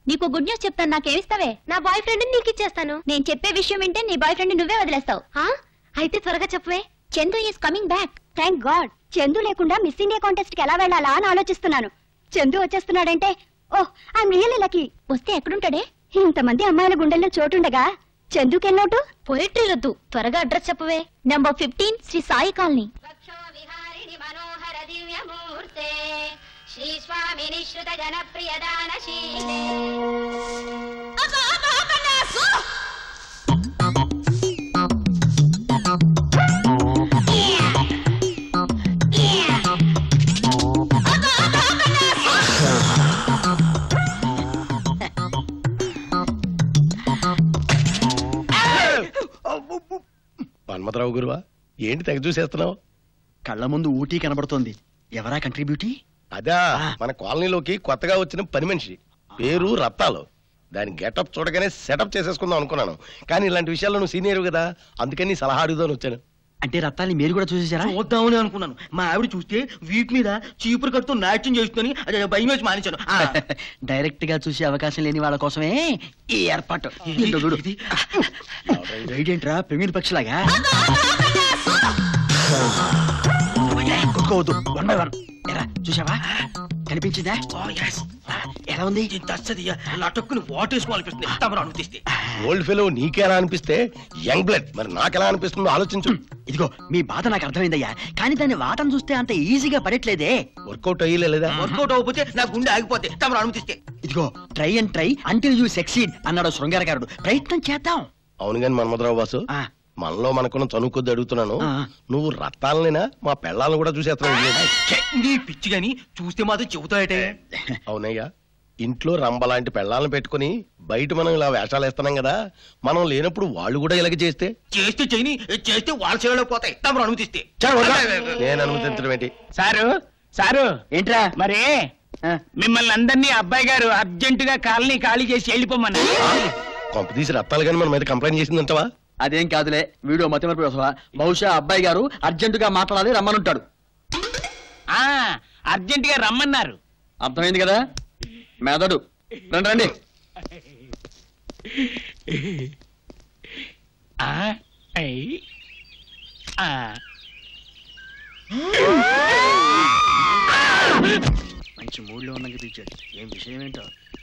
నీకు good news చెప్తాను. నాకేమిస్తావే? నా బాయ్ ఫ్రెండ్ నీకు ఇచ్చేస్తాను. నేను చెప్పే విషయం వింటే నీ బాయ్ ఫ్రెండ్ నువ్వే వదిలేస్తావు. అయితే త్వరగా చెప్పవే. Chandu is coming back. Thank god. Chandu లేకుండా మిస్ ఇండియా కాంటెస్ట్ కి ఎలా వెళ్ళాలా అని ఆలోచిస్తున్నాను. చందు వచ్చేస్తున్నాడంటే ఓహ్ ఐఎమ్ రియల్లీ లక్కీ. వస్తే ఎక్కడుంటాడే? ఇంతమంది అమ్మాయిల గుండెల్లో చోటుండగా చందుకెన్నోటు? పోయిట్రీ వద్దు, త్వరగా అడ్రస్ చెప్పవే. Number 15 Shri Sai colony. శ్రీ స్వామి నిశ్రుత జనప్రియ దానశీలే. మన్మథరావు గురువా, ఏంటి తెగ చూసేస్తున్నావు? కళ్ళ ముందు ఊటీ కనబడుతోంది. ఎవరా కంట్రిబ్యూటీ? అదా మన కాలనీలోకి కొత్తగా వచ్చిన పని మనిషి, పేరు రత్తాలు. దాని గెటప్ చూడగానే సెటప్ చేసేసుకుందాం అనుకున్నాను, కానీ ఇలాంటి విషయాల్లో నువ్వు సీనియర్ కదా, అందుకని సలహా అడుగుదాని వచ్చాను. అంటే రత్తాన్ని మీరు కూడా చూసేసారా? చూద్దామని అనుకున్నాను. మా ఆవిడ చూస్తే వీటి మీద చీపురు కడుతూ నాట్యం చేస్తుందని భయం వేసి మానించాను. డైరెక్ట్ గా చూసే అవకాశం లేని వాళ్ళ కోసమే ఈ ఏర్పాటు. ఏంట్రా పెంగిన పక్షిలాగా కొట్టుకోవద్దు. 1 by 1. ఎరా చూసావా? కనిపించిందా? ఎలా ఉంది? లటక్కుని వాటేసుకోవాలనిపిస్తుంది. తమరు అనిపిస్తే ఓల్డ్ ఫెలో నీకెలా అనిపిస్తే యంగ్ బ్లడ్ మరి నాకెలా అనిపిస్తుందో ఆలోచించు. ఇదిగో మీ బాధ నాకు అర్థమైందయ్యా, కానీ దాన్ని వాటం చూస్తే అంత ఈజీగా పడట్లేదే. వర్కౌట్ అయ్యలేదా? వర్కౌట్ అవ్వకపోతే నా గుండె ఆగిపోతే తమరు అనుమతిస్తే. ఇదిగో try and try until you succeed అన్నాడు శృంగారకారుడు. ప్రయత్నం చేద్దాం. అవును గాని మన్మథరావు బాసు, మనలో మనకున్న చనుకొద్ది అడుగుతున్నాను, నువ్వు రత్తాలనైనా మా పెళ్ళాలను కూడా చూసేస్తున్నావు? పిచ్చి గాని చూస్తే మాత్రం చెబుతాయటే. అవునయ్యా, ఇంట్లో రంబలాంటి పెళ్ళాలను పెట్టుకుని బయట మనం ఇలా వేషాలు వేస్తున్నాం కదా, మనం లేనప్పుడు వాళ్ళు కూడా ఇలాగ చేస్తే చేయని చేస్తే వాళ్ళ చెవులకు పోతాయి. తమరు అనుమతిస్తే. నేను అనుమతించడం ఏంటి? సారు ఏంట్రా మరి మిమ్మల్ని అందరినీ అబ్బాయి గారు అర్జెంటుగా కాలనీ ఖాళీ చేసి వెళ్ళిపోమన్నా. కొంప తీసి రత్తాలు గాని మన మీద కంప్లైంట్ చేసిందంటవా? అదేం కాదులే, వీడియో మతిమరపు వసవా. బహుశా అబ్బాయి గారు అర్జెంటుగా మాట్లాడాలి, రమ్మనుంటాడు. అర్జెంటుగా రమ్మన్నారు. అర్థమైంది కదా? మెదడు రండి. మంచి మూడ్లో ఉన్నాక పిలిచాడు. ఏం విషయం ఏంటో?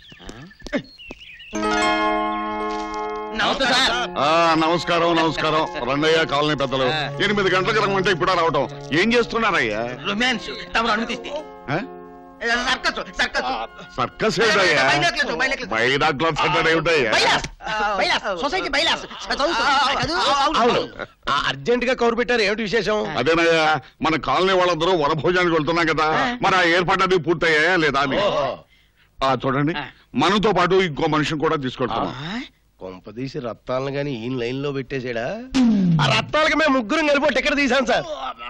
నమస్కారం. రండయ్య కాలనీ పెద్దలు. 8 గంటలకు రమ్మంటే ఇప్పుడు రావటం. ఏం చేస్తున్నారయ్యా? రొమాన్స్. తమరు అనుమతిస్తే. సర్కస్ ఏంటయ్యా? బైనాక్లర్స్ అంటే ఏమిటయ్యా? అర్జెంట్ గా కౌరు పెట్టారు, ఏమిటి విశేషం? అదేనయ్యా, మన కాలనీ వాళ్ళందరూ వనభోజనానికి వెళ్తున్నాం కదా, మరి ఆ ఏర్పాటు పూర్తయ్యాయా లేదా అని. చూడండి, మనతో పాటు ఇంకో మనిషిని కూడా తీసుకొస్తాం. కొంపదీసి రత్తాలను గాని ఈ లైన్ లో పెట్టేసాడా? ఆ రత్తాలకి మేము ముగ్గురం కలిపి టికెట్ తీసాం సార్.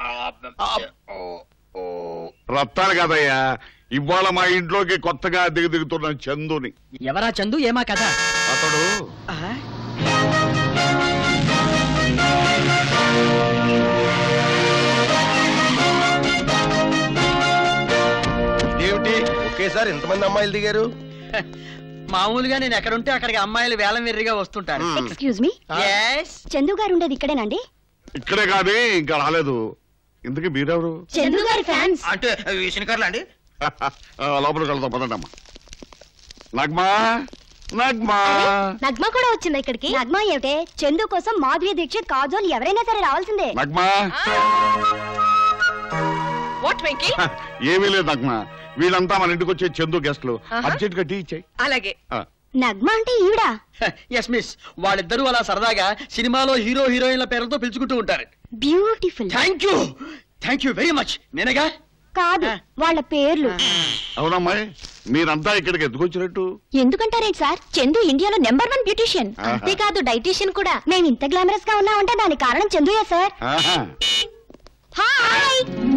రత్తాలు కాదయ్యా, ఇవాళ మా ఇంట్లోకి కొత్తగా దిగుతున్న చందుని. ఎవరా చందు? ఏమా కదా? అతడు ఇదేమిటి ఒకేసారి ఇంతమంది అమ్మాయిలు దిగారు? మామూలుగా నేను ఎక్కడుంటే అక్కడికి అమ్మాయిలు వేలం వెర్రిగా వస్తుంటారు. ఎక్స్క్యూజ్ మీ, చందు గారు ఉండేది ఇక్కడేనండి? ఇక్కడే కానీ ఇంకా రాలేదు. ఇంతకీ మీరెవరు? చందు గారి ఫ్యాన్స్. అంటే విషయకర్లా అండి. లోపలికి వెళ్తాం పదండమ్మా. నగ్మా కూడా వచ్చిందా ఇక్కడికి? నగ్మా ఏమిటే? చందు కోసం మాధురి దీక్షిత్, కాజోల్ ఎవరైనా సరే రావాల్సిందే. నగ్మా ఏమీ లేదు నగ్మా, వీళ్ళంతా మన ఇంటికి వచ్చే చందు గెస్ట్లు. అర్జెంట్ గా టీ ఇచ్చాయి. అలాగే. నగ్మా అంటే ఈవిడా? Yes miss. వాళ్ళిద్దరూ అలా సరదాగా సినిమాలో హీరో హీరోయిన్ల పేర్లతో పిలుచుకుంటూ ఉంటారు. Beautiful. Thank you very much. నేనగా కాదు, వాళ్ళ పేర్లు. అవునమ్మాయి, మీరంతా ఇక్కడికి ఎందుకు వచ్చినట్టు? ఎందుకంటారేంటి సార్, చందు ఇండియాలో నెంబర్ 1 బ్యూటీషియన్, అంతేకాదు డైటీషియన్ కూడా. మేము ఇంత గ్లామరస్ గా ఉన్నామంటే దానికి కారణం చందుయే సార్. హాయ్.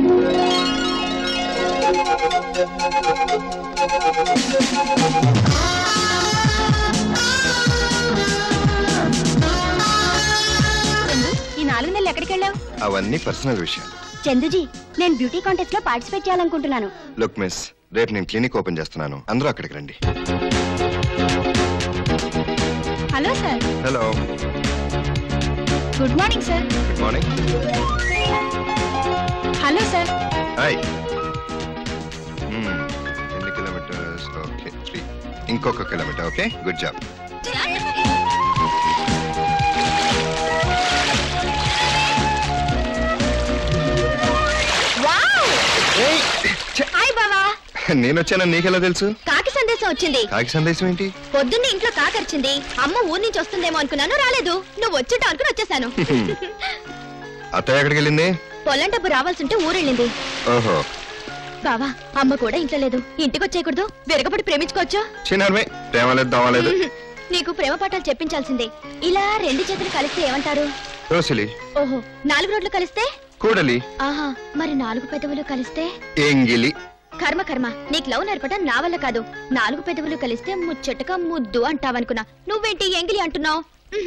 ఈ 4 నెలలు ఎక్కడికి వెళ్ళావు? అవన్నీ పర్సనల్ విషయాలు. చందుజీ, నేను బ్యూటీ కాంటెస్ట్ లో పార్టిసిపేట్ చేయాలనుకుంటున్నాను. లుక్ మిస్, రేపు నేను క్లినిక్ ఓపెన్ చేస్తున్నాను, అందరూ అక్కడికి రండి. Hello sir. Hello. Good morning sir. Good morning. Hello sir. Hi. ఎన్ని కిలోమీటర్స్? ఓకే 3. ఇంకొక kilometre. Okay, good job. Hi బావా. నేను వచ్చానని నీకెలా తెలుసు? కాకి సందేశం వచ్చింది. కాకి సందేశం ఏంటి? పొద్దున్నే ఇంట్లో కాకరిచింది. అమ్మ ఊరి నుంచి వస్తుందేమో అనుకున్నాను, రాలేదు. నువ్వు వచ్చేట అనుకుని వచ్చేసాను. అత్తయ్య ఎక్కడికి వెళ్ళింది? పొలం డబ్బు రావాల్సింటే ఊరెళ్ళింది. ఓహో. బావా, అమ్మ కూడా ఇంట్లో లేదు. ఇంటికి వచ్చేయకూడదు, విరగబడి ప్రేమించుకోవచ్చు. చిన్నమే, ప్రేమ లేదు దావా లేదు. నీకు ప్రేమ పాఠాలు చెప్పించాల్సిందే. ఇలా 2 చేతులు కలిస్తే ఏమంటారు? రోసిలి. ఓహో, 4 రోడ్లు కలిస్తే? కూడలి. ఆహా, మరి 4 పెదవులు కలిస్తే? ఎంగిలి. కర్మ కర్మ, నీకు లవ్ నేర్పడం నా వల్ల కాదు. 4 పెదవులు కలిస్తే ముచ్చటగా ముద్దు అంటావనుకున్నా. నువ్వేంటి ఎంగిలి అంటున్నావు?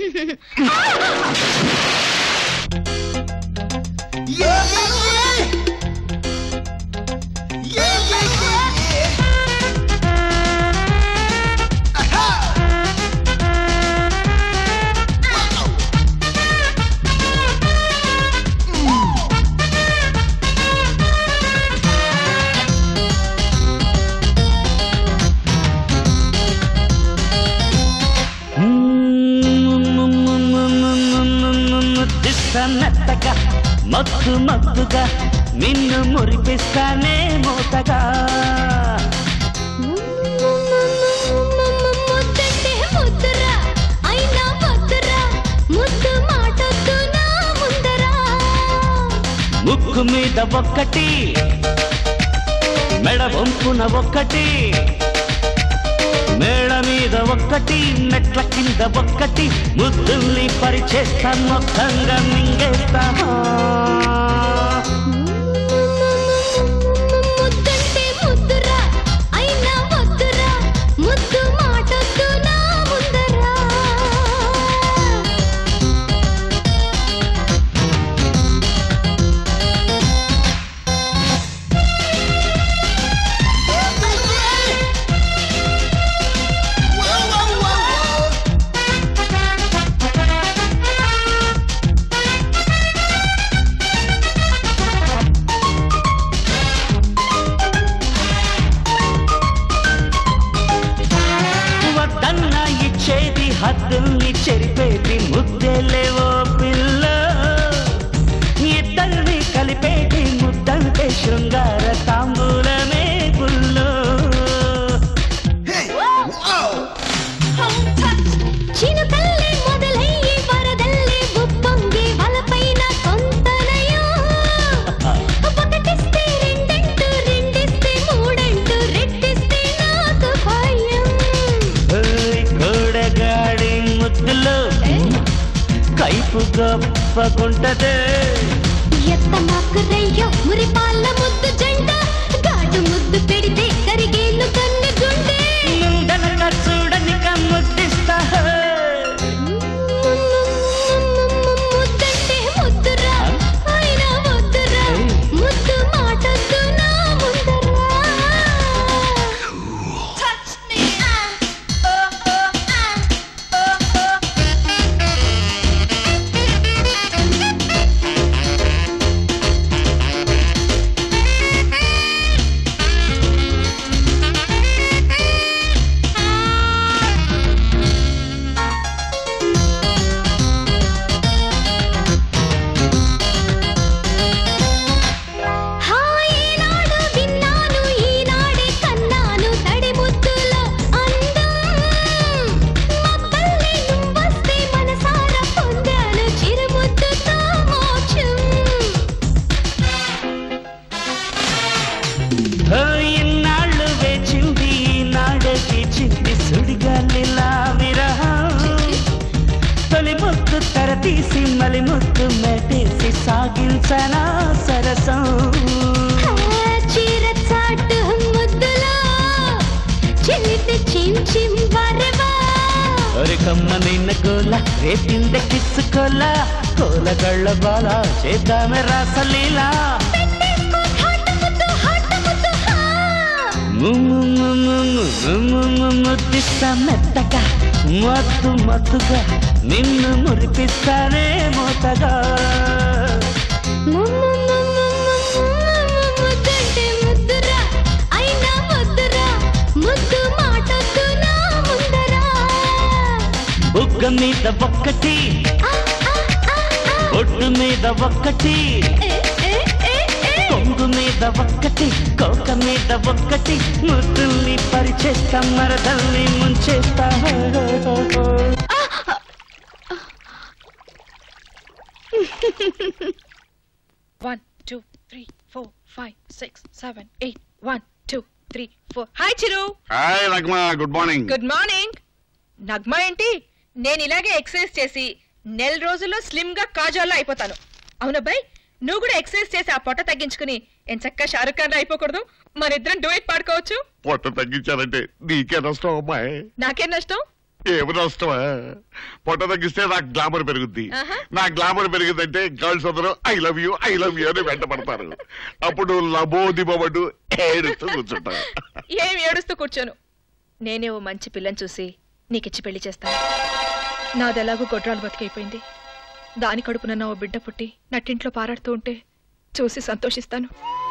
మెత్తగా మత్తు మత్తుగా నిన్ను మురిపిస్తానే మూతగా. ముద్దంటే ముద్దురా, అయినా వద్దురా, ముద్దు మాటొద్దు నా ముందరా. ముక్కు మీద ఒక్కటి, మెడ వంపున ఒక్కటి, మేళ మీద ఒక్కటి, మెట్ల కింద ఒక్కటి, ముద్దుల్ని పరిచేస్తా, మొత్తంగా మింగేస్తా. ముద్దంటే ముద్దురా, అయినా వద్దురా, ముద్దు మాటొద్దు నా ముందరా. వద్దన్నా ఇచ్చేది హద్దుల్ని చెరిపేది ముద్దెలేవో పిల్ల. ఇద్దరిని కలిపేది ముద్దంటే శృంగార తాంబూలమే గుల్లో. చినుకల్లే మొదలయ్యి వరదల్లే ఉప్పొంగి వలపైన కొంతనయో. ఒకటిస్తే రెండంటూ, రెండిస్తే మూడంటూ, రెట్టిస్తే నాకు భయం. కోడగాడి ముద్దులో కైపు గొప్పగుంటదే. ఎత్త మాకురయ్యో మురిపాల ముద్దు జంట, గాడు ముద్దు పెడితే కరిగేలు కన్ను గుండె. ముందనక చూడనిక ముద్దిస్తా. ముద్దంటే ముద్దురా, అయినా వద్దురా, ముద్దు మాటొద్దు నా ముందరా. హాయినాడు విన్నాను, ఈనాడే కన్నాను తడి ముద్దులో అందం. మబ్బల్లే నువ్వొస్తే మనసారా పొందాను చిరుముద్దుతో మోక్షం. ఇన్నాళ్ళు వేచింది, ఈనాడకి చింది సుడిగాలిలా విరహం. తొలి ముద్దు తెరతీసి మలి ముద్దు మెటేసి సాగించనా సరసం. చీర చాటు ముద్దులో చెల్లితే చిమ్ చిమ్ వరవా. ఒరి కమ్మ నిన్న గోల రేపింద కిస్సుకోల, కోలగళ్ళ బాల చేద్దామె రాసలీలా. పెట్టేసుకో హాట్ ముద్దు, హాట్ ముద్దు హా. ముద్దిస్తా మెత్తగా మత్తు మత్తుగా నిన్ను మురిపిస్తానే మోతగా ముద్దంటే ముద్దురా అయినా ముద్దురా ముద్దు మాటొద్దు నా ముందరా బుగ్గ మీద ఒక్కటి ఒడ్డు మీద ఒక్కటి కొంగు మీద ఒక్కటి కోక మీద ఒక్కటి ముద్దుల్ని పరిచేస్తా మరదల్ని ముంచేస్తా 1 2 3 4 5 6 7 8 1 2 3 4 hi Chiru. Hi Nagma, good morning. Good morning. Nagma ఏంటి? నేను ఇలాగే ఎక్సర్సైజ్ చేసి నెల రోజుల్లో స్లిమ్ గా కాజాల్లో అయిపోతాను. అవునబ్బాయి, నువ్వు కూడా ఎక్సర్సైజ్ చేసి ఆ పొట్ట తగ్గించుకుని ఎంచక్కా షారుఖ్ ఖాన్ అయిపోకూడదు? మనిద్దరం డూయట్ పాడుకోవచ్చు. పొట్ట తగ్గించారంటే నీకే నష్టం అమ్మాయి. నాకేం నష్టం? ఏమి నష్టమా? పొట్ట తగ్గిస్తే నాకు గ్లామర్ పెరుగుద్ది. నా గ్లామర్ పెరిగిందంటే గర్ల్స్ అందరూ ఐ లవ్ యూ అని వెంట పడతారు. అప్పుడు లబోదిబడు ఏడుస్తూ కూర్చుంటారు. ఏం ఏడుస్తూ కూర్చోను. నేనే ఓ మంచి పిల్లని చూసి నీకిచ్చి పెళ్లి చేస్తాను. నాదెలాగూ గొడ్రాలు బతికైపోయింది. దాని కడుపున నా ఓ బిడ్డ పుట్టి నట్టింట్లో పారాడుతూ ఉంటే చూసి సంతోషిస్తాను.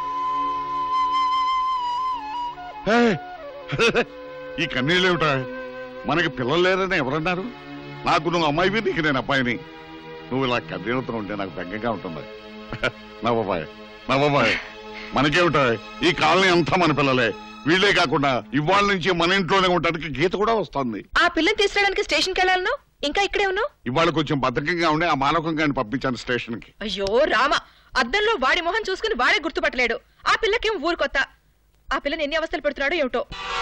ఈ కన్నీళ్ళేమిటా? మనకి పిల్లలు లేరని ఎవరన్నారు? నాకు నువ్వు అమ్మాయివి, నీకు నేను అబ్బాయిని. నువ్వు ఇలా కన్నీళ్ళతో ఉంటే నాకు బెంగగా ఉంటుంది. నా బాబాయ్ మనకేమిటా? ఈ కాలనీ అంతా మన పిల్లలే. వీళ్ళే కాకుండా ఇవాళ నుంచి మన ఇంట్లోనే ఉండడానికి గీత కూడా వస్తుంది. ఆ పిల్లని తీసుకురావడానికి స్టేషన్కి వెళ్ళాలను, ఇంకా ఇక్కడే ఉన్నావు. ఇవాళ కొంచెం బద్ధకంగా ఉండి ఆ మానవకంగా పంపించాను స్టేషన్ కి. అయ్యో రామ, అద్దంలో వాడి మొహం చూసుకుని వాడే గుర్తుపట్టలేడు. ఆ పిల్లకేం ఊరు కొత్త. ఆ పిల్లని ఎన్ని అవస్థలు పెడుతున్నాడో ఏమిటో.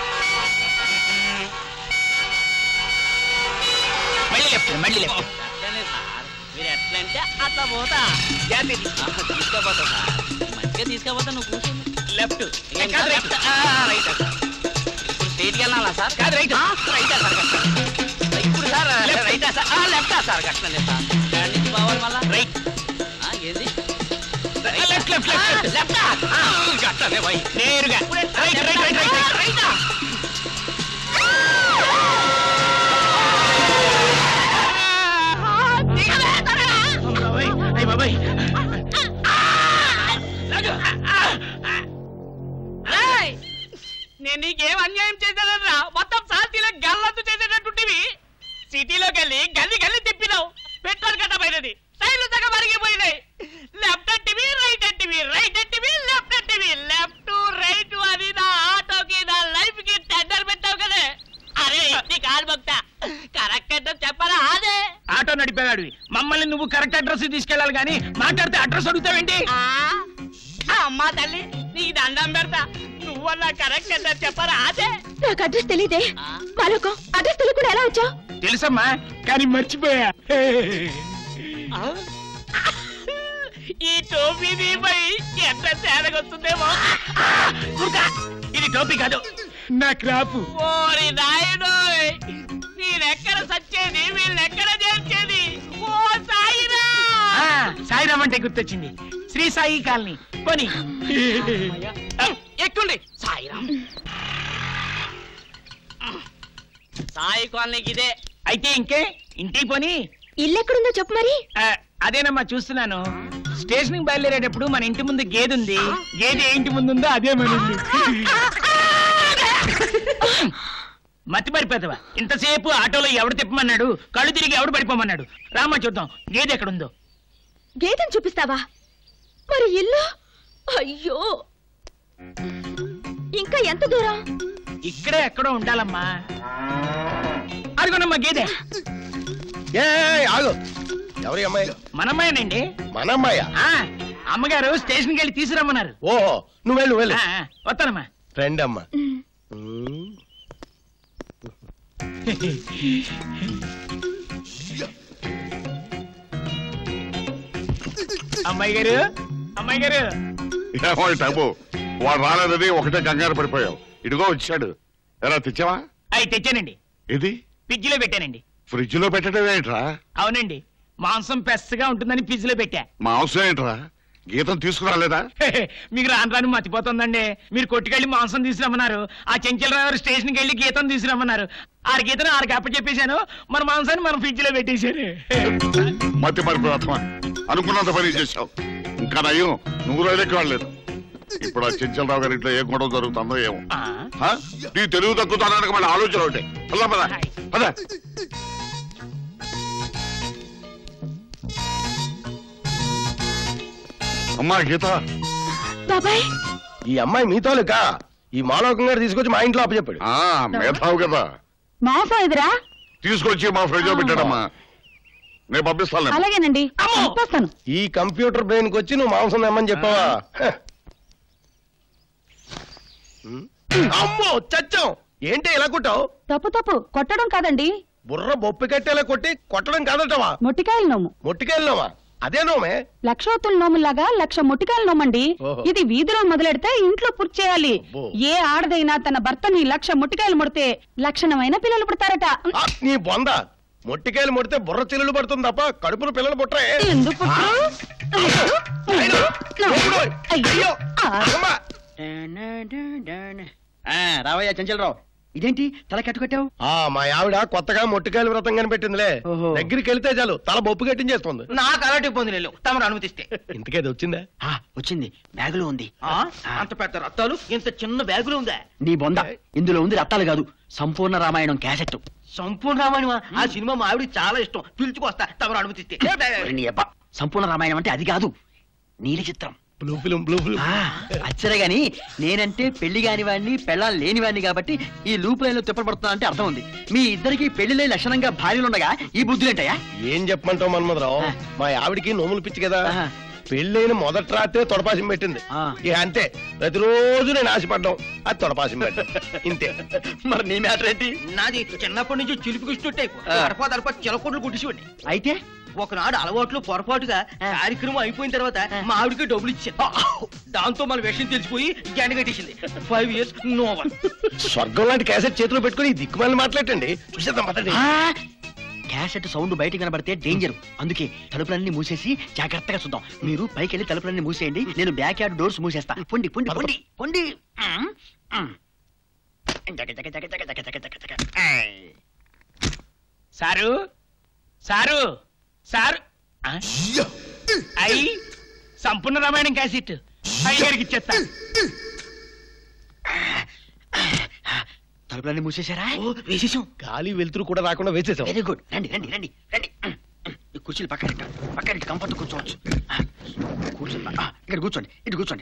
మీరు ఎట్లంటే అట్లా పోతా తీసుకోపోతా సార్. మంచిగా తీసుకోపోతా. నువ్వు కూర్చోండి. Left right. ఇప్పుడు స్ట్రైట్కి వెళ్ళాలా సార్? కాదు రైట్. రైటా సార్? ఇప్పుడు సార్ రైటా సార్? లెఫ్టా సార్? కష్టండి సార్. ఎక్కడి నుంచి పోవాలి మళ్ళా? రైట్. ఏంది? లెఫ్ట్ లెఫ్ట్ లెఫ్ట్ లెఫ్టా? కష్టమే పోయి నేరుగా రైట్ రైట్ రైట్ రైట్ రైటా. నేను నీకేం అన్యాయం చేశానరా? మొత్తం సాతీలో గల్లంతు చేసేటట్టుంటివి. సిటీలోకి వెళ్ళి గల్లి గల్లి తిప్పినావు. పెట్రోల్ కట్ట పోయినది, సైడ్లు సగం మరిగిపోయినాయి. లెఫ్ట్ అంటివి, రైట్ అంటివి, రైట్ అంటివి, లెఫ్ట్ అంటివి. లెఫ్ట్ రైట్ అని నా ఆటోకి నా లైఫ్ కి టెండర్ పెట్టావు కదా. అరే నీ కాలు మొక్తా, కరెక్ట్ అడ్రస్ చెప్పరా? అదే ఆటో నడిపేవాడివి. మమ్మల్ని నువ్వు కరెక్ట్ అడ్రస్ తీసుకెళ్ళాలి కానీ మాట్లాడితే అడ్రస్ అడుగుతావేంటి? అమ్మా తల్లి నీకు దండం పెడతా. నువ్వన్నా కరెక్ట్ అడ్రస్ చెప్పరా? అదే నాకు అడ్రస్ తెలియదే. బాలకం అడ్రస్ తెలియకుండా ఎలా వచ్చావు? తెలుసమ్మా, కానీ మర్చిపోయా. ఈ టోపీ నీపై ఎంత తేడాగొస్తుందేమో. ఇది టోపీ కాదు, నా క్రాపు. ఓరి నాయనోయ్, నేనెక్కడ సచ్చేది, వీళ్ళెక్కడ చేర్చేది? ఓ సాయిరామ్. సాయిరామ్ అంటే గుర్తొచ్చింది. శ్రీ సాయి కాలనీ పోనీ. ఎక్కుండి. సాయిరామ్ సాయి కాలనీకి ఇదే. అయితే ఇంకే ఇంటికి పోనీ. ఇల్లు ఎక్కడుందో చెప్పు మరి. అదేనమ్మా చూస్తున్నాను. స్టేషన్ కి బయలుదేరేటప్పుడు మన ఇంటి ముందు గేదె ఉంది. గేదె ఏ ఇంటి ముందు ఉందో అదే మన ఇల్లు. మతి పడిపోతావా? ఇంతసేపు ఆటోలో ఎవడు తిప్పమన్నాడు? కళ్ళు తిరిగి ఎవడు పడిపోమన్నాడు? రామా చూద్దాం గేదె ఎక్కడుందో. గేదెని చూపిస్తావా? మరి ఇల్లు? అయ్యో, ఇంకా ఎంత దూరం? ఇక్కడే ఎక్కడో ఉండాలమ్మా. అదిగోనమ్మా గేదె. ఆగు. ఎవరి అమ్మాయి? మన అమ్మాయినండి. మన అమ్మాయ? అమ్మగారు స్టేషన్కి వెళ్ళి తీసుకురమ్మన్నారు. ఓహో, నువ్వు వెళ్ళు వెళ్ళు. వస్తానమ్మా. ఫ్రెండ్ అమ్మా. అమ్మాయి గారు, అమ్మాయి గారు. వాడు రాలేదని ఒకటే కంగారు పడిపోయావు. ఇదిగో వచ్చాడు. ఎలా తెచ్చావా? అవి తెచ్చానండి. ఇది ఫ్రిడ్జ్ లో పెట్టానండి. ఫ్రిడ్జ్ లో పెట్టడం ఏంట్రా? అవునండి, మాంసం పెద్దగా ఉంటుందని ఫ్రిడ్జ్ లో పెట్టా. మాంసం ఏంట్రా? గీతం తీసుకురాలేదా? మీకు రాను రాని మర్చిపోతుందండి. మీరు కొట్టుకెళ్ళి మాంసం తీసుకురమ్మన్నారు. ఆ చెంచలరావు గారు స్టేషన్కి వెళ్ళి గీతం తీసుకురమ్మన్నారు. ఆరు గీతను ఆరు కప్ప చెప్పేశాను. మన మాంసాన్ని మనం ఫ్రిడ్జ్ లో పెట్టేశాను. మతి మరిపో అర్థమా, అనుకున్నంత పని చేశావు. ఇంకా నయ్యం, నువ్వు రైలెక్కి వాళ్ళలేదు. ఇప్పుడు ఆ చెంచలరావు గారి ఇంట్లో ఏం గొడవ జరుగుతుందో ఏమో. నీ తెలుగు తక్కుతానికి మళ్ళీ ఆలోచన ఒకటి. పద పద పద. అమ్మా గీత, బాబాయ్ ఈ అమ్మాయి మీతోలేక ఈ మాలోకం గారు తీసుకొచ్చి మా ఇంట్లో అప్పచెప్పాడు. మేధావు కదా, మాంసం ఎదురా తీసుకొచ్చి మా ఫ్రిడ్జ్ లో పెట్టాడమ్మా. నేను పంపిస్తాను. అలాగేనండి పంపిస్తాను. ఈ కంప్యూటర్ బ్రెయిన్ కి వచ్చి నువ్వు మాంసం తెమ్మని చెప్పావా? అమ్మో చచ్చాం. ఏంటి ఇలా కొట్టావు? తప్పు కొట్టడం కాదండి, బుర్ర బొప్పి కట్టేలా కొట్టి కొట్టడం కాదటవా? మొట్టికాయల నోము. మొట్టికాయలు నోమా? అదే నోమే. లక్షోత్తుల నోములాగా 1,00,000 మొట్టికాయల నోమండి. ఓహో. ఇది వీధిలో మొదలెడితే ఇంట్లో పూర్తి చేయాలి. అబ్బో. ఏ ఆడదైనా తన భర్తని 1,00,000 మొట్టికాయలు ముడితే లక్షణమైన పిల్లలు పుడతారట. నీ బొంద, మొట్టికాయలు ముడితే బుర్ర చిల్లులు పడుతుంది తప్ప కడుపును పిల్లలు పుట్టరే. ఎందుకు పుట్టరు? అయ్యో అమ్మా. రావయ్యా చెంచలరావు, ఇదేంటి తల కట్టుకట్టావు? మా ఆవిడ కొత్తగా మొట్టికాయలు వ్రతం కనిపెట్టిందిలే. ఓహో. దగ్గరికి వెళ్తే చాలు తల బొప్పు కట్టించేస్తుంది. నాకు అలాంటి ఇబ్బంది లేదు, తమరు అనుమతిస్తే. ఇంతకేది వచ్చిందా? వచ్చింది, బ్యాగులో ఉంది. అంత పెద్ద రత్తాలు ఇంత చిన్న బ్యాగులో ఉందా? నీ బొంద, ఇందులో ఉంది రత్తాలు కాదు, సంపూర్ణ రామాయణం క్యాసెట్. సంపూర్ణ రామాయణమా? ఆ సినిమా మా ఆవిడికి చాలా ఇష్టం, పిలుచుకొస్తా తమరు అనుమతిస్తే. నీ అబ్బా, సంపూర్ణ రామాయణం అంటే అది కాదు, నీలి చిత్రం. బ్లూ ఫిల్మ్ అచ్చరే గాని నేనంటే పెళ్లి కాని వాడిని, పెళ్ళాలు లేని వాడిని కాబట్టి ఈ లూప్ లైన్ లో తిప్పబడుతున్నా అంటే అర్థం ఉంది. మీ ఇద్దరికి పెళ్లిలే లక్షణంగా భార్యలుండగా ఈ బుద్ధులేంటయ్యా? ఏం చెప్పమంటావు మన్మధరావు? మా ఆవిడికి నోములు పిచ్చి కదా. ఆహా. పెళ్ళైన మొదటి రాత్రే తొడపాసం పెట్టింది. ఇక అంతే, ప్రతిరోజు నేను ఆశపడ్డాం, అది తొడపాసం పెట్టాం, ఇంతే. మరి నీ మ్యాటర్ ఏంటి? నాది చిన్నప్పటి నుంచి చిలుపు కృష్ణ టైపు. గడప చిలకొట్లు కుట్టించుకోండి. అయితే ఒకనాడు అలవాట్లు పొరపాటుగా కార్యక్రమం అయిపోయిన తర్వాత మా ఆవిడకి డబ్బులు ఇచ్చాను. దాంతో మన విషయం తెలిసిపోయి గంట కట్టేసింది. 5 years no one. స్వర్గం లాంటి క్యాసెట్ చేతిలో పెట్టుకుని దిక్కుమాలని మాట్లాడండి. చూసేద్దాం పదండి. క్యాసెట్ సౌండ్ బయట కనబడితే డేంజర్, అందుకే తలుపులన్నీ మూసేసి జాగ్రత్తగా చూద్దాం. మీరు పైకి వెళ్ళి తలుపులన్నీ మూసేయండి, నేను బ్యాక్ యార్డ్ డోర్స్ మూసేస్తా. పొండి పొండి పొండి పొండి. సారు సారు సారు అయ్యి సంపూర్ణ రామాయణం క్యాసెట్ అయ్యగారికి ఇచ్చేస్తా. తలుపులన్నీ మూసేశారా? వేసేసాం. గాలి వెలుతురు కూడా రాకుండా వేసేసాం. Very good. రండి రండి రండి రండి. ఈ కుర్చీలు పక్కన కంఫర్ట్ కూర్చోవచ్చు. కూర్చోండి, ఇక్కడ కూర్చోండి, ఇటు కూర్చోండి.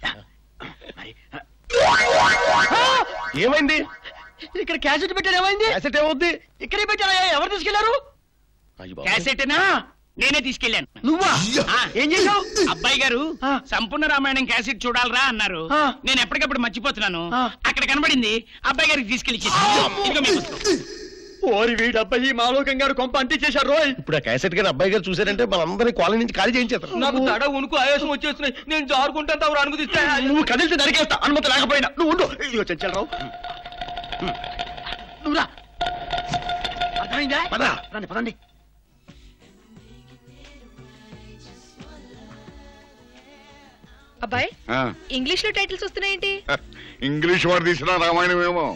ఏమైంది? ఇక్కడ క్యాసెట్ పెట్టారు, ఏమైంది? క్యాసెట్ ఏమవుద్ది? ఇక్కడే పెట్టారా? ఎవరు తీసుకెళ్లారు? క్యాసెటేనా? నేనే తీసుకెళ్ళాను. నువ్వా? ఏం చేసావు? అబ్బాయి గారు సంపూర్ణ రామాయణం క్యాసెట్ చూడాలరా అన్నారు. నేను ఎప్పటికప్పుడు మర్చిపోతున్నాను. అక్కడ కనబడింది, అబ్బాయి గారికి తీసుకెళ్ళి ఓరి వీడు అబ్బాయి మాలోకం గారు కొంప అంటించేశారు రోయ్. ఇప్పుడు ఆ క్యాసెట్ గారి అబ్బాయి గారు చూసారంటే మనందరినీ కాలనీ నుంచి ఖాళీ చేయించేస్తారు. నాకు తడ ఉనుకు ఆయాసం వచ్చేస్తున్నాయి, నేను జారుకుంటాను తమరు అనుమతిస్తే. నువ్వు కదిలితే నరికేస్తా, అనుమతి లేకపోయినా. నువ్వు ఉండు. ఇదిగో చెంచలరావు, నువ్వురా. అర్థమైందా? పదండి పదండి. అబ్బాయి, ఇంగ్లీష్ లో టైటిల్స్ వస్తున్నాయేంటి? ఇంగ్లీష్ వాడు తీసిన రామాయణం ఏమో.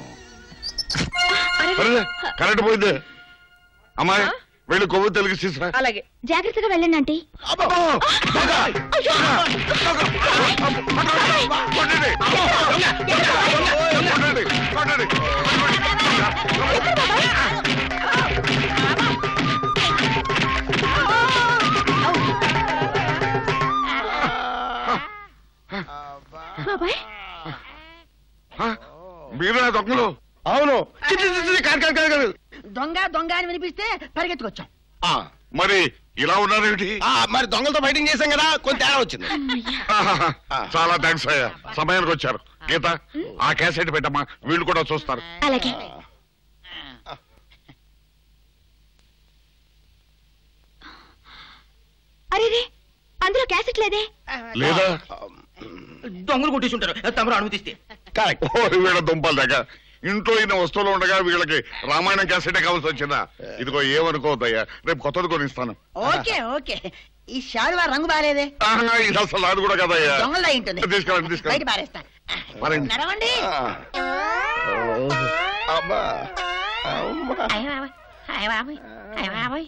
కరెంట్ పోయింది. అమ్మాయి వెళ్ళి కొవ్వు తెలుగు తీసురా. అలాగే. జాగ్రత్తగా వెళ్ళండి ఆంటీ. మీరే దొంగలు? అవును. దొంగ దొంగ అని వినిపిస్తే పరిగెత్తుకొచ్చాం. మరి ఇలా ఉన్నారేమిటి? మరి దొంగలతో ఫైటింగ్ చేశాం కదా, కొంత తేడా వచ్చింది. చాలా థ్యాంక్స్ అయ్యా, సమయానికి వచ్చారు. గీత, ఆ క్యాసెట్ పెట్టమ్మా, వీళ్ళు కూడా చూస్తారు. అలాగే. అరే, అందులో క్యాసెట్ లేదే. లేదా? దొంగలు కొట్టేసి ఉంటారు, తమరు అనుమతిస్తే. కరెక్ట్. వీళ్ళ దుంపల దగ్గర ఇంట్లో ఇన్న వస్తువులు ఉండగా వీళ్ళకి రామాయణం క్యాసెటే కావాల్సి వచ్చిందా? ఇదిగో ఏమనుకోవద్దయ్యా, రేపు కొత్తది కొనిస్తాను. Okay okay. ఈ శాలువా రంగు బాలేదే. ఇది అసలు అది కూడా కదయ్యా. దొంగలై ఉంటుంది. తీసుకెళ్ళండి బయట తీసుకెళ్ళండి. పారేస్తా. మరండి. నడవండి. అమ్మా అమ్మా. అయ్య బాబోయ్, అయ్య బాబోయ్, అయ్య బాబోయ్.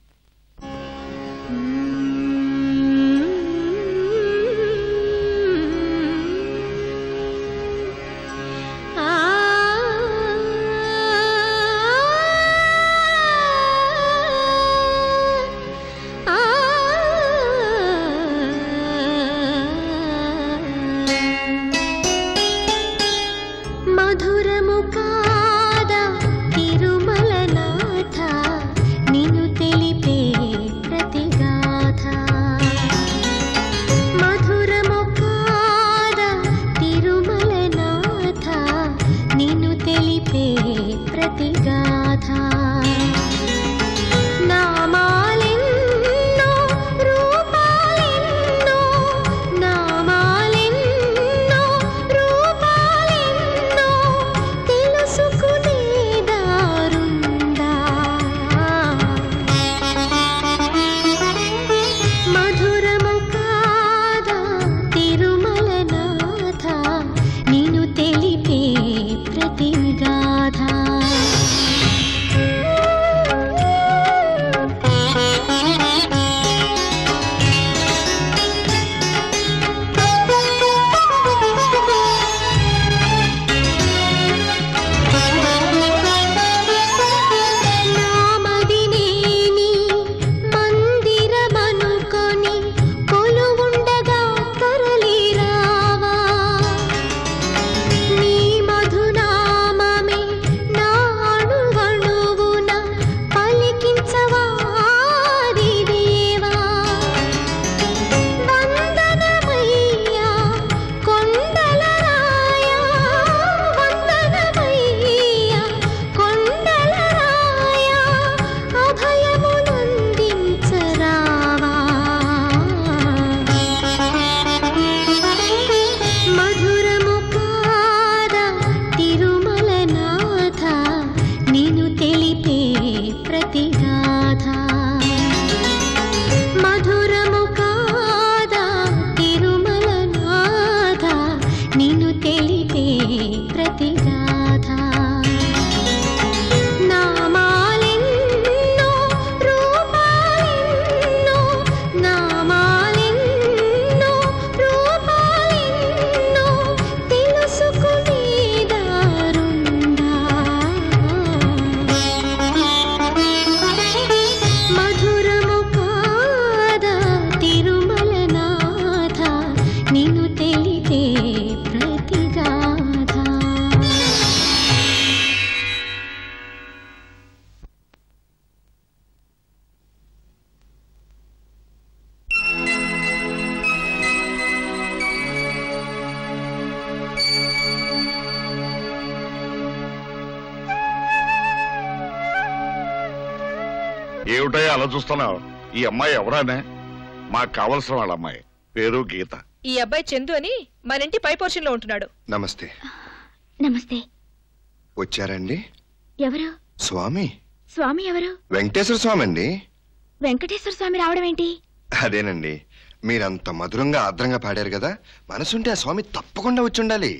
ఏమిటయ్యా అలా చూస్తున్నావు? ఈ అమ్మాయి ఎవరానే? మాకు కావలసిన వాళ్ళ అమ్మాయి, పేరు గీత. ఈ అబ్బాయి చందు అని మన ఇంటి పై పోర్షన్ లో ఉంటున్నాడు. నమస్తే. నమస్తే. వచ్చారండి? ఎవరు? స్వామి. స్వామి ఎవరు? వెంకటేశ్వర స్వామి అండి. వెంకటేశ్వర స్వామి రావడం ఏంటి? అదేనండి, మీరంత మధురంగా ఆర్ద్రంగా పాడారు కదా, మనసుంటే ఆ స్వామి తప్పకుండా వచ్చి ఉండాలి.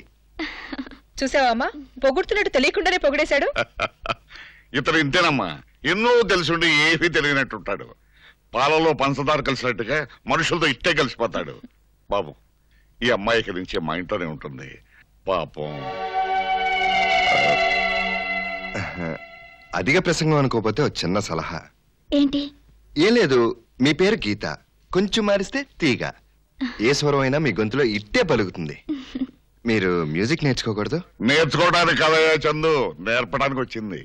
చూసావా అమ్మా, పొగుడుతున్నట్టు తెలియకుండానే పొగిడేశాడు. ఇతను ఇంతేనమ్మా, ఎన్నో తెలిసి ఏమీ తెలియనట్టుంటాడు. పాలలో పంచదార కలిసినట్టుగా మనుషులతో ఇట్టే కలిసిపోతాడు. బాబు, ఈ అమ్మాయికి నుంచి మా ఇంట్లోనే ఉంటుంది. పాపం. అధిక ప్రసంగం అనుకోకపోతే ఒక చిన్న సలహా. ఏంటి? ఏం లేదు, మీ పేరు గీత, కొంచెం మారిస్తే తీగ. ఏ స్వరం అయినా మీ గొంతులో ఇట్టే పలుకుతుంది. మీరు మ్యూజిక్ నేర్చుకోకూడదు? నేర్చుకోవడానికి కదయ్యా చందు, నేర్పడానికి వచ్చింది.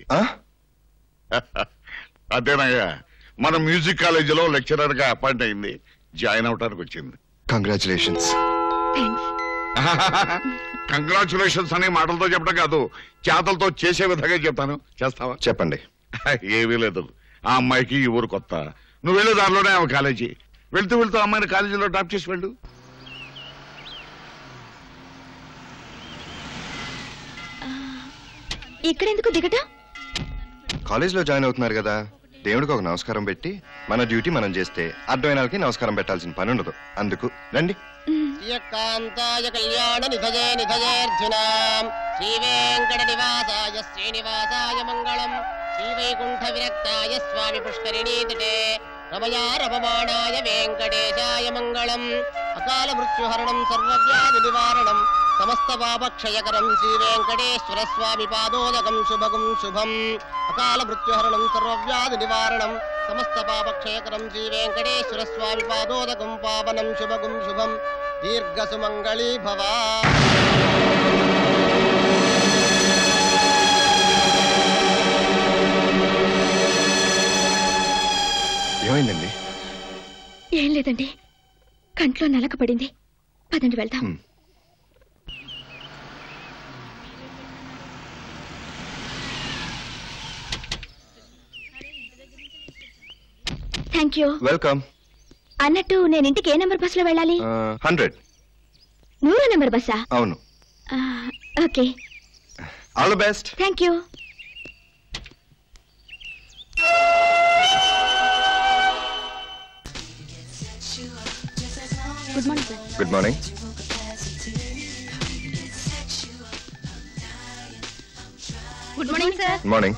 అదేనయ్యా, మన మ్యూజిక్ కాలేజీలో లెక్చరర్ గా అపాయింట్ అయింది, జాయిన్ అవడానికి వచ్చింది. కంగ్రాచులేషన్స్. కంగ్రాచులేషన్స్ అనే మాటలతో చెప్పడం కాదు, చేతలతో చేసే విధంగా చెప్తాను. చేస్తావా? చెప్పండి. ఏమీ లేదు, ఆ అమ్మాయికి ఈ ఊరు కొత్త. నువ్వు వెళ్ళే దారిలోనే ఆమె కాలేజీ. వెళ్తూ వెళ్తూ అమ్మాయిని కాలేజీలో డ్రాప్ చేసి వెళ్ళు. ఇక్కడెందుకు దిగట? కాలేజ్ లో జాయిన్ అవుతున్నారు కదా, దేవుడికి ఒక నమస్కారం పెట్టి మన డ్యూటీ మనం చేస్తే అడ్డమైన వాళ్ళకి నమస్కారం పెట్టాల్సిన పని ఉండదు. అందుకు రండి. కాంతాయ కళ్యాణ నిధయే నిధయేర్జునాం శ్రీ వెంకట నివాసాయ శ్రీనివాసాయ మంగళం శ్రీ వైకుంఠ విరక్తాయ స్వామి పుష్కరిణీ తటే రమయా రమమాణాయ వెంకటేశాయ మంగళం అకాల మృత్యుహరణం సర్వవ్యాధి నివారణం సమస్త పాపక్షయకరం శ్రీ వెంకటేశ్వర స్వామి పాదోదకం శుభగం శుభం అకాల మృత్యుహరణం సర్వవ్యాధి నివారణం సమస్త పాపక్షయకరం శ్రీ వెంకటేశ్వర స్వామి పాదోదకం పావనం శుభగం శుభం దీర్ఘ సుమంగళీ భవ. ఏమైందండి? ఏం లేదండి, కంట్లో నలక పడింది. పదండి వెళ్దాం. Thank you. వెల్కమ్. అన్నట్టు నేను ఇంటికి ఏ నెంబర్ బస్సులో వెళ్ళాలి? 100. 100 నెంబర్ బస్సా? అవును. Okay. All the best. Thank you. Good morning sir. Good morning. Good morning sir. Good morning.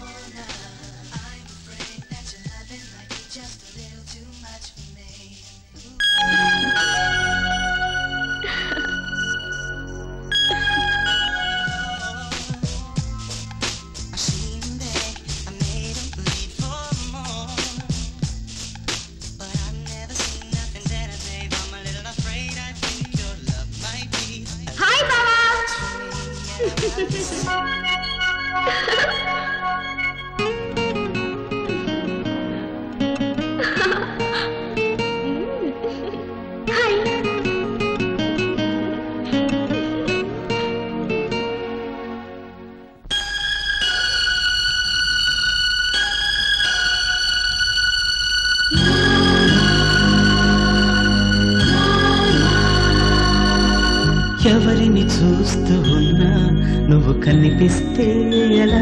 ఎవరిని చూస్తూ ఉన్నా నువ్వు కనిపిస్తే ఎలా,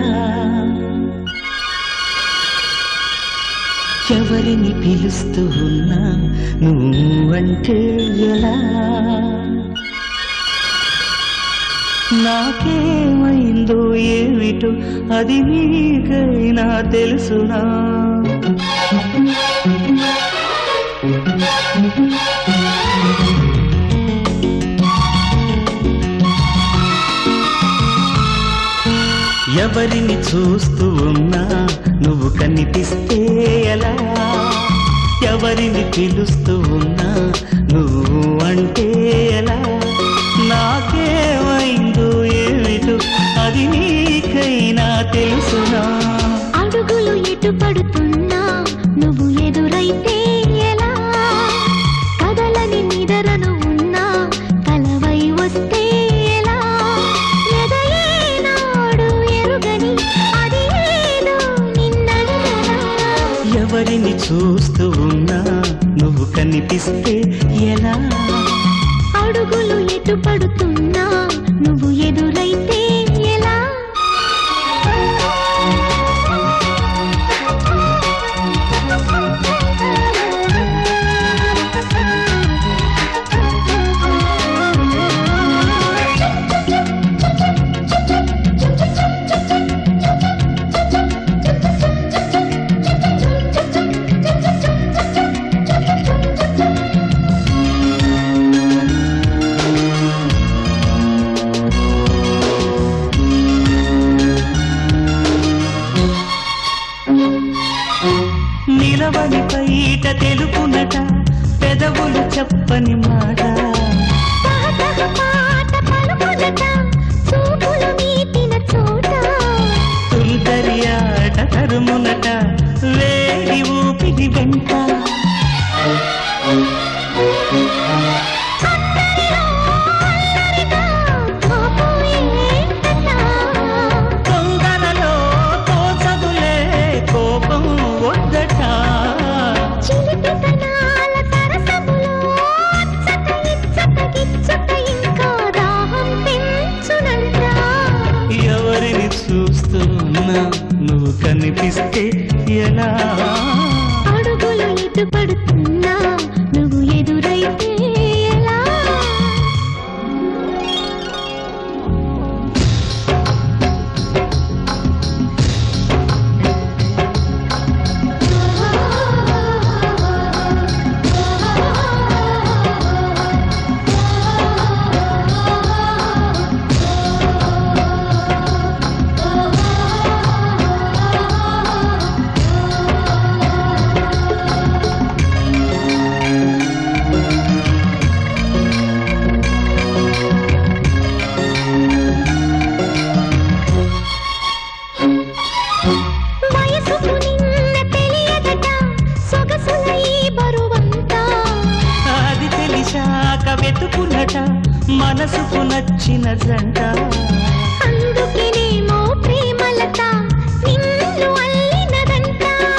ఎవరిని పిలుస్తూ ఉన్నా నువ్వు అంటే ఎలా, నాకేమైందో ఏమిటో అది నీకైనా తెలుసునా, ఎవరిని చూస్తూ ఉన్నా నువ్వు కనిపిస్తే ఎలా, ఎవరిని పిలుస్తూ ఉన్నా నువ్వు అంటే ఎలా, నాకేమైందో ఏమిటో అది నీకైనా తెలుసునా, అడుగులు ఎటు పడుతున్నా నువ్వు ఎదురైతే ఎలా, కదలని నిదరను ఉన్నా కలవై వస్తే ఎలా, ఎదయేనాడు ఎరుగని అది ఏదో నిన్నడుగనా, ఎవరిని చూస్తూ ఉన్నా నువ్వు కనిపిస్తే ఎలా, అడుగులు ఎటు పడుతున్నా నువ్వు ఎదురైతే ఎలా. నిలవని పైట తెలుపునట పెదవులు చెప్పని మాట, తుంటరియాట తరుమునట వేడి ఊపిరి వెంట, తొందరలో తోచదులే కోపం వద్దట, చిలిపితనాల సరసములో అచ్చట ఇచ్చట మనసుకు నచ్చిన జంట అందుకేనేమో ప్రేమలత నిన్ను అల్లినదంట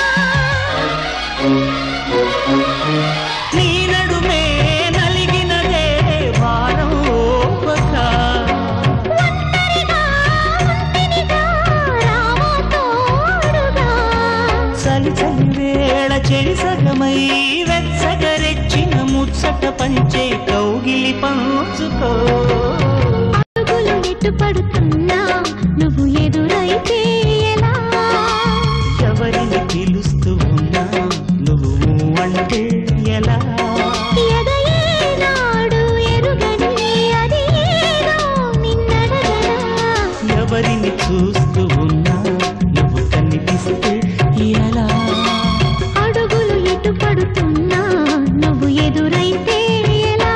నీ నడుమే నలిగినదే భారం ఓపక ఒంటరిగా ఒంటినిగా రావో తోడుగా చలి చలి వేళ చెడి సగమై వెచ్చగరెచ్చిన ముచ్చట పంచే కౌగిలి పంచుకో అడుగులు నెట్టుపడుతున్నా నువ్వు ఎదురైతే ఎలా ఎవరిని పిలుస్తూ ఉన్నా నువ్వు అంటే ఎలా ఎదయేనాడు ఎరుగని అది ఏదో నిన్నడగడా ఎవరిని చూస్తూ ఉన్నా నువ్వు కనిపిస్తే ఎలా అడుగులు ఎటు పడుతున్నా నువ్వు ఎదురైతే ఎలా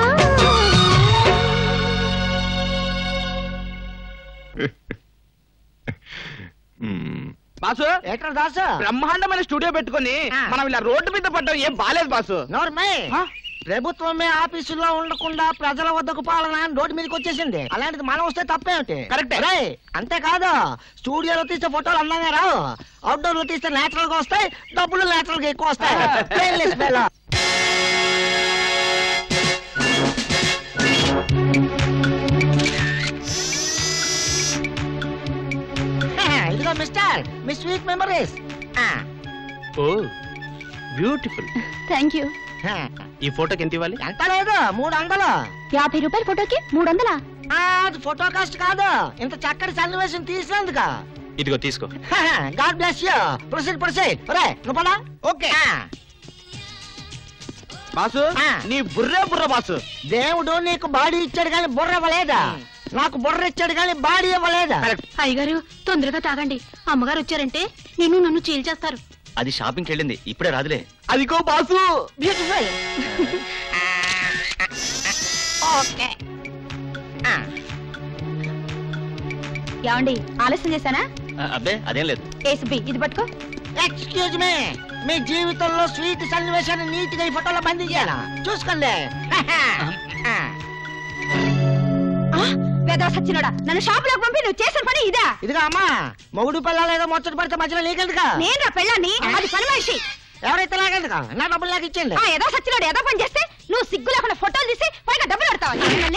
బాసు ఎక్కడ దాసు బ్రహ్మాండమైన స్టూడియో పెట్టుకొని మనం ఇలా రోడ్డు మీద పడ్డం ఏం బాలేదు బాసు. నోర్మై ప్రభుత్వమే ఆఫీసుల్లో ఉండకుండా ప్రజల వద్దకు పాలన అని రోడ్డు మీదకి వచ్చేసింది. అలాంటిది మనం వస్తే తప్పేమిటి? కరెక్టే. అంతేకాదు స్టూడియోలో తీస్తే ఫోటోలు అందంగా రావు, అవుట్డోర్ లో తీస్తే నేచురల్ గా వస్తాయి, డబ్బులు నేచురల్ గా ఎక్కువ వస్తాయి. Brainless fellow. ఇదిగో మిస్టర్ మీ sweet memories. Oh beautiful. Thank you. ఈ ఫోటోకి ఎంత ఇవ్వాలి? ఎంత లేదు 300. 50 రూపాయల ఫోటోకి 300. అది ఫోటో కాస్ట్ కాదు, ఇంత చక్కటి సన్నివేశం తీసినందుక. ఇదిగో తీసుకో. God bless you. ప్రొసీడ్. ఒరే నువ్వు పదా. Okay boss. నీ బుర్ర బాసు. దేవుడు నీకు బాడీ ఇచ్చాడు కానీ బుర్ర ఇవ్వలేదా? నాకు బుర్ర ఇచ్చాడు కానీ బాడీ ఇవ్వలేదా? అయ్యగారు తొందరగా తాగండి, అమ్మగారు వచ్చారంటే నన్ను చీల్చేస్తారు. అది షాపింగ్కి వెళ్ళింది, ఇప్పుడే రాదులే. అదిగో బాసు. బ్యూటిఫుల్. ఓకే ఏమండి ఆలస్యం చేశానా? అబ్బే అదేం లేదు. ఏసుబి ఇది పట్టుకో. ఎక్స్క్యూజ్ మీ, మీ జీవితంలో స్వీట్ సన్నివేశాన్ని నీట్ గా ఈ ఫోటోలో బంధించాను, చూసుకోండి. వేదా సచ్చినోడా, నన్ను షాప్ లోకి పంపి నువ్వు చేసిన పని ఇదా? ఇదిగా అమ్మా, మొగుడు పిల్లలు ఏదో ముచ్చట పడితే మధ్యలో నీకెందుగా? నేను రా పెళ్ళాన్ని, అది పని మనిషి. ఎవరైతే లాగేందుగా? నా డబ్బులు నాకు ఇచ్చేయండి. ఏదో సచ్చినోడు ఏదో పని చేస్తే నువ్వు సిగ్గు లేకుండా ఫోటోలు తీసి పైగా డబ్బులు పెడతావు.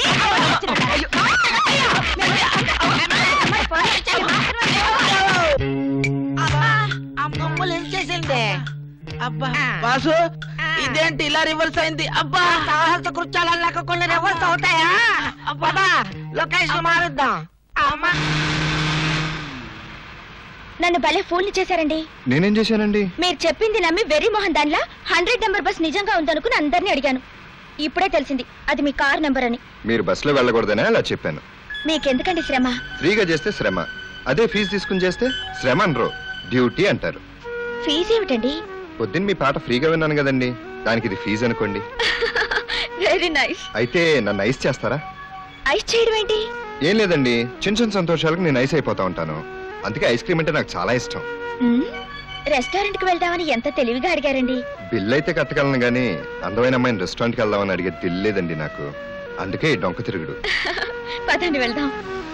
అమ్మమ్మలు ఏం చేసింది? అబ్బా బాసు, ఇదేంటి ఇలా రివర్స్ అయింది? అబ్బా సాహస కృత్యాలన్నాక కొన్ని రివర్స్ అవుతాయా? అబ్బా లొకేషన్ మారుద్దాం. అమ్మా నన్ను భలే ఫోన్లు చేశారండి. నేనేం చేశానండి? మీరు చెప్పింది నమ్మి వెర్రి మోహన్ దానిలా 100 నెంబర్ బస్ నిజంగా ఉందనుకుని అందరినీ అడిగాను. ఇప్పుడే తెలిసింది అది మీ కార్ నెంబర్ అని. మీరు బస్సులో వెళ్ళకూడదనే అలా చెప్పాను. మీకెందుకండి శ్రమ? ఫ్రీగా చేస్తే శ్రమ, అదే ఫీజు తీసుకుని చేస్తే శ్రమ అనరు, డ్యూటీ అంటారు. ఫీజు ఏమిటండి? పొద్దున్న మీ పాట ఫ్రీగా విన్నాను కదండి, దానికి ఇది ఫీజు అనుకోండి. Very nice. అయితే నన్ను ఐస్ చేస్తారా? ఐస్ చేయడం ఏంటి? ఏం లేదండి, చిన్న చిన్న సంతోషాలకు నేను ఐస్ అయిపోతా ఉంటాను, అందుకే ఐస్ క్రీమ్ అంటే నాకు చాలా ఇష్టం. రెస్టారెంట్ కి వెళ్దామని ఎంత తెలివిగా అడిగారండి. బిల్ అయితే కట్టగలను గానీ అందమైన అమ్మాయిని రెస్టారెంట్ కి వెళ్దామని అడిగే తెలియలేదండి నాకు, అందుకే ఈ డొంక తిరుగుడు. పదండి వెళ్దాం.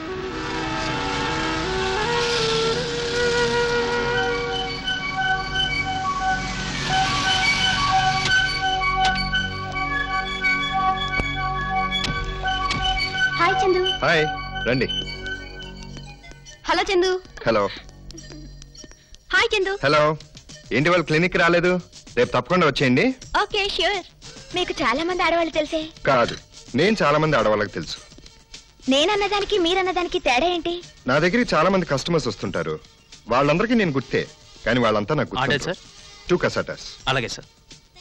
హాయ్ చందు. హాయ్, రండి. Hello Chandu. Hello. Hi Chandu. Hello. ఏంటి వాళ్ళు క్లినిక్ రాలేదు? రేపు తప్పకుండా వచ్చేయండి. Okay sure. మీకు చాలా మంది ఆడవాళ్ళు తెలిసే. కాదు, నేను చాలా మంది ఆడవాళ్ళకి తెలుసు. నేనన్నదానికి మీరన్నదానికి తేడా ఏంటి? నా దగ్గరికి చాలా మంది కస్టమర్స్ వస్తుంటారు, వాళ్ళందరికీ నేను గుర్తే, కానీ వాళ్ళంతా నాకు గుర్తు. 2 కసాటాస్. అలాగే సార్.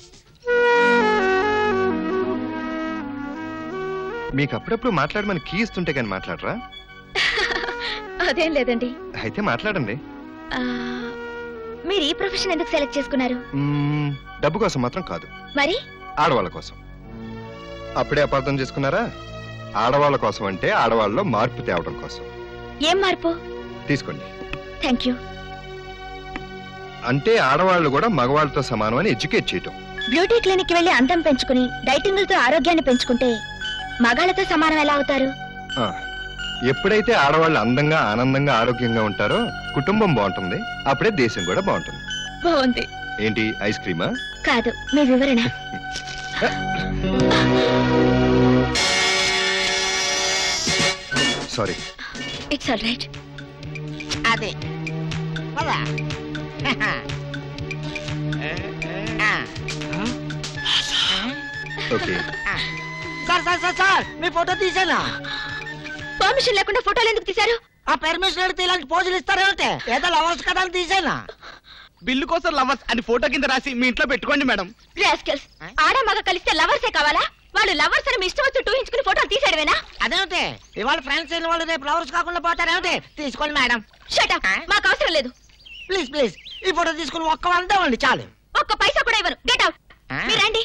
మీకు అప్పుడప్పుడు మాట్లాడమని కీ ఇస్తుంటే కానీ మాట్లాడరా? అదేం లేదండి. అయితే మాట్లాడండి. మీరు ఈ ప్రొఫెషన్ ఎందుకు సెలెక్ట్ చేసుకున్నారు? డబ్బు కోసం మాత్రం కాదు. మరి? ఆడవాళ్ళ కోసం. అప్పుడే అపార్థం చేసుకున్నారా? ఆడవాళ్ళ కోసం అంటే ఆడవాళ్ళలో మార్పు తేవడం కోసం. ఏం మార్పు? తీసుకోండి. Thank you. అంటే ఆడవాళ్ళు కూడా మగవాళ్ళతో సమానం అని ఎడ్యుకేట్ చేయటం. బ్యూటీ క్లినిక్ వెళ్ళి అందం పెంచుకుని డైటింగ్లతో ఆరోగ్యాన్ని పెంచుకుంటే మగాళ్ళతో సమానం ఎలా అవుతారు? ఎప్పుడైతే ఆడవాళ్ళు అందంగా ఆనందంగా ఆరోగ్యంగా ఉంటారో కుటుంబం బాగుంటుంది, అప్పుడే దేశం కూడా బాగుంటుంది. బాగుంది. ఏంటి ఐస్ క్రీమా? కాదు, మీ వివరణ. సారీ. It's all right. అదే ఓకే. సార్ మీ ఫోటో తీసానా? పర్మిషన్ లేకుండా ఫోటోలు ఎందుకు తీశారు? ఆ పర్మిషన్ అడిగితే ఇలాంటి పోజులు ఇస్తారేమిటే? ఏదో లవర్స్ కదా అని తీసానా? బిల్లు కోసం లవర్స్ అని ఫోటో కింద రాసి మీ ఇంట్లో పెట్టుకోండి మేడం. రాస్కల్స్, ఆడ మగ కలిస్తే లవర్సే కావాలా? వాళ్ళు లవర్స్ అని మీ ఇష్టం వచ్చి ఊహించుకుని ఫోటోలు తీసేయడమేనా? అదేమిటి ఇవాళ ఫ్రెండ్స్ అయిన వాళ్ళు రేపు లవర్స్ కాకుండా పోతారేమిటి? తీసుకోండి మేడం. షట్ అప్, మాకు అవసరం లేదు. ప్లీజ్ ప్లీజ్ ఈ ఫోటో తీసుకుని ఒక్క వంద ఇవ్వండి చాలు. ఒక్క పైసా కూడా ఇవ్వను. Get out. మీరండి.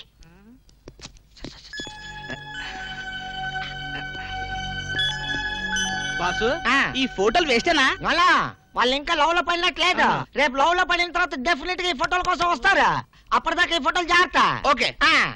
బాసు, ఈ ఫోటోలు వేస్తేనా? అలా వాళ్ళు ఇంకా లవ్ లో పడినట్లేదు. రేపు లవ్ లో పడిన తర్వాత డెఫినెట్ గా ఈ ఫోటోల కోసం వస్తారు. అప్పటిదాకా ఈ ఫోటోలు జాగ్రత్త. ఓకే.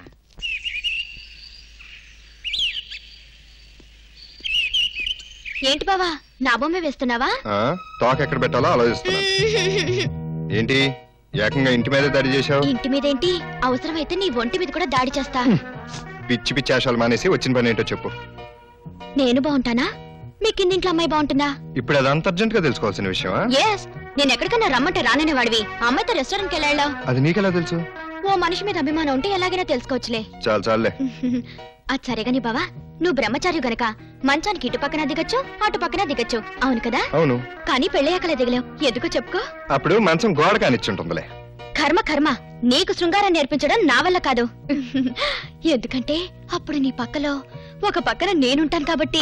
ఏంటి బావా, నా బొమ్మ వేస్తున్నావా? తాక్ ఎక్కడ పెట్టాలో ఆలోచిస్తున్నా. ఏంటి ఏకంగా ఇంటి మీద దాడి చేశావు? ఇంటి మీదేంటి, అవసరమైతే నీ ఒంటి మీద కూడా దాడి చేస్తా. పిచ్చి పిచ్చి ఆశాలు మానేసి వచ్చిన పని ఏంటో చెప్పు. నేను బాగుంటానా? మీ కిందింట్లో అమ్మాయి బాగుంటుందా? ఇప్పుడు అది అంత అర్జెంట్ గా తెలుసుకోవాల్సిన విషయమా? ఎస్, నేను ఎక్కడికన్నా రమ్మంటే రాననే వాడివి. అమ్మాయితో రెస్టారెంట్ కి వెళ్ళావు. అది నీకెలా తెలుసు? ఓ మనిషి మీద అభిమానం ఉంటే ఎలాగైనా తెలుసుకోవచ్చులే. చాలు చాలులే. అది సరేగాని బావా, నువ్వు బ్రహ్మచారి గనక మంచానికి ఇటు పక్కన దిగచ్చు, అటు పక్కన దిగచ్చు, అవును కదా? అవును. కానీ పెళ్ళయ్యాకలే దిగలేవు. ఎందుకో చెప్పుకో. అప్పుడు మంచం గోడ కానిచ్చుంటుందిలే. కర్మ కర్మ, నీకు శృంగారం నేర్పించడం నా వల్ల కాదు. ఎందుకంటే అప్పుడు నీ పక్కలో ఒక పక్కన నేనుంటాను కాబట్టి.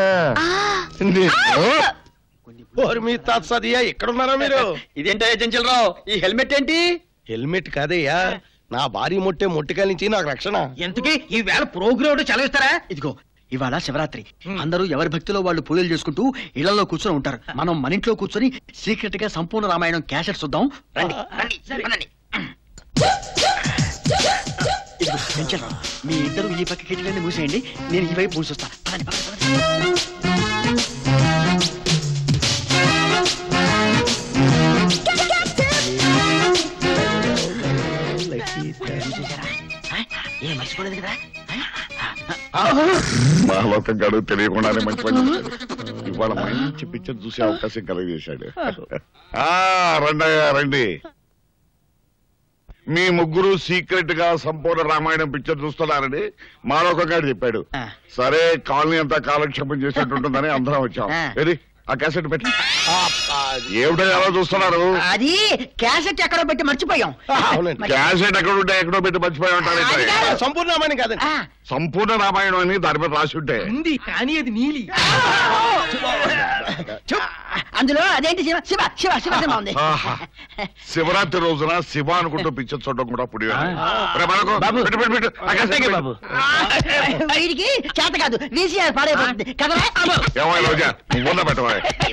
ఎక్కడున్నారా మీరు? ఇదేంటో చెంచలరావు, ఈ హెల్మెట్ ఏంటి? హెల్మెట్ కాదయ్యా, నా భార్య మొట్టికాయ నుంచి నాకు రక్షణ. ఎందుకే ఈ వేళ ప్రోగ్రామ్ చదివిస్తారా? ఇదిగో ఇవాళ శివరాత్రి, అందరూ ఎవరి భక్తిలో వాళ్ళు పూజలు చేసుకుంటూ ఇళ్లలో కూర్చొని ఉంటారు. మనం మన ఇంట్లో కూర్చొని సీక్రెట్ గా సంపూర్ణ రామాయణం క్యాసెట్ చూద్దాం. రండి రండి. ఇదిగో చెంచలరావు, మీ ఇద్దరు ఈ పక్క కిటికీలన్నీ మూసేయండి, నేను ఈ వైపు మూసొస్తా. ఏ మర్చిపోలేదు కదా? మహాలోకం గడువు తెలియకుండానే మంచి పని చేశాడు. ఇవాళ మంచి పిక్చర్ చూసే అవకాశం కలిగజేశాడు. రండయ్యా రండి. మీ ముగ్గురు సీక్రెట్ గా సంపూర్ణ రామాయణం పిక్చర్ చూస్తున్నారని మాలోకం గారు చెప్పాడు. సరే కాలనీ అంతా కాలక్షేపం చేసేట్టుంటుందని అందరం వచ్చాం. ఏది ఆ క్యాసెట్ పెట్టి ఏమిటో ఎలా చూస్తున్నారు? అది క్యాసెట్ ఎక్కడో పెట్టి మర్చిపోయాం. క్యాసెట్ ఎక్కడో పెట్టి మర్చిపోయి ఉంటారు. సంపూర్ణ రామాయణం కాదండి, సంపూర్ణ రామాయణం అని దాని మీద రాసి ఉంటే ఉంది, కానీ అది నీలి. అందులో అదేంటి శివ శివ శివ శివ సినిమా ఉంది. శివరాత్రి రోజున శివ అనుకుంటూ పిక్చర్ చూడడం కూడా పుడి. వీడికి చేత కాదు, వీసీఆర్ పాడైపోతుంది కదా. ఏమో రోజా నువ్వు పెట్టవా?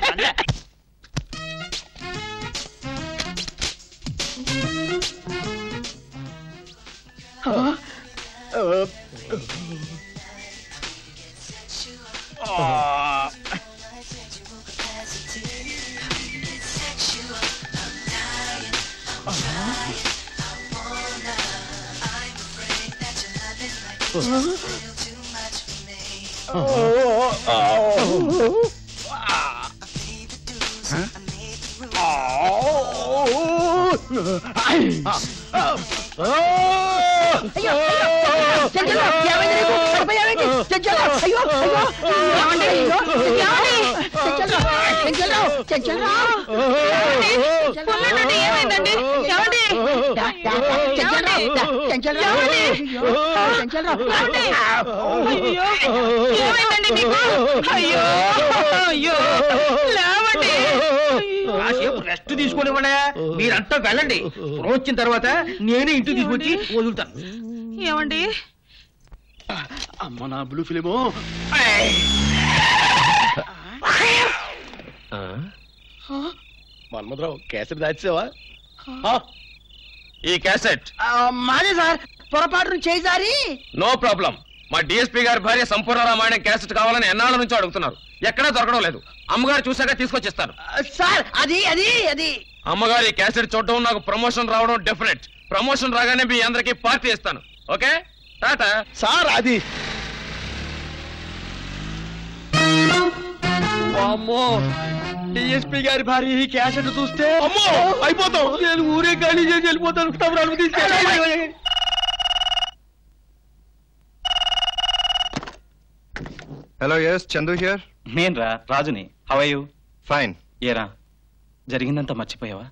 కాసేపు రెస్ట్ తీసుకునివ్వండి. మీరంతా వెళ్ళండి. వచ్చిన తర్వాత నేనే ఇంటికి తీసుకొచ్చి వదులుతాను. ఏమండి? అమ్మ నా బ్లూ ఫిలిమో. మన్మధరావు క్యాసెట్ దాచేవా? ఈ క్యాసెట్ మాదే సార్, పొరపాటును చేసారి. No problem. మా డిఎస్పీ గారి భార్య సంపూర్ణ రామాయణం క్యాసెట్ కావాలని ఎన్నాళ్ళ నుంచి అడుగుతున్నారు. ఎక్కడా దొరకడం లేదు. అమ్మగారు చూసాక తీసుకొచ్చిస్తాను. సార్ అది అమ్మగారు ఈ క్యాసెట్ చూడడం నాకు ప్రమోషన్ రావడం డెఫినెట్. ప్రమోషన్ రాగానే మీ అందరికి పార్టీ ఇస్తాను. ఓకే టాటా. సార్ అది అమ్మో డిఎస్పీ గారి భార్య ఈ క్యాసెట్ చూస్తే అమ్మో అయిపోతాం. నేను ఊరే ఖాళీ చేసి వెళ్ళిపోతాను. తమరు తీసుకెళ్ళి. Hello yes Chandu here. నేను రాజుని. How are you? ఫైన్. ఏరా జరిగిందంతా మర్చిపోయావా?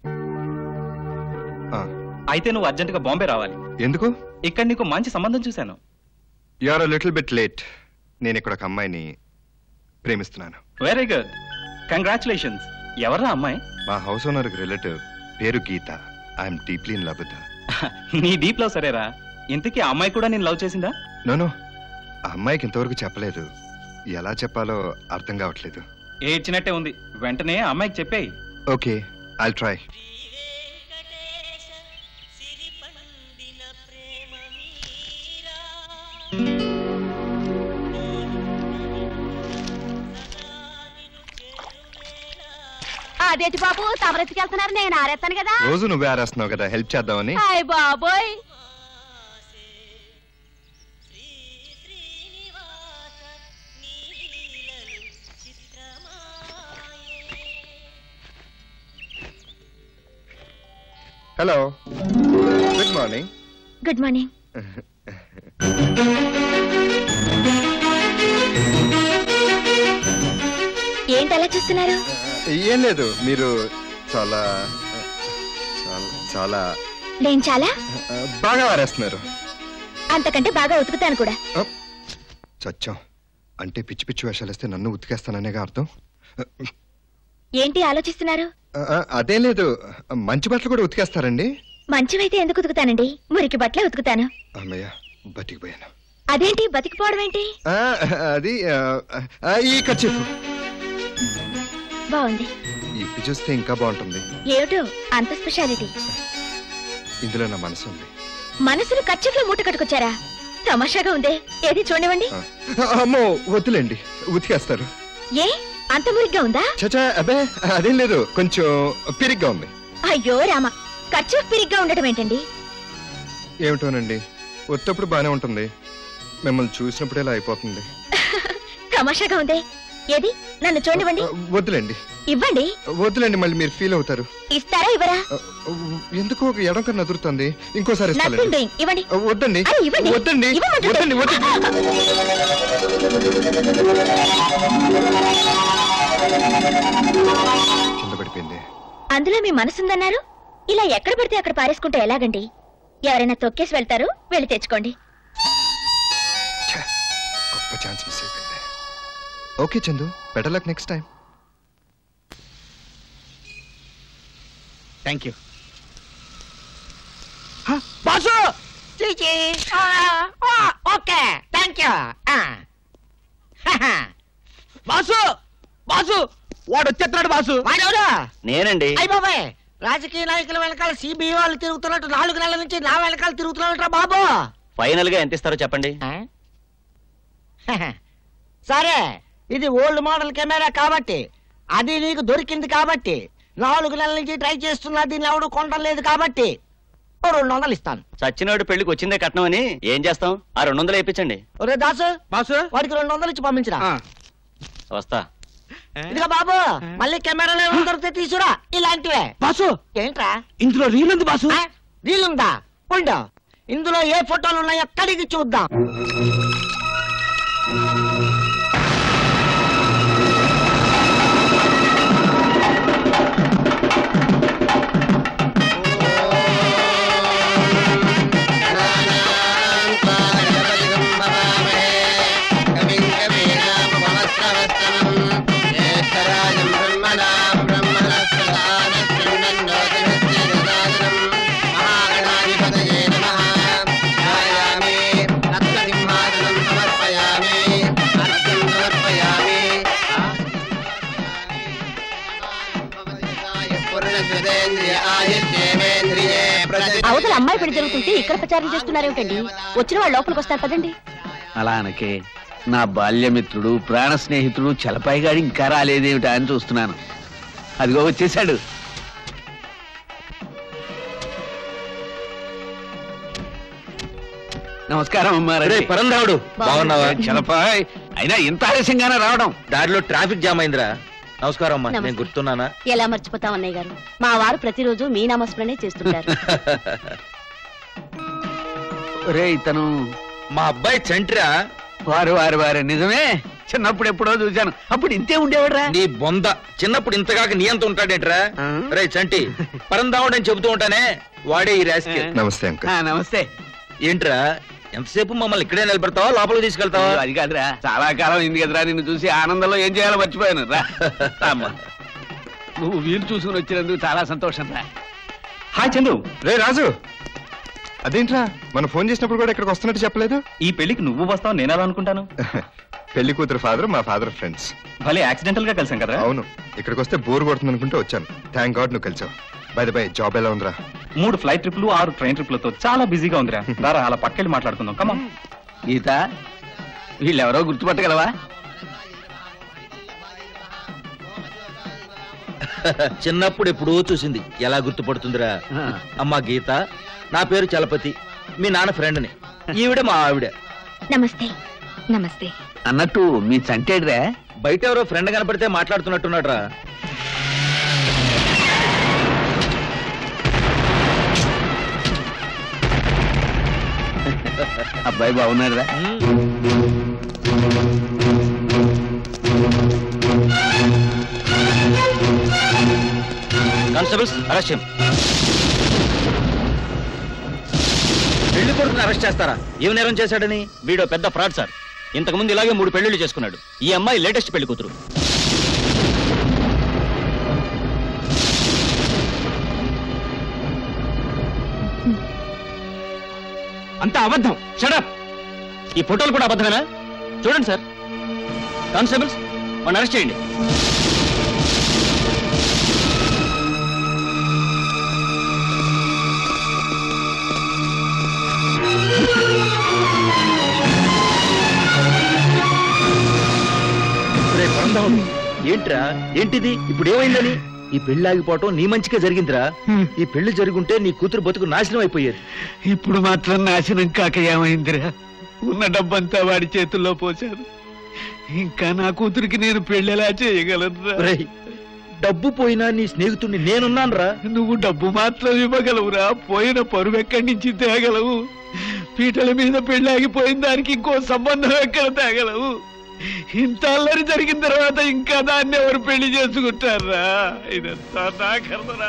అయితే నువ్వు అర్జెంటుగా బాంబే రావాలి. ఎందుకు? ఇక్కడ నీకు మంచి సంబంధం చూశాను. You are little bit late. నేను ఇక్కడ ఒక అమ్మాయిని ప్రేమిస్తున్నాను. Very good, congratulations. ఎవర్రా అమ్మాయి? మా హౌస్ ఓనర్ రిలేటివ్, పేరు Geetha. I'm deeply in love with her. నీ డీప్ లవ్ సరేరా. ఇంతకీ ఆ అమ్మాయి కూడా నేను లవ్ చేసిందా? నో ఆ అమ్మాయికి ఇంతవరకు చెప్పలేదు. ఎలా చెప్పాలో అర్థం కావట్లేదు. ఏడ్చినట్టే ఉంది. వెంటనే ఆ అమ్మాయికి చెప్పేయి. Okay I'll try. అదేటి బాబు తమరెత్తుకెళ్తున్నారు, నేను ఆరేస్తాను కదా. రోజు నువ్వే ఆరేస్తున్నావు కదా, హెల్ప్ చేద్దామని. హాయ్ బాబోయ్. Hello good morning. Good morning. ఏంటి అలా చూస్తున్నారు? ఏం లేదు, మీరు చాలా చాలా చాలా నేను చాలా బాగా ఆరేస్తున్నారు. అంతకంటే బాగా ఉతుకుతాను కూడా. చచ్చాం అంటే పిచ్చి పిచ్చి వేషాలు వేస్తే నన్ను ఉతికేస్తాననేగా అర్థం. ఏంటి ఆలోచిస్తున్నారు? అదేం లేదు, మంచి బట్టలు కూడా ఉతికేస్తారండి? మంచివైతే ఎందుకు ఉతుకుతానండి, మురికి బట్టలే ఉతుకుతాను. అమ్మయ్య బతికిపోయాను. అదేంటి బతికిపోవడం ఏంటి? అది ఈ కర్చీఫ్ బాగుంది. ఇప్పి చూస్తే ఇంకా బాగుంటుంది. ఏమిటో అంత స్పెషాలిటీ. ఇందులో నా మనసు ఉంది. మనసును కర్చీఫ్లో మూట కట్టుకొచ్చారా? తమాషాగా ఉందే. ఏది చూడనివ్వండి. అమ్మో వద్దులేండి, ఉతికేస్తారు. ఏ అంత మురిగ్గా ఉందా? చచా అబ్బే అదేం లేదు, కొంచెం పిరిగ్గా ఉంది. అయ్యో రామ, కర్చీఫ్ పిరిగ్గా ఉండటం ఏంటండి? ఏమిటోనండి, ఒత్తప్పుడు బానే ఉంటుంది, మిమ్మల్ని చూసినప్పుడు ఇలా అయిపోతుంది. తమాషాగా ఉందే. ఏది నన్ను చూడనివ్వండి. వద్దులేండి. ఇవ్వండి. వద్దులేండి, మళ్ళీ మీరు ఫీల్ అవుతారు. ఇస్తారా ఇవ్వరా? ఎందుకో ఒక ఎడం కన్నా నదురుతుంది, ఇంకోసారి ఇవ్వండి. ఇవ్వండి. వద్దండి వద్దండి వద్దండి వద్దండి. కింద పడిపోయింది. అందులో మీ మనసుందన్నారు. ఇలా ఎక్కడ పడితే అక్కడ పారేసుకుంటే ఎలాగండి? ఎవరైనా తొక్కేసి వెళ్తారు, వెళ్ళి తెచ్చుకోండి. గొప్ప ఛాన్స్ మిస్ అయిపోయింది. Okay Chandu, better luck next time. Thank you. Boss okay thank you. Boss boss వాడు వచ్చేస్తున్నాడు. బాసు వాడెవరు? నేనండి. అయ్య బాబాయ్, రాజకీయ నాయకుల వెనకాల సిబిఐ వాళ్ళు తిరుగుతున్నట్టు 4 నెలల నుంచి నా వెనకాల తిరుగుతున్నట్రా బాబు. ఫైనల్ గా ఎంత ఇస్తారో చెప్పండి. సరే, ఇది ఓల్డ్ మోడల్ కెమెరా కాబట్టి, అది నీకు దొరికింది కాబట్టి, 4 నెలల నుంచి ట్రై చేస్తున్నా, దీన్ని ఎవడు కొనడం లేదు కాబట్టి 200 ఇస్తాను. సచ్చినోడు పెళ్లికి వచ్చిందే కట్నం అని ఏం చేస్తాం? ఆ 200 వేయించండి. ఒరే దాసు బాసు, వాడికి 200 ఇచ్చి పంపించరా. వస్తా. ఇదిగా బాబు, మళ్ళీ కెమెరాలో ఏమైనా దొరికితే తీసురా. ఇలాంటివే. బాసు ఏంట్రా ఇందులో రీల్ ఉంది బాసు. రీల్ ఉందా? ఉండు, ఇందులో ఏ ఫోటోలు ఉన్నాయో కడిగి చూద్దాం. అవతల అమ్మాయి పెళ్లి జరుగుతుంటే ఇక్కడ ప్రచారం చేస్తున్నారేమిటండి? వచ్చిన వాళ్ళు లోపలికి వస్తారు పదండి. అలా అనకే. నా బాల్యమిత్రుడు ప్రాణ స్నేహితుడు చలపాయిగాడి ఇంకా రాలేదేమిటా అని చూస్తున్నాను. అదిగో వచ్చేసాడు. నమస్కారం అమ్మా. పరంధావుడు బాగున్నావా? చలపాయ్ అయినా ఇంత ఆలస్యంగానే రావడం? దారిలో ట్రాఫిక్ జామ్ అయిందిరా. నమస్కారం అమ్మా. నేను గుర్తున్నానా? ఎలా మర్చిపోతాం అన్నయ్య గారు, మా వారు ప్రతిరోజు మీ నామస్మరణే చేస్తుంటారు. రే ఇతను మా అబ్బాయి చంట్రా. వారు నిజమే. చిన్నప్పుడు ఎప్పుడో చూశాను. అప్పుడు ఇంతే ఉండేవాడ్రా. నీ బొంద. చిన్నప్పుడు ఇంతగాక నీ అంత ఉంటాడేట్రా? రే చంటి, పరంధావుడు అని చెబుతూ ఉంటానే, వాడే ఈ రాశి. నమస్తే అంకుల్. నమస్తే. ఏంట్రా ఎంతసేపు మమ్మల్ని ఇక్కడే నిలబెడతావా, లోపలికి తీసుకెళ్తావా? అది కాదురా, చాలా కాలం అయింది కదరా నిన్ను చూసి. ఆనందంలో ఏం చేయాలో మర్చిపోయాను. రా అమ్మా, నువ్వు వీలు చూసుకుని వచ్చినందుకు చాలా సంతోషం రా. హాయ్ చందు. రే రాజు, అదేంట్రా మనం ఫోన్ చేసినప్పుడు కూడా ఇక్కడికి వస్తున్నట్టు చెప్పలేదు? ఈ పెళ్లికి నువ్వు వస్తావు నేను ఎలా అనుకుంటాను? పెళ్లి కూతురు ఫాదర్, మా ఫాదర్ ఫ్రెండ్స్. భలే యాక్సిడెంటల్ గా కలిసాం కదా. అవును, ఇక్కడికి వస్తే బోర్ కొడుతుంది అనుకుంటే వచ్చాను. థ్యాంక్ గాడ్ నువ్వు కలిసావు. బై ద బై, జాబ్ ఎలా ఉందిరా? 3 ఫ్లైట్ ట్రిప్లు 6 ట్రైన్ ట్రిప్లతో చాలా బిజీగా ఉందిరా. రారా అలా పక్కెళ్ళి మాట్లాడుకుందాం. కమా. గీత, వీళ్ళెవరో గుర్తుపట్టగలవా? చిన్నప్పుడు ఎప్పుడో చూసింది, ఎలా గుర్తుపడుతుందిరా? అమ్మా గీత, నా పేరు చలపతి, మీ నాన్న ఫ్రెండ్ని. ఈవిడ మా ఆవిడ. నమస్తే. నమస్తే. అన్నట్టు మీ చంటేడ్రా? బయట ఎవరో ఫ్రెండ్ కనపడితే మాట్లాడుతున్నట్టున్నాడు రా. అబ్బాయి బాగున్నాడురా? కానిస్టేబుల్స్ అరెస్ట్ చేయం. పెళ్లి కొడుకుని అరెస్ట్ చేస్తారా? ఏం నేరం చేశాడని? వీడో పెద్ద ఫ్రాడ్ సార్. ఇంతకుముందు ఇలాగే 3 పెళ్లిళ్ళు చేసుకున్నాడు. ఈ అమ్మాయి లేటెస్ట్ పెళ్లి కూతురు. అంతా అబద్ధం. షడప్. ఈ ఫోటోలు కూడా అబద్ధమేనా? చూడండి సార్. కానిస్టేబుల్స్ వాడిని అరెస్ట్ చేయండి. ఏంట్రా ఏంటిది? ఇప్పుడు ఏమైందని? ఈ పెళ్లి ఆగిపోవటం నీ మంచిగా జరిగిందిరా. ఈ పెళ్లి జరుగుంటే నీ కూతురు బతుకు నాశనం అయిపోయేది. ఇప్పుడు మాత్రం నాశనం కాక ఏమైందిరా? ఉన్న డబ్బంతా వాడి చేతుల్లో పోశాను. ఇంకా నా కూతురికి నేను పెళ్ళెలా చేయగలనురా? డబ్బు పోయినా నీ స్నేహితుడిని నేనున్నాను రా. నువ్వు డబ్బు మాత్రం ఇవ్వగలవురా, పోయిన పరువు ఎక్కడి నుంచి తేగలవు? పీటల మీద పెళ్ళాగిపోయిన దానికి ఇంకో సంబంధం ఎక్కడ తేగలవు? ఇంత అల్లరి జరిగిన తర్వాత ఇంకా దాన్ని ఎవరు పెళ్లి చేసుకుంటారా? ఇదంతా నా కర్మరా.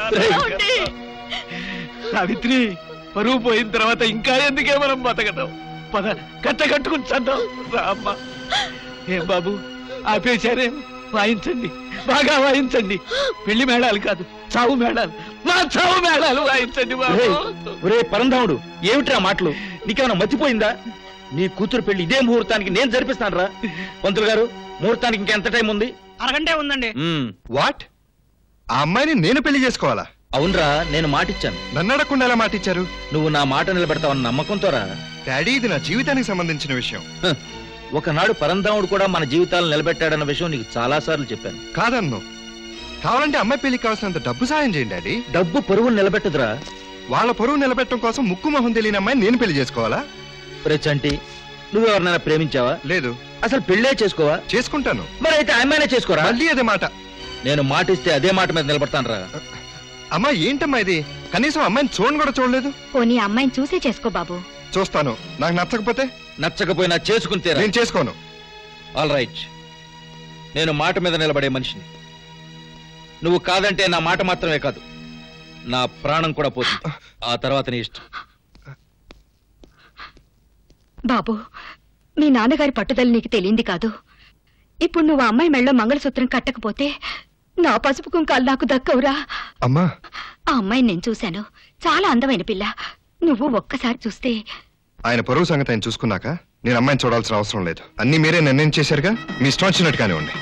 సావిత్రి, పరువు పోయిన తర్వాత ఇంకా ఎందుకే మనం బతకడం? పద, కట్టుకుని చద్దాం రా అమ్మ. ఏం బాబు ఆపేశారేం? వాయించండి, బాగా వాయించండి. పెళ్లి మేళాలు కాదు, చావు మేళాలు. మా చావు మేళాలు వాయించండి బాబు. ఒరే పరంధాముడు, ఏమిట్రా మాటలు? నీకేమైనా మర్చిపోయిందా? నీ కూతురు పెళ్లి ఇదే ముహూర్తానికి నేను జరిపిస్తాను రా. పంతులు గారు, ముహూర్తానికి ఇంకెంత టైం ఉంది? అరగంటే ఉందండి. వాట్? ఆ అమ్మాయిని నేను పెళ్లి చేసుకోవాలా? అవునరా, నేను మాటిచ్చాను. నన్ను అడగకుండా ఎలా మాటిచ్చారు? నువ్వు నా మాట నిలబెడతావన్న నమ్మకంతో రా. డాడీ, ఇది నా జీవితానికి సంబంధించిన విషయం. ఒకనాడు పరంధాముడు కూడా మన జీవితాలను నిలబెట్టాడన్న విషయం నీకు చాలా సార్లు చెప్పాను. కాదన్ను. కావాలంటే అమ్మాయి పెళ్లికి కావాల్సినంత డబ్బు సాయం చేయండి డాడీ. డబ్బు పరువును నిలబెట్టదురా. వాళ్ళ పరువు నిలబెట్టడం కోసం ముక్కు మొహం తెలియని అమ్మాయిని నేను పెళ్లి చేసుకోవాలా? చంటి, నువ్వెవరినైనా ప్రేమించావా? లేదు. అసలు పెళ్ళే చేసుకోవా? చేసుకుంటాను. మరి అయితే అమ్మాయినే చేసుకోరా. మళ్ళీ అదే మాట. నేను మాటిస్తే అదే మాట మీద నిలబడతాను రా. అమ్మా, ఏంటమ్మా ఇది? కనీసం అమ్మాయిని చూడని కూడా చూడలేదు. పోనీ అమ్మాయిని చూసే చేసుకో బాబు. చూస్తాను. నాకు నచ్చకపోతే? నచ్చకపోయినా చేసుకుంటే నేను చేసుకోను. ఆల్ రైట్, నేను మాట మీద నిలబడే మనిషిని. నువ్వు కాదంటే నా మాట మాత్రమే కాదు, నా ప్రాణం కూడా పోతుంది. ఆ తర్వాత నీ ఇష్టం. బాబు, మీ నాన్నగారి పట్టుదల నీకు తెలియంది కాదు. ఇప్పుడు నువ్వు అమ్మాయి మెళ్ళో మంగళసూత్రం కట్టకపోతే నా పసుపు కుంకాలు నాకు దక్కవురా. అమ్మా, ఆ అమ్మాయిని నేను చూశాను. చాలా అందమైన పిల్ల. నువ్వు ఒక్కసారి చూస్తే. ఆయన పరువు సంగతి ఆయన చూసుకున్నాక నేను అమ్మాయిని చూడాల్సిన అవసరం లేదు. అన్ని మీరే నిర్ణయం చేశారుగా, మీ ఇష్టం వచ్చినట్టుగానే ఉండి.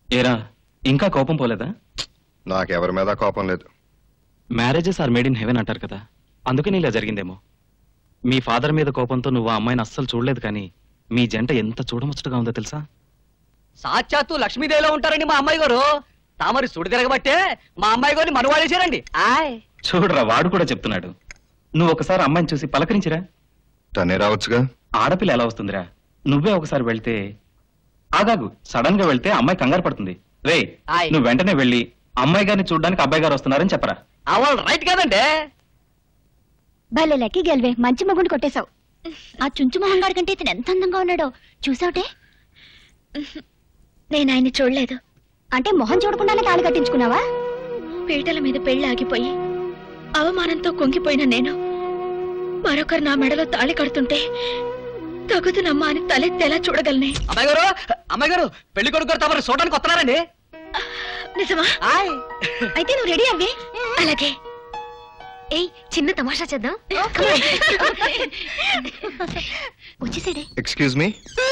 ఏరా ఇంకా కోపం పోలేదా? నాకెవరి మీద కోపం లేదు. Marriages are made in heaven అంటారు కదా, అందుకని ఇలా జరిగిందేమో. మీ ఫాదర్ మీద కోపంతో నువ్వు ఆ అమ్మాయిని అస్సలు చూడలేదు, కానీ మీ జంట ఎంత చూడముచ్చటగా ఉందో తెలుసా? సాక్షాత్తు లక్ష్మీదేవిలో ఉంటారండి మా అమ్మాయి గారు. తామరి సుడి తిరగబట్టే మా అమ్మాయి గారిని మనవాడేశారండి. చూడరా, వాడు కూడా చెప్తున్నాడు. నువ్వు ఒకసారి అమ్మాయిని చూసి పలకరించిరా. తనే రావచ్చుగా. ఆడపిల్ల ఎలా వస్తుందిరా? నువ్వే ఒకసారి వెళ్తే. ఆగాగు, సడన్ గా వెళ్తే అమ్మాయి కంగారు పడుతుంది. రే, నువ్వు వెంటనే వెళ్ళి అమ్మాయి గారిని చూడడానికి అబ్బాయి గారు వస్తున్నారని చెప్పరా. వాళ్ళు రైట్ కదండి. భలే లక్కీ గెలివే, మంచి మొగుడు కొట్టేశావు. ఆ చుంచు మొహం గారి కంటే ఇతను ఎంత అందంగా ఉన్నాడో చూసావుటే. నేను ఆయన్ని చూడలేదు. అంటే మొహం చూడకుండానే తాళి కట్టించుకున్నావా? పీటల మీద పెళ్లి ఆగిపోయి అవమానంతో కుంగిపోయిన నేను మరొకరు నా మెడలో తాళి కడుతుంటే తగుదునమ్మా అని తలెత్తేలా చూడగలనే. అమ్మాయి గారు పెళ్లి కొడుకు గారు తమరు చూడడానికి వస్తున్నారండి. నిజమా? అయితే నువ్వు రెడీ అవ్వే. అలాగే. ఏయ్, చిన్న తమాషా చేద్దాం. వచ్చేసాడే. ఎక్స్క్యూజ్ మీ,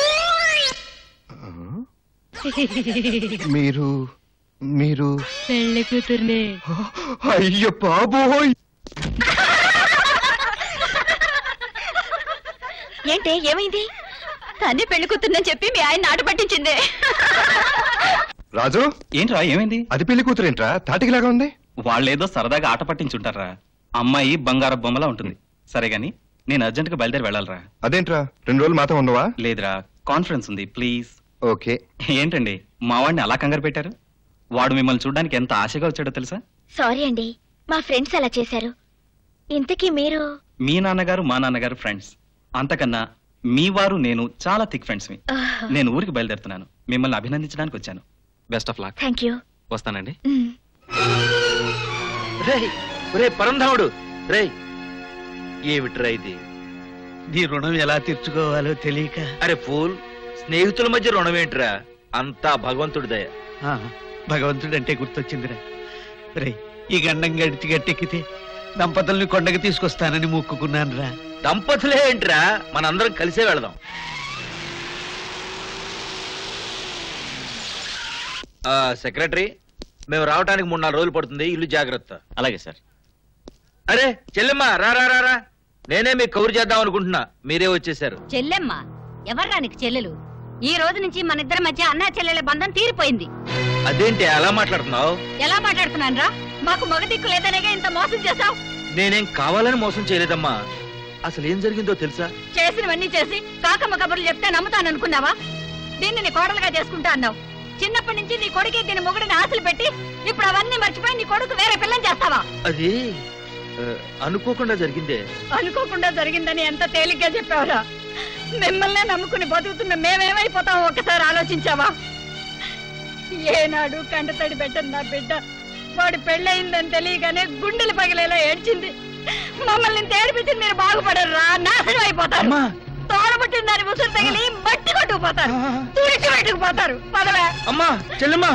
మీరు మీరు పెళ్లి కూతుర్నే. అయ్యో బాబోయ్. ఏంటే, ఏమైంది? తన్ని పెళ్లి కూతుర్నని చెప్పి మీ ఆయన ఆట పట్టించిందే. రాజు, ఏంట్రా ఏమైంది? అది పెళ్లి కూతురేంట్రా, తాటికిలాగా ఉంది. వాళ్ళేదో సరదాగా ఆట పట్టించుంటారా. అమ్మాయి బంగారు బొమ్మలా ఉంటుంది. సరే గాని నేను అర్జెంట్ గా బయలుదేరి వెళ్ళాలరా. అదేంట్రా, 2 రోజులు మాత్రం ఉండవా? లేదురా, కాన్ఫరెన్స్ ఉంది, ప్లీజ్. ఓకే. ఏంటండి మా వాడిని అలా కంగారు పెట్టారు? వాడు మిమ్మల్ని చూడడానికి ఎంత ఆశగా వచ్చాడో తెలుసా? సారీ అండి, మా ఫ్రెండ్స్ అలా చేశారు. ఇంతకీ మీరు? మీ నాన్నగారు మా నాన్నగారు ఫ్రెండ్స్. అంతకన్నా మీ వారు నేను చాలా థిక్ ఫ్రెండ్స్. నేను ఊరికి బయలుదేరుతున్నాను, మిమ్మల్ని అభినందించడానికి వచ్చాను. Best of luck. Thank you. వస్తానండి. రే పరంధాముడు, రే ఏమిట్రా ఇది? నీ రుణం ఎలా తీర్చుకోవాలో తెలియక. అరే ఫూల్, స్నేహితుల మధ్య రుణం ఏంట్రా? అంతా భగవంతుడి దయ. భగవంతుడంటే గుర్తొచ్చిందిరా. రే, ఈ గండం గడిచి గట్టెక్కితే దంపతుల్ని కొండకి తీసుకొస్తానని మొక్కుకున్నాను రా. దంపతులే ఏంట్రా, మనందరం కలిసే వెళదాం. సెక్రటరీ, మేము రావడానికి 3-4 రోజులు పడుతుంది, ఇల్లు జాగ్రత్త. అలాగే సార్. అరే చెల్లెమ్మ, రా రా రా రా. నేనే మీకు కబురు చేద్దాం అనుకుంటున్నా, మీరే వచ్చేసారు. చెల్లెమ్మ? ఎవర్రా నీకు చెల్లెలు? ఈ రోజు నుంచి మన ఇద్దరి మధ్య అన్నా చెల్లెల బంధం తీరిపోయింది. అదేంటి అలా మాట్లాడుతున్నావు? ఎలా మాట్లాడుతున్నాను రా? మాకు మగ దిక్కు లేదనేగా ఇంత మోసం చేశావు. నేనేం కావాలని మోసం చేయలేదమ్మా. అసలు ఏం జరిగిందో తెలుసా? చేసినవన్నీ చేసి కాకమ్మ కబుర్లు చెప్తే నమ్ముతాననుకున్నావా? దీన్ని నీ కోడలుగా చేసుకుంటా అన్నావు. చిన్నప్పటి నుంచి నీ కొడుకే దీని మొగుడిని ఆశలు పెట్టి ఇప్పుడు అవన్నీ మర్చిపోయి నీ కొడుకు వేరే పిల్లని చేస్తావా? అది అనుకోకుండా జరిగిందే. అనుకోకుండా జరిగిందని ఎంత తేలిగ్గా చెప్పావరా? మిమ్మల్నే నమ్ముకుని బతుకుతున్న మేమేమైపోతామో ఒకసారి ఆలోచించావా? ఏనాడు కంటతడి పెట్టను నా బిడ్డ వాడు పెళ్ళయిందని తెలియగానే గుండెలు పగిలేలా ఏడ్చింది. మమ్మల్ని తేడిపెట్టి మీరు బాగుపడరా, నాశనం అయిపోతారు. తోడబుట్టిన దాని ముసురు తగిలి మట్టి కొట్టుకుపోతారు, తుడిచి పెట్టుకుపోతారు. పదవే. అమ్మా చెల్లెమ్మా.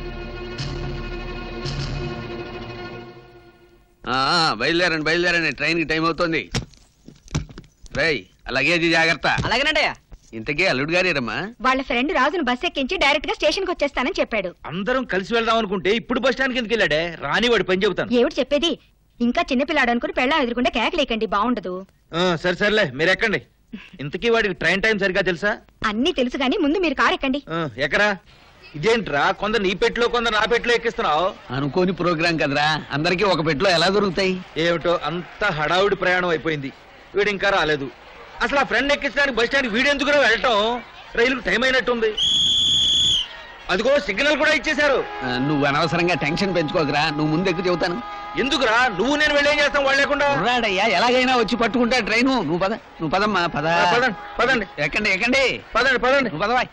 బయలుదేరండి బయలుదేరండి, ట్రైన్ కి టైం అవుతుంది. రై అలాగే జాగ్రత్త. అలాగేనండి. ఇంతకీ అల్లుడు గారేరమ్మా? వాళ్ళ ఫ్రెండ్ రాజును బస్ ఎక్కించి డైరెక్ట్ గా స్టేషన్ కి వచ్చేస్తానని చెప్పాడు. అందరం కలిసి వెళ్దాం అనుకుంటే ఇప్పుడు బస్ స్టాండ్ కిందకి వెళ్ళాడే. రాని వాడి పని చెబుతాను. ఏమిటి చెప్పేది? ఇంకా చిన్నపిల్లాడు అనుకుని పెళ్ళాం ఎదురుకుండా కేకలేకండి, బాగుండదు. సరే సర్లే, మీరు ఎక్కండి. ఇంతకీ వాడికి ట్రైన్ టైం సరిగా తెలుసా? అన్ని తెలుసు గానీ ముందు మీరు కారు ఎక్కండి. ఎక్కరా? ఇదేంట్రా, కొందరు నీ పెట్లో కొందరు నా పెట్లో ఎక్కిస్తున్నావు? అనుకోని ప్రోగ్రాం కదరా, అందరికీ ఒక పెట్లో ఎలా దొరుకుతాయి? ఏమిటో అంత హడావుడి ప్రయాణం అయిపోయింది. వీడు ఇంకా రాలేదు. అసలు ఆ ఫ్రెండ్ ఎక్కించడానికి బస్ స్టాండ్ వీడు ఎందుకు వెళ్ళటం? రైలుకు టైం అయినట్టుంది. అదిగో సిగ్నల్ కూడా ఇచ్చేశారు. నువ్వు అనవసరంగా టెన్షన్ పెంచుకోకరా, నువ్వు ముందు ఎక్కువ చెబుతాను. ఎందుకురా, నువ్వు నేను వెళ్ళేం చేస్తాం వాళ్ళు లేకుండా? రాడయ్యా, ఎలాగైనా వచ్చి పట్టుకుంటా ట్రైను. నువ్వు పద, నువ్వు పదమ్మా, పద. పదండి ఎక్కండి ఎక్కండి, పదండి పదండి. నువ్వు పదవాయ్.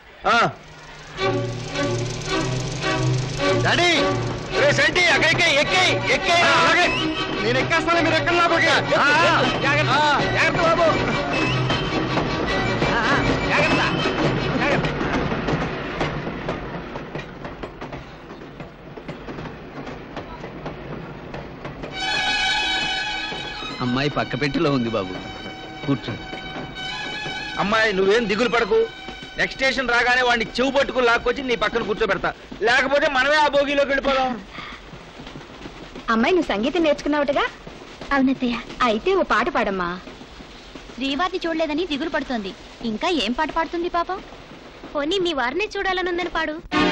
డాడీ, సెంటి అక్కడికే ఎక్కాయి ఎక్కాయి. నేను ఎక్కేస్తాను, మీరు ఎక్కడ లోపలికి. జాగ్రత్త జాగ్రత్త బాబు, జాగ్రత్త జాగ్రత్త. అమ్మాయి పక్క పెట్టిలో ఉంది బాబు, కూర్చో. అమ్మాయి నువ్వేం దిగులు పడకు, నెక్స్ట్ స్టేషన్ రాగానే వాడిని చెవు పట్టుకుని లాక్కొచ్చి నీ పక్కన కూర్చోబెడతా, లేకపోతే మనమే ఆ భోగిలోకి వెళ్ళిపోదాం. అమ్మాయి నువ్వు సంగీతం నేర్చుకున్నావుటగా? అవునత్తయ్య. అయితే ఓ పాట పాడమ్మా. శ్రీవారిని చూడలేదని దిగులు పడుతోంది, ఇంకా ఏం పాట పాడుతుంది పాపం? పోనీ మీ వారిని చూడాలనుందని పాడు.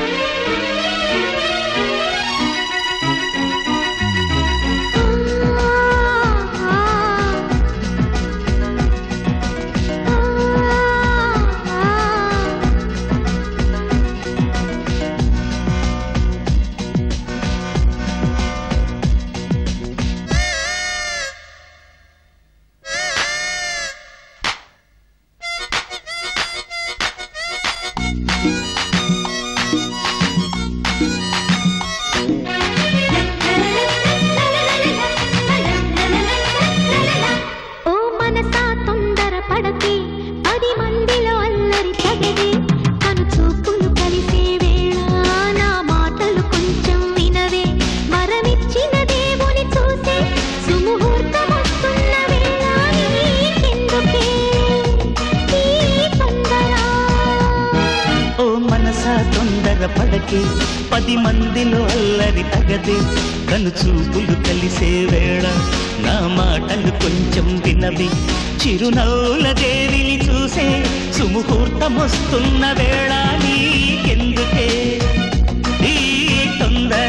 పడకే 10 మందిలో అల్లరి తగదే కను చూపులు కలిసే వేళ నా మాటలు కొంచెం వినవి చిరునవ్వుల దేవిని చూసే సుముహూర్తమొస్తున్న వేళ నీకెందుకే ఈ తొందర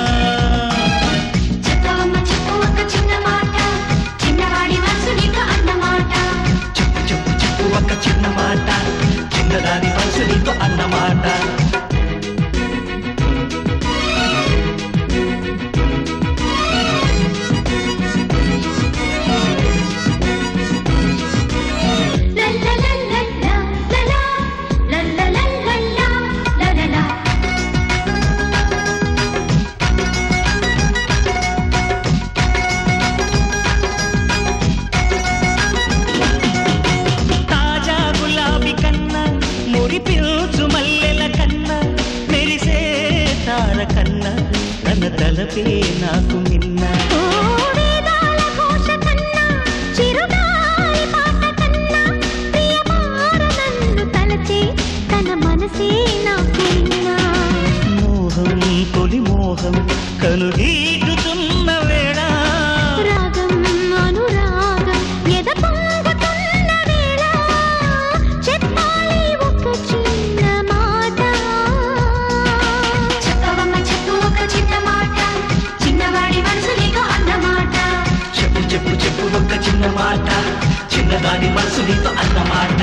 చెప్పవమ్మ చెప్పు ఒక చిన్న మాట చిన్నవాడి మనసునితో అన్నమాట చెప్పు చెప్పు చెప్పు ఒక చిన్న మాట చిన్నదాని మనసునితో అన్నమాట తలపే నాకు నిన్న వేదాల ఘోష కన్నా చిరుగాలి పాట కన్నా ప్రియమార నన్ను తలచే తన మనసే నాకు నిన్న మోహం తొలి మోహం కనుగీటుతున్న వేళ రాగం అనురాగం ఎద పొంగుతున్న వేళ చెప్పాలి ఒక చిన్న మాట చెప్పవమ్మ చెప్పు ఒక చిన్న మాట చిన్నవాడి మనసునితో అన్నమాట చెప్పు చెప్పు చెప్పు ఒక చిన్న మాట చిన్నదాని మనసునితో అన్నమాట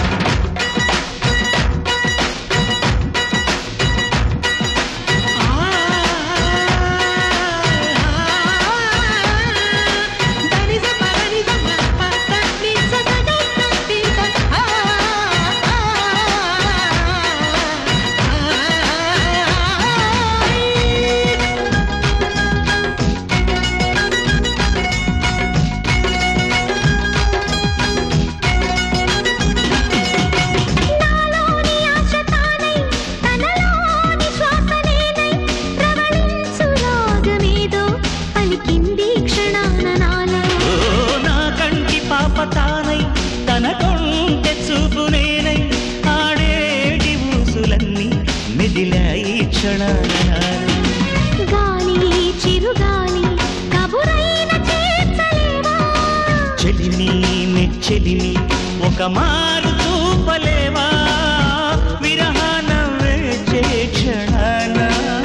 గాలి చిరుగాలి కబురైన చేర్చలేవా చెలిని నెచ్చెలిని ఒక మారు చూపలేవా విరహాన వేచే క్షణాన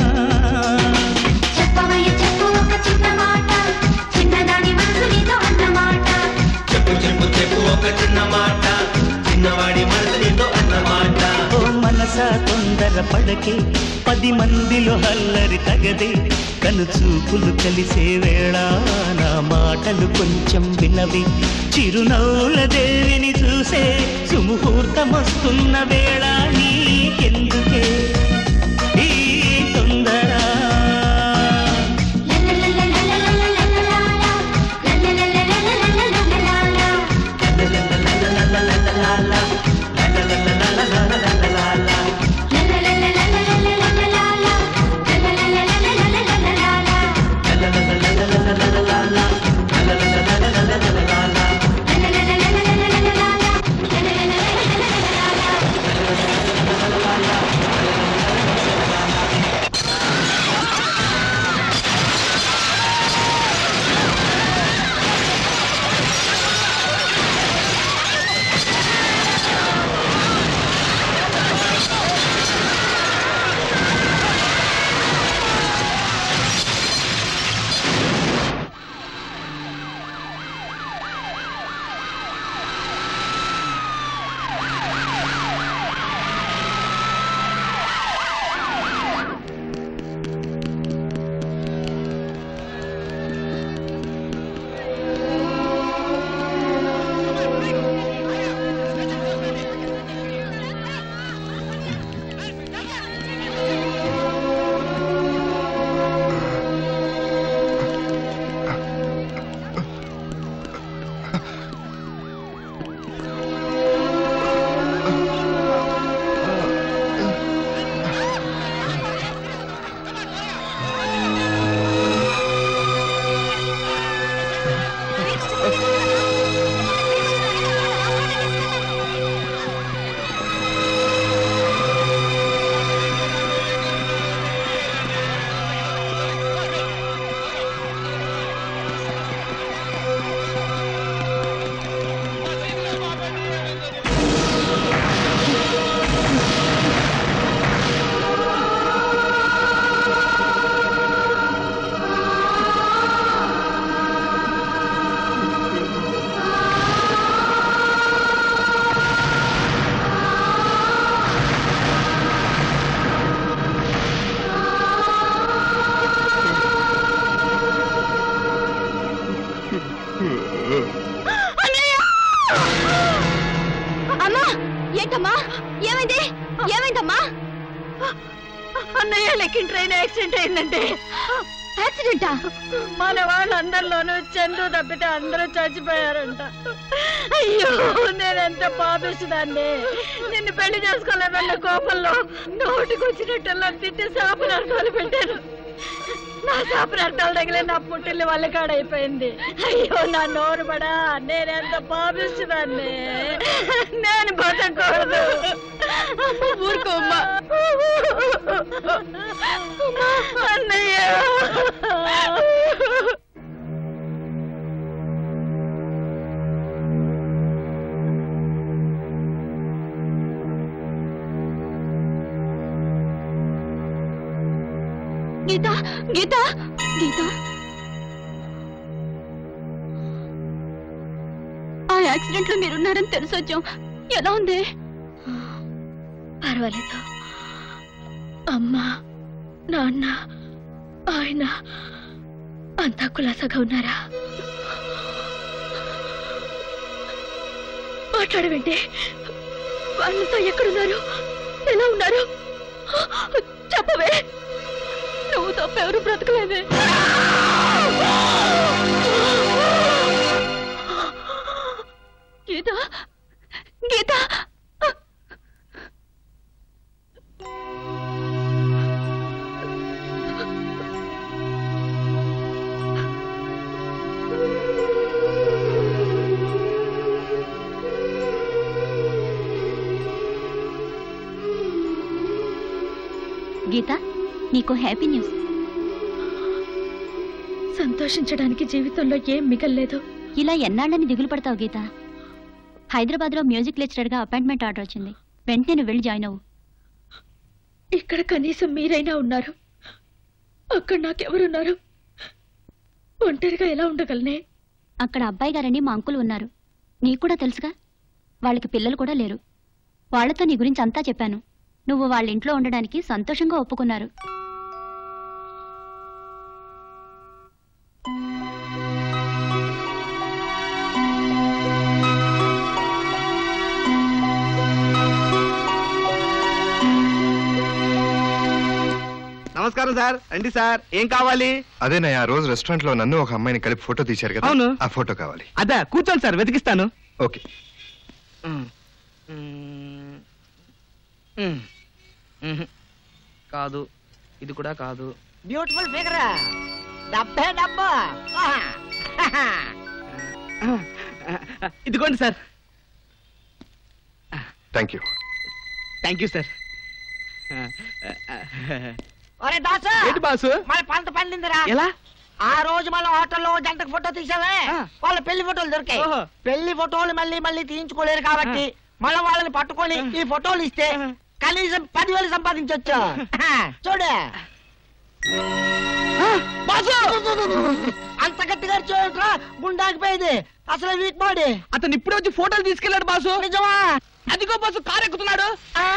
చెప్పవయ్య చెప్పు ఒక చిన్న మాట చిన్నదాని మనసునితో అన్నమాట చెప్పు చెప్పు చెప్పు ఒక చిన్న మాట చిన్నవాడి మనసునితో అన్నమాట ఓ మనసా తొందర పడకే 10 మందిలో అల్లరి తగదే కను చూపులు కలిసే వేళ నా మాటలు కొంచెం వినవి చిరునవ్వుల దేవిని చూసే సుముహూర్తమొస్తున్న వేళ నీకెందుకే ఈ తొందర అమ్మా ఏంటమ్మా ఏమైంది ఏమైందమ్మా అన్నయ్య లెక్కిన ట్రైన్ యాక్సిడెంట్ అయిందండి. యాక్సిడెంటా? మన వాళ్ళందరిలోనూ చందు తప్పితే అందరూ చచ్చిపోయారంట. అయ్యో నేనెంత పాపిస్తుదాన్ని. నిన్ను పెళ్లి చేసుకోలేమన్న కోపంలో నోటికొచ్చినట్టల్లా తిట్టి శాపనార్థాలు పెట్టాను. నా శాపనార్థాలు తగిలే నా పుట్టిల్లి వాళ్ళ కాడైపోయింది. అయ్యో నా నోరు పడా, నేనెంత పాపిస్తుదాన్ని. నేను బతకూడదు. ఊరుకోమ్మా అన్నయ్య. గీత గీత గీత ఆ యాక్సిడెంట్ లో మీరున్నారని తెలిసొచ్చాం. ఎలా ఉంది? పర్వాలేదు. అమ్మ నాన్న ఆయన అంతా కులాసాగా ఉన్నారా? మాట్లాడవేంటి? వాళ్ళతో ఎక్కడున్నారు? ఎలా ఉన్నారు? చెప్పవే. నువ్వు తప్ప ఎవరు బ్రతకలేదే. గీత గీత గీత నీకు హ్యాపీ న్యూస్. సంతోషించడానికి జీవితంలో ఏం మిగల్లేదు. ఇలా ఎన్నాళ్ళని దిగులు పడతావు గీత? హైదరాబాద్ లో మ్యూజిక్ లెక్చరర్ గా అపాయింట్మెంట్ ఆర్డర్ వచ్చింది. వెంటనే నువ్వు వెళ్ళి జాయిన్ అవ్వు. ఇక్కడ కనీసం మీరైనా ఉన్నారు. అక్కడ నాకెవరున్నారు? ఒంటరిగా ఎలా ఉండగలనే? అక్కడ అబ్బాయి గారని మా అంకుల్ ఉన్నారు. నీకు కూడా తెలుసుగా. వాళ్ళకి పిల్లలు కూడా లేరు. వాళ్లతో నీ గురించి అంతా చెప్పాను. నువ్వు వాళ్ళ ఇంట్లో ఉండడానికి సంతోషంగా ఒప్పుకున్నారు. నమస్కారం సార్. రండి సార్. ఏం కావాలి? అదేనయ్య, ఆ రోజు రెస్టారెంట్ లో నన్ను ఒక అమ్మాయిని కలిపి ఫోటో తీశారు కదా. అవును. ఆ ఫోటో కావాలి. అదా కూర్చోండి సార్, వెతికిస్తాను. ఓకే. కాదు, ఇది కూడా కాదు. Beautiful figure. డబ్బే డబ్బు. ఇదిగోండి sir. Thank you. Thank you sir. ఒరే దాసు. ఏంటి బాసు? మన పంట పండిందిరా. ఎలా? ఆ రోజు మన హోటల్లో జంటకు ఫోటో తీసావే, వాళ్ళ పెళ్లి ఫోటోలు దొరికాయి. పెళ్లి ఫోటోలు మళ్ళీ మళ్ళీ తీయించుకోలేరు కాబట్టి మళ్ళీ వాళ్ళని పట్టుకొని ఈ ఫోటోలు ఇస్తే కనీసం 10,000 సంపాదించొచ్చు. చూడు. అంత గట్టిగా చూడరా, గుండాకిపోయేది. అసలు వీక్ బాడీ. అతను ఇప్పుడే వచ్చి ఫోటోలు తీసుకెళ్లాడు బాసు. నిజమా? అదిగో బాసు, కారు ఎక్కుతున్నాడు.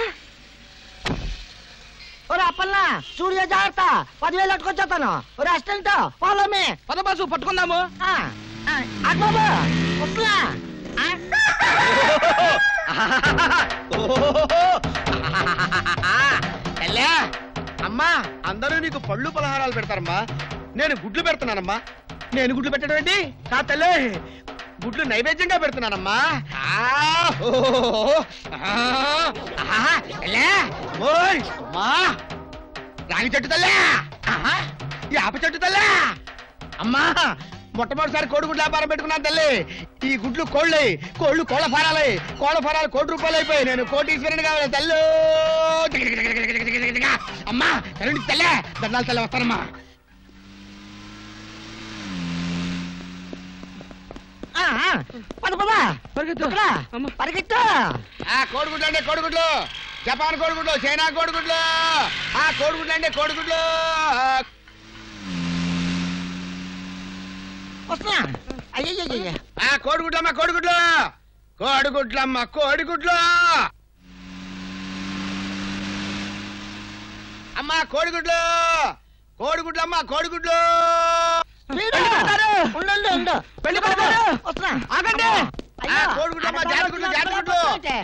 ఒరే అప్పల్లా, సూర్య జాగ్రత్త. 10,000 అట్టుకొచ్చేస్తాను. ఒరే అసిస్టెంట్, ఫాలో మీ. పద బాసు, పట్టుకుందాము. అక్బాబు వస్తున్నా. అమ్మా అందరూ నీకు పళ్ళు పలహారాలు పెడతారమ్మా, నేను గుడ్లు పెడుతున్నానమ్మా. నేను గుడ్లు పెట్టడం ఏంటి? కా తల్లి, గుడ్లు నైవేద్యంగా పెడుతున్నానమ్మా. రాగి చెట్టు తల్లే, యాప చెట్టు తల్లే. అమ్మా మొట్టమొదటిసారి కోడిగుడ్లు వ్యాపారం పెట్టుకున్నాను తల్లి. ఈ గుడ్లు కోళ్ళు కోళ్ళ ఫారాలే. కోళ్ళ ఫారాలు ₹1 అయిపోయి నేను కోటీశ్వరుని కావాలి తల్లు. అమ్మా తల్లి తల్లే, దండాలు తల్లి వస్తానమ్మా. పరిగెత్తు. కోడిగుడ్లు అంటే కోడిగుడ్లు, జపాన్ కోడిగుడ్లు, చైనా కోడిగుడ్లు. కోడిగుడ్లు అంటే కోడిగుడ్లు. కోడిగుడ్లమ్మ కోడిగుడ్లు, కోడిగుడ్లమ్మ కోడిగుడ్లు. అమ్మా కోడిగుడ్లు, కోడిగుడ్లమ్మ కోడిగుడ్లు. కోడిగుడ్లమ్మ జాతిగుడ్లు, జాతిగుడ్లు.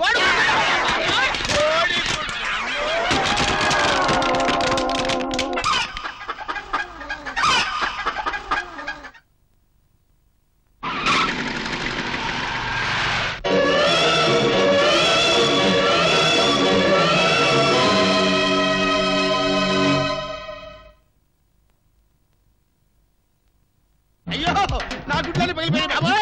అయ్యో నా గుడ్లని పగిలిపోయింది బాబోయ్.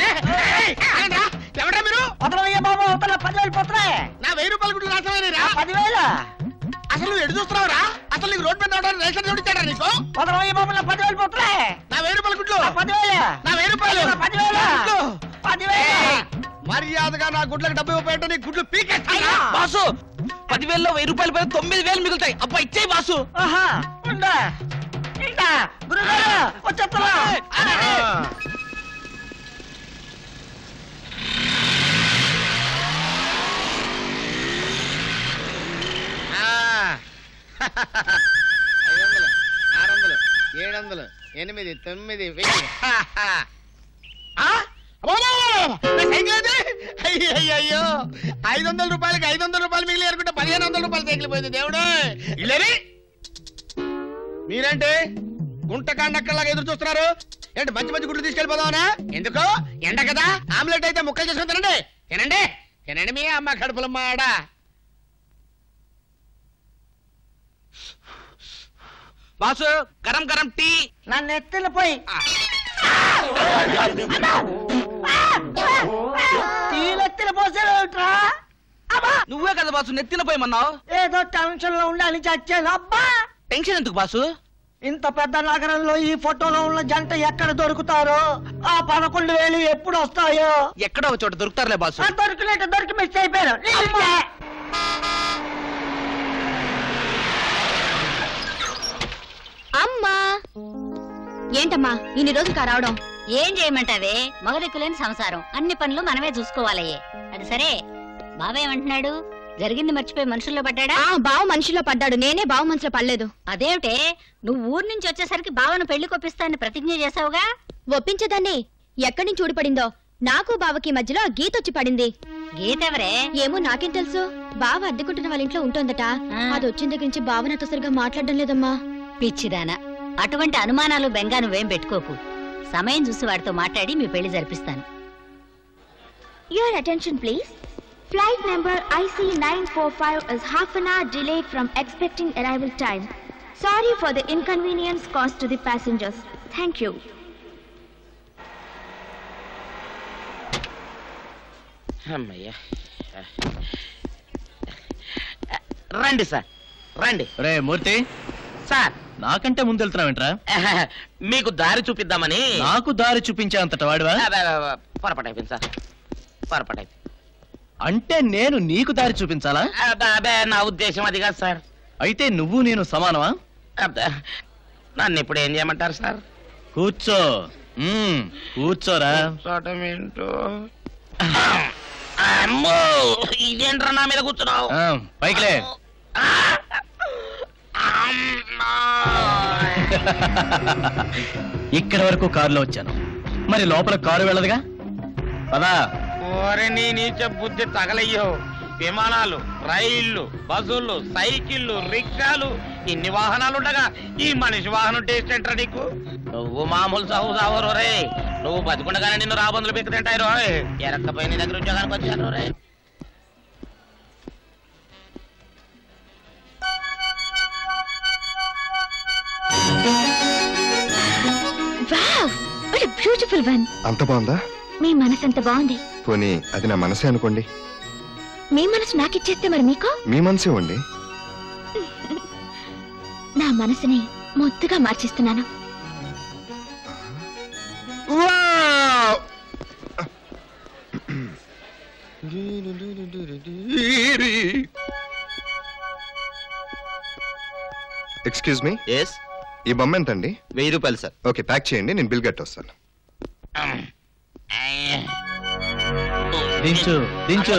ఎవడా మీరు? బాబు 10,000 పోతున్నాయి. నా ₹1000 గుడ్లు నాశనమైనరా? 10,000. అసలు నువ్వు ఎడు చూస్తున్నావురా? అసలు నీకు రోడ్ మీద రేషన్ చూడించాడా నీకు? బాబు నా 10,000 పోతున్నాయి. నా ₹1000 గుడ్లు. 10,000. నా ₹1000. 10,000. మర్యాదగా నా గుడ్లకు డబ్బు ఇవ్వబోయేట నీ గుడ్లు పీకేస్తాను బాసు. 10,000లో ₹1000 పోయి 9,000 మిగులుతాయి. అబ్బా ఇచ్చే బాసు. $500, 600, 700, 800, 900, 1000. అయ్యో ₹500 ₹500 మిగిలి అనుకుంటే ₹1,500 సైకిల్ పోయింది దేవుడు. ఇల్లేని మీరేంటి గుంటకాండక్కలాగా ఎదురు చూస్తున్నారు? ఏంటి మంచి మంచి గుడ్లు తీసుకెళ్ళిపోదామనా? ఎందుకు? ఎండ కదా, ఆమ్లెట్ అయితే ముక్కలు చేసుకుని తినండి. తినండి తినండి మీ అమ్మ కడుపులమ్మ ఆడ. బాసు గరం గరం టీ. నన్ను ఎత్తిన పోయి టీలెత్తిన పోసేట్రా. నువ్వే కదా బాసు నెత్తిన పోయమన్నావు. ఏదో టెన్షన్ లో ఉండాలి చచ్చాను. అబ్బా టెన్షన్ ఎందుకు బాసు? ఇంత పెద్ద నగరంలో ఈ ఫోటోలో ఉన్న జంట ఎక్కడ దొరుకుతారో, ఆ 11,000 ఎప్పుడు వస్తాయో. ఎక్కడో చోట దొరుకుతారులే బాసు. దొరికినట్టు దొరికి మిస్ అయిపోయారు. అమ్మా ఏంటమ్మా ఇన్ని రోజులు రావడం? ఏం చేయమంటావే, మగదిక్కులేని సంసారం, అన్ని పనులు మనమే చూసుకోవాలయ్యే. అది సరే బావేమంటున్నాడు? జరిగింది మర్చిపోయి మనుషుల్లో పడ్డా? బావ మనుషుల్లో పడ్డాడు, నేనే బావ మనసులో పడలేదు. అదేమిటే, నువ్వు ఊరు నుంచి వచ్చేసరికి బావను పెళ్లి కొప్పిస్తానని ప్రతిజ్ఞ చేసావుగా? ఒప్పించదాన్ని. ఎక్కడి నుంచి ఊడిపడిందో. నాకు బావకి మధ్యలో గీత వచ్చి పడింది. గీతెవరే? ఏమో నాకేం తెలుసు. బావ అద్దెకుంటున్న వాళ్ళ ఇంట్లో ఉంటుందట. అది వచ్చిన దగ్గర నుంచి బావ నాతో సరిగా మాట్లాడడం లేదమ్మా. పిచ్చిదానా, అటువంటి అనుమానాలు బెంగా నువ్వేం పెట్టుకోకు. సమయం చూసి వాడితో మాట్లాడి మీ పెళ్లి జరిపిస్తాను. Your attention please. Flight number IC945 is half an hour delayed from expecting arrival time. Sorry for the inconvenience caused to the passengers. Thank you. అమ్మయ్యా, రండి సార్ రండి. రే మూర్తి సార్, నాకంటే ముందు వెళ్తున్నావేంట్రా? మీకు దారి చూపిద్దామని. నాకు దారి చూపించే అంతట వాడివా? పొరపాటు అయిపోయింది సార్, పొరపాటు అయిపోయింది. అంటే నేను నీకు దారి చూపించాలా? నా ఉద్దేశం అది కాదు సార్. అయితే నువ్వు నేను సమానమా? నన్ను ఇప్పుడు ఏం చేయమంటారు సార్? కూర్చో. కూర్చోరా. అమ్మో, ఇదేంట్రా నా మీద కూర్చున్నావు? పైకిలే. ఇక్కడ వరకు కారులో వచ్చాను, మరి లోపల కారు వెళ్ళదుగా. పదా. ఓరే నీ నీచ బుద్ధి తగలయ్యో. విమానాలు, రైళ్లు, బస్సులు, సైకిళ్ళు, రిక్షాలు, ఇన్ని వాహనాలు ఉండగా ఈ మనిషి వాహనం టేస్ట్ ఏంట్రా నీకు? నువ్వు మామూలు సావు రే. నువ్వు బతికుండగానే నిన్ను రాబందులు పెక్కు తింటాయి రోయ్. ఎరక్కపోయి నీ దగ్గర ఉద్యోగానికి వచ్చాను రే. Beautiful one. అంత బాగుందా? మీ మనసు ఎంత బాగుంది. పోనీ అది నా మనసే అనుకోండి. మీ మనసు నాకు ఇచ్చేస్తే మరి మీకు? మీ మనసే ఉండి నా మనసుని మొత్తుగా మార్చిస్తున్నాను. Excuse me. ఎస్. ఈ బొమ్మ ఎంతండి? 1000 రూపాయలు సార్. ఓకే, ప్యాక్ చేయండి, నేను బిల్ కట్టొస్తాను. దించు దించు.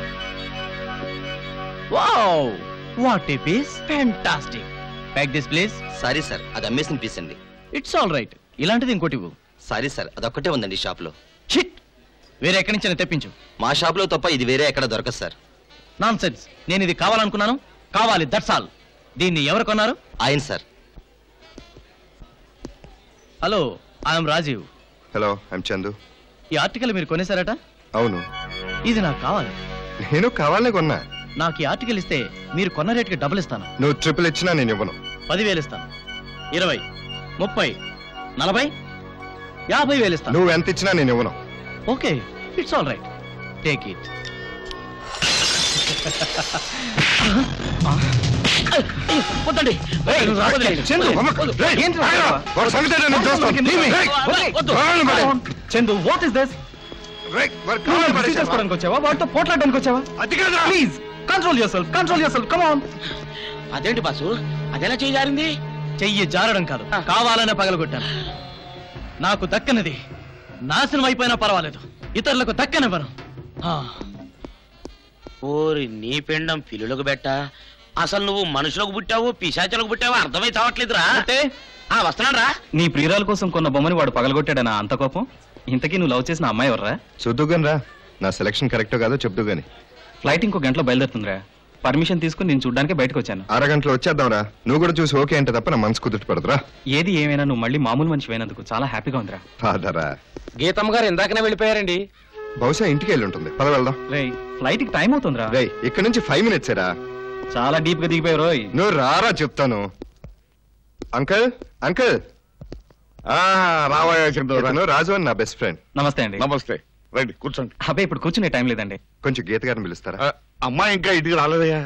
Wow, what a piece, fantastic. Pack this please. Sorry sir, అది అమ్మేసిన పీస్ అండి. It's all right. ఇలాంటిది ఇంకోటి ఇవ్వు. సారీ సార్, అదొక్కటే ఉందండి షాప్ లో. చిట్, వేరే ఎక్కడి నుంచి తెప్పించు. మా షాప్ లో తప్ప ఇది వేరే ఎక్కడ దొరకదు సార్. Non sense. నేను ఇది కావాలనుకున్నాను, కావాలి, దట్స్ ఆల్. దీన్ని ఎవరు కొన్నారు? ఆయన sir. Hello, I'm Rajiv. Hello, I'm Chandu. ఈ ఆర్టికల్ మీరు కొనేశారట? అవును. ఇది నాకు కావాలి. నేను కావాలనే కొన్నా. నాకు ఈ ఆర్టికల్ ఇస్తే మీరు కొన్న రేటుకి డబ్బులు ఇస్తాను. నువ్వు ట్రిపుల్ ఇచ్చినా నేను ఇవ్వను. 10,000 ఇస్తాను. 20, 30, 40, 50,000 ఇస్తాను. నువ్వు ఎంత ఇచ్చినా నేను ఇవ్వను. Okay, it's all right, take it. వద్దండి. Chandu, what is this? తీసుకోవడానికి వచ్చావా, వాటితో పోట్లాడడానికి వచ్చావా? Please control yourself, come on. అదేంటి బాసు, అదెలా చేయజారింది? చెయ్యి జారడం కాదు, కావాలనే పగలగొట్టాను. నాకు దక్కనిది నాశనం అయిపోయినా పర్వాలేదు, ఇతరులకు దక్కనివ్వను. ఓరి నీ పిండం పిల్లులకు బెట్ట. అసలు నువ్వు మనుషులకు పుట్టావో పిశాచులకు పుట్టావో అర్థమై చావట్లేదురా. వస్తున్నాడు రా. నీ ప్రియురాల కోసం కొన్న బొమ్మని వాడు పగలగొట్టాడనా అంత కోపం? ఇంతకీ నువ్వు లవ్ చేసిన అమ్మాయి ఎవర్రా? చూద్దుగాని రా, నా సెలక్షన్ కరెక్టో కాదో చెప్దు గాని. ఫ్లైట్ ఇంకో గంటలో బయలుదేరుతుందిరా. పర్మిషన్ తీసుకుని నేను చూడ్డానికి బయటకు వచ్చాను. అరగంటలో వచ్చేద్దాంరా. నువ్వు కూడా చూసి ఓకే అంటే తప్ప నా మనసు కుదుట పడదురా. ఏది ఏమైనా నువ్వు మళ్ళీ మామూలు మనిషి అయినందుకు చాలా హ్యాపీగా ఉందిరా. ఫాదరా, గీతమ్మ గారు ఇందాకనే వెళ్ళిపోయారండి. బహుశా ఇంటికి వెళ్ళి ఉంటుంది. పద వెళ్దాం. రేయ్, ఫ్లైట్ కి టైం అవుతుందిరా. రేయ్, ఇక్కడ నుంచి 5 minutes రా. చాలా డీప్ గా దిగిపోయావు రోయ్. నువ్వు రారా చెప్తాను. Uncle, uncle. రావయ్యా చంద్ర. రాజు అని నా బెస్ట్ ఫ్రెండ్. నమస్తే అండి. నమస్తే, రండి కూర్చోండి. అబ్బాయి ఇప్పుడు కూర్చునే టైం లేదండి. కొంచెం గీత గారిని పిలుస్తారా? అమ్మాయి ఇంకా ఇంటికి రాలేదయ్యా.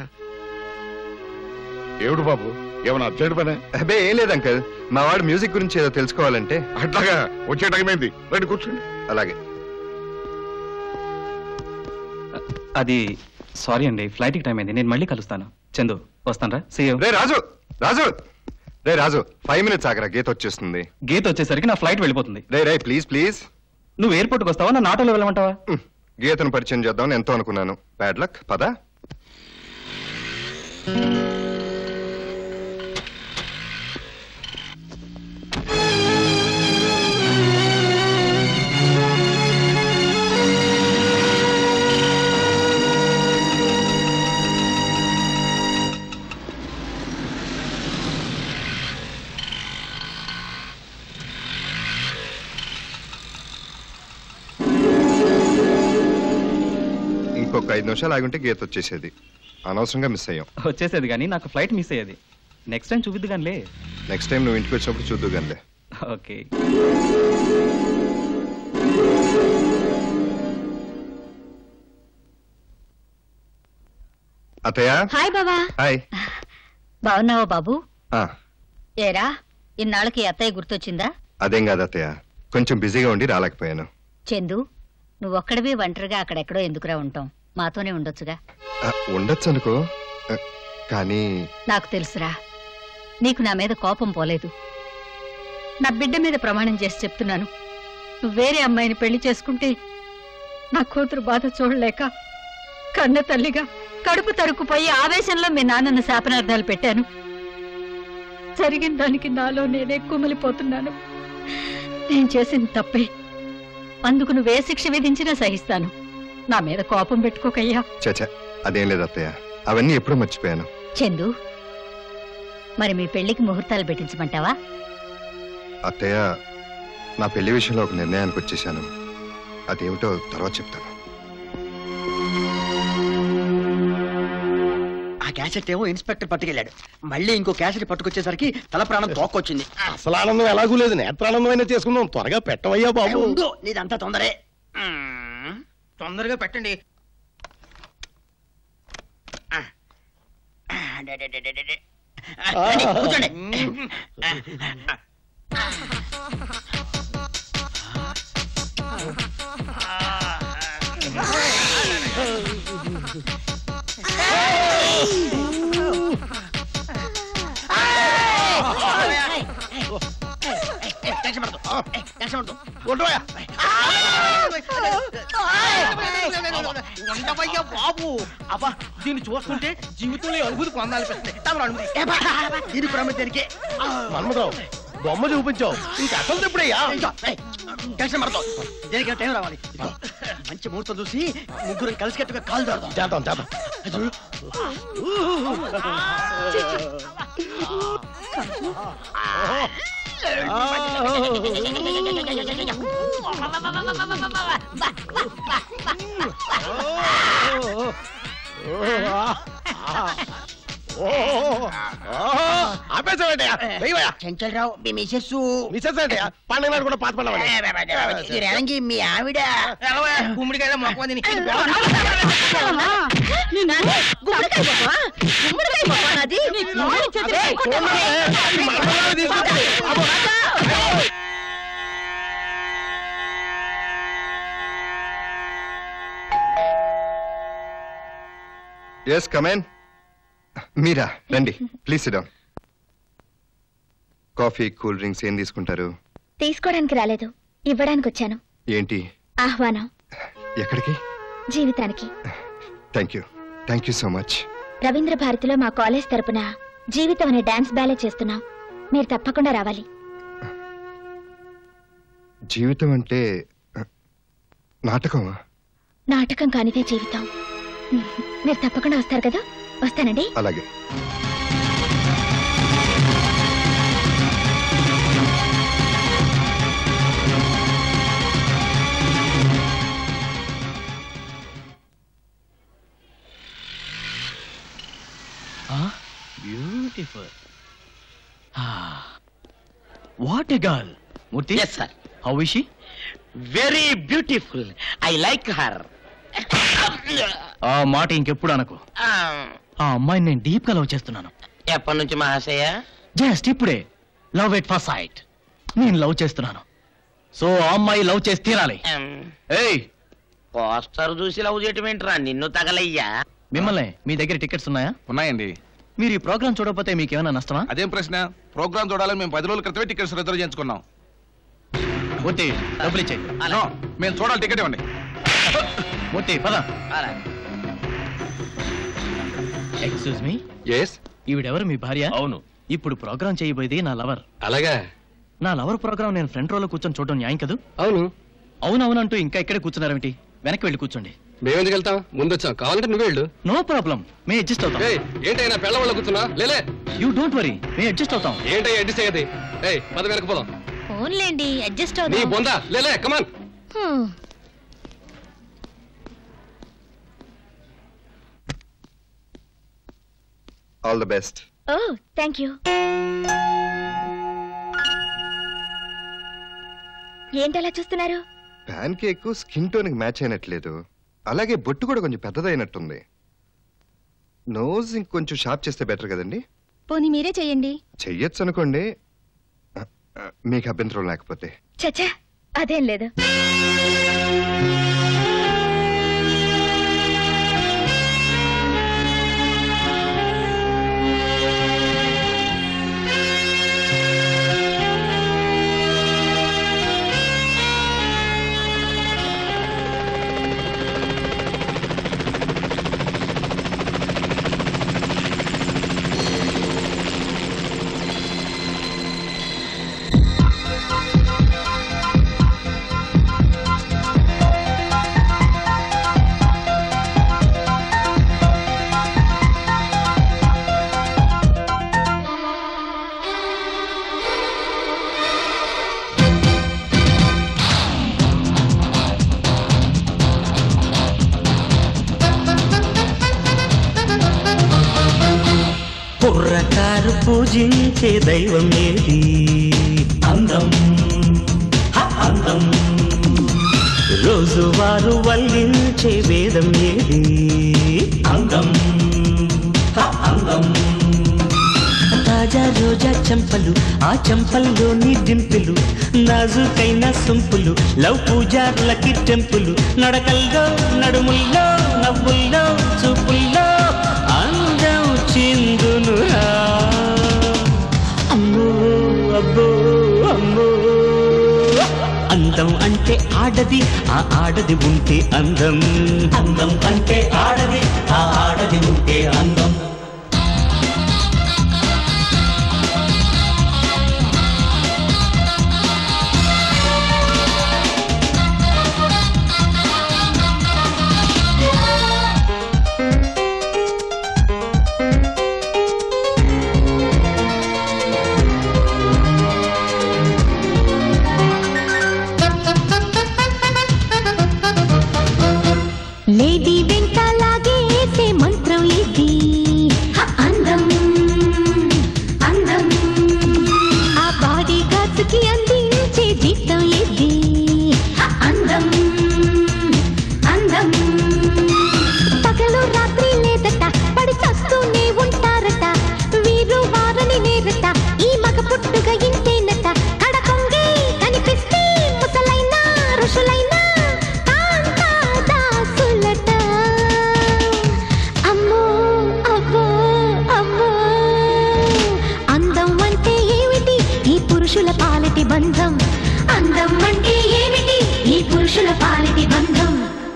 ఏమిటి బాబు, ఏమైనా అర్జెంట్ పనే? అబ్బే ఏం లేదు అంకుల్, మా వాడు మ్యూజిక్ గురించి ఏదో తెలుసుకోవాలంటే. అట్లాగా, వచ్చే టైం అయింది, రండి కూర్చోండి. అలాగే. అది సారీ అండి, ఫ్లైట్ కి టైం అయింది, నేను మళ్ళీ కలుస్తాను. చందు వస్తానరా. See you. రే రాజు, రాజు, రే రాజు, 5 minutes ఆగరా, గీత వచ్చేస్తుంది. గీత వచ్చేసరికి నా ఫ్లైట్ వెళ్ళిపోతుంది. రే రే ప్లీజ్ ప్లీజ్. నువ్వు ఎయిర్పోర్ట్కి వస్తావా, నా ఆటోలో వెళ్ళమంటావా? గీతను పరిచయం చేద్దామని ఎంతో అనుకున్నాను. బ్యాడ్ లక్, పద. ఇంకొక 5 నిమిషాలు ఆగుంటే గీత వచ్చేసేది. అనవసరంగా మిస్ అయ్యాం. వచ్చేసేది కానీ నాకు ఫ్లైట్ మిస్ అయ్యేది. నెక్స్ట్ టైం చూపిద్దు కానిలే. నెక్స్ట్ టైం నువ్వు ఇంటికి వచ్చినప్పుడు చూద్దు కానిలే. ఓకే. అత్తయ్య. హాయ్ బాబా. హాయ్. బాగున్నావా బాబు? ఆ, ఏరా, ఇన్నాళ్ళకి అత్తయ్య గుర్తొచ్చిందా? అదేం కాదు అత్తయ్య, కొంచెం బిజీగా ఉండి రాలేకపోయాను. చందు, నువ్వొక్కడివి ఒంటరిగా అక్కడెక్కడో ఎందుకురా ఉంటాం, మాతోనే ఉండొచ్చుగా. ఉండొచ్చు అనుకో, కానీ నాకు తెలుసురా, నీకు నా మీద కోపం పోలేదు. నా బిడ్డ మీద ప్రమాణం చేసి చెప్తున్నాను, నువ్వు వేరే అమ్మాయిని పెళ్లి చేసుకుంటే నా కూతురు బాధ చూడలేక కన్న తల్లిగా కడుపు తరుక్కుపోయి ఆవేశంలో మీ నాన్నను శాపనార్థాలు పెట్టాను. జరిగిన దానికి నాలో నేనే కుమిలిపోతున్నాను. నేను చేసింది తప్పే, అందుకు నువ్వే శిక్ష విధించినా సహిస్తాను. నా మీద కోపం పెట్టుకోకయ్యా. చచ్చా, అదేం లేదు అత్తయ్య, అవన్నీ ఎప్పుడూ మర్చిపోయాను. చందు, మరి మీ పెళ్లికి ముహూర్తాలు పెట్టించమంటావా? అత్తయ్య, నా పెళ్లి విషయంలో ఒక నిర్ణయానికి వచ్చేసాను. అదేమిటో తర్వాత చెప్తాను. ఆ క్యాసెట్ ఏమో ఇన్స్పెక్టర్ పట్టుకెళ్ళాడు. మళ్ళీ ఇంకో క్యాసెట్ పట్టుకొచ్చేసరికి తల ప్రాణం తోక్కొచ్చింది. అసలు ఆనందం ఎలాగూ లేదు, నేత్రానందం అయినా చేసుకుందాం. త్వరగా పెట్టవయ్యా బాబు. నీదంతా తొందరే. తొందరగా పెట్టండి. కూర్చోండి. బాబు అబ్బా, దీన్ని చూస్తుంటే జీవితంలో అనుభూతి పొందాలనిపిస్తుంది. ఇది ప్రమేదానికి మన్మరావు బొమ్మ చూపించావు, ఇంకా అసలు ఎప్పుడయ్యా? టెన్షన్ పడతావు. దేనికి టైం రావాలి. మంచి ముహూర్తం చూసి ముగ్గురం కలిసి కట్టుగా కాలు దాడదాం. చేద్దాం చేద్దాం. చెంచలరావు మీ మిసెస్ పండుగ నాడు కూడా పాత పండుగ మీ ఆవిడ గుమ్మడికాయ మొక్క ఎస్ కమేన్. మీరా రండి, please sit down. Coffee, cool drinks ఏం తీసుకుంటారు? తీసుకోవడానికి రాలేదు, ఇవ్వడానికి వచ్చాను. ఏంటి? ఆహ్వానం. ఎక్కడికి? జీవితానికి. Thank you so much. Ravindra భారతిలో మా కాలేజ్ తరపున జీవితం అనే డాన్స్ బ్యాలే చేస్తున్నాం. మీరు తప్పకుండా రావాలి. జీవితం అంటే నాటకమా? నాటకం కానిదే జీవితం. మీరు తప్పకుండా వస్తారు కదా? వస్తానండి. అలాగే. Beautiful. What a girl. Murthy? Yes, sir. How is she? Very beautiful. I like her. ఆ మాట ఇంకెప్పుడు అనకు. ఆ అమ్మాయిని నేను డీప్ గా లవ్ చేస్తున్నాను. ఎప్పటి నుంచి మహాశయ? జస్ట్ ఇప్పుడే. Love at first sight. నేను లవ్ చేస్తున్నాను. సో ఆ అమ్మాయి లవ్ చేసి తీరాలి. ఏయ్, పోస్టర్ చూసి లవ్ చేయటం ఏంట్రా? నిన్ను తగలయ్యా. మిమ్మల్ని, మీ దగ్గర టికెట్స్ ఉన్నాయా? ఉన్నాయండి. మీరు ఈ ప్రోగ్రామ్ చూడకపోతే మీకేమైనా నష్టమా? అదేం ప్రశ్న? ప్రోగ్రామ్ చూడాలని మేము 10 రోజుల క్రితమే టికెట్స్ రిజర్వ్ చేసుకున్నాం. మూర్తి, డబ్బులు ఇచ్చేయి. మేము చూడాలి, టికెట్ ఇవ్వండి. మూర్తి, పద. Excuse me. ఎస్. ఈవిడెవరు? మీ భార్య? అవును. ఇప్పుడు ప్రోగ్రామ్ చేయబోయేది నా లవర్. అలాగా? నా లవర్ ప్రోగ్రామ్ నేను ఫ్రంట్ రోలో కూర్చొని చూడడం న్యాయం కదూ? అవును. అవునవునంటూ ఇంకా ఇక్కడే కూర్చున్నారేమిటి? వెనక్కి వెళ్ళి కూర్చోండి. మేమెందుకు వెళ్తాం? ముందొచ్చాం, కావాలంటే నువ్వు వెళ్ళు. నో ప్రాబ్లం, మేము అడ్జస్ట్ అవుతాం. ఏంటైనా పెళ్ళ వాళ్ళ కూర్చున్నా? లేలే. యూ డోంట్ వరీ, మేము అడ్జస్ట్ అవుతాం. ఏంటై అడ్జస్ట్ అయ్యేది? పద వెనక్కి పోదాం. ఫోన్లేండి, అడ్జస్ట్ నీ అవుతాం. బొందా, లేలే, కమాన్. All the best. ఓ, థ్యాంక్ యూ. ఏంటలా చూస్తున్నారు? ప్యాన్ కేక్ స్కిన్ టోన్ కి మ్యాచ్ అయినట్లేదు. అలాగే బొట్టు కూడా కొంచెం పెద్దదైనట్టుంది. నోజ్ ఇంకొంచెం షార్ప్ చేస్తే బెటర్ కదండి? పోనీ మీరే చెయ్యండి. చెయ్యొచ్చు అనుకోండి, మీకు అభ్యంతరం లేకపోతే. చచ్చా, అదేం లేదు. అందరూ పూజించే దైవం ఏది? అందం, అందం. రోజువారు వల్లించే వేదం ఏది? అందం, అందం. తాజా రోజా చంపలు, ఆ చంపల్లోని డింపులు, నాజుకైన సొంపులు, లవ్ పూజార్లకి టెంపులు, నడకల్లో నడుముల్లో నవ్వుల్లో చూపుల్లో అందం చిందునురా. అమ్మో అబ్బో అమ్మో. అందం అంటే ఆడది, ఆ ఆడది ఉంటే అందం. అందం అంటే ఆడది, ఆ ఆడది ఉంటే అందం. లేడీ వెంట లాగేసే మంత్రం ఇది అందం, అందం. ఆ బాడీ గార్డ్స్ కి అందించే జీతం ఇది అందం, అందం. పగలు రాత్రి లేదట, పడి చస్తూనే ఉంటారట, వీరు వారని నేరట, ఈ మగ పుట్టుగా ఇంతేనట. కడకొంగే కనిపిస్తే ముసలైన ఋషులైన పురుషుల పాలిటి బంధం. అందం అంటే ఏమిటి? ఈ పురుషుల పాలిటి బంధం.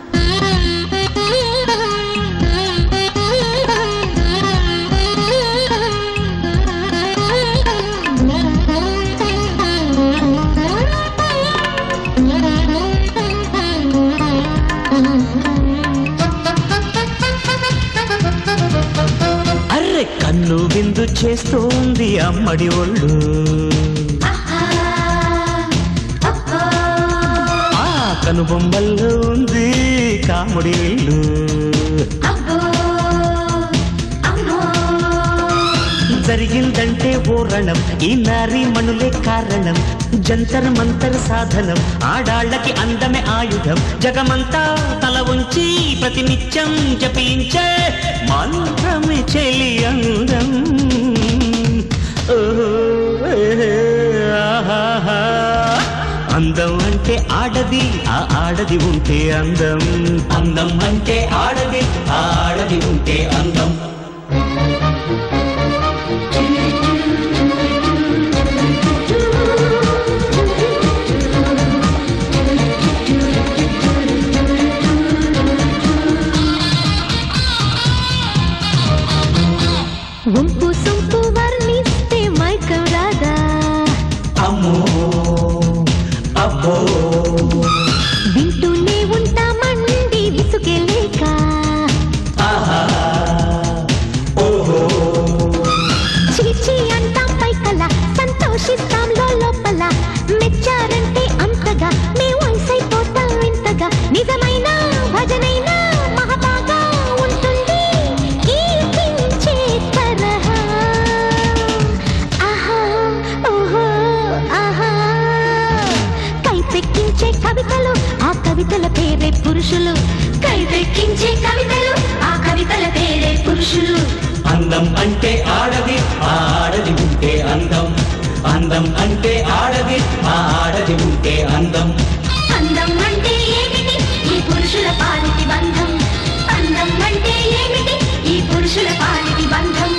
అర్రె కన్ను విందు చేస్తోంది అమ్మడి ఒళ్ళు, కనుబొమ్మల్లో ఉంది కాముడి ఇల్లు. జరిగిందంటే ఓ రణం, ఈ నారీ మణులే కారణం, జంతర్ మంతర్ సాధనం, ఆడాళ్ళకి అందమే ఆయుధం. జగమంతా తల ఉంచి ప్రతినిత్యం జపించే మంత్రమే చెలి అందం. అందం అంటే ఆడది, ఆ ఆడది ఉంటే అందం. అందం అంటే ఆడది, ఆ ఆడది ఉంటే అందం. వంపు సొంపు వర్ణిస్తే మైకం రాదా? అమ్మో అబ్బో. వింటూనే ఉంటామండి విసుగలేక. ఆహా ఓహో. చీచి అంటాం పైకల, సంతోషిస్తాం లోపల, మెచ్చారంటే అంతగా మేము ఐసైపోతాం ఇంతగా. నిజమైన భజనైనా మహాబాగా ఉంటుంది కీర్తించే తరహా. ఆహా ఓహో ఆహా. కైపెక్కించే కవితలు, ఆ కవితల పేరే పురుషులు. కైపెక్కించే కవితలు, ఆ కవితల పేరే పురుషులు. అందం అంటే ఆడది, ఆ ఆడది ఉంటే అందం. అందం అంటే ఆడది, ఆ ఆడది ఉంటే అందం. అందం అంటే ఏమిటి? ఈ పురుషుల పాలిటి బంధం. అందం అంటే ఏమిటి? ఈ పురుషుల పాలిటి బంధం.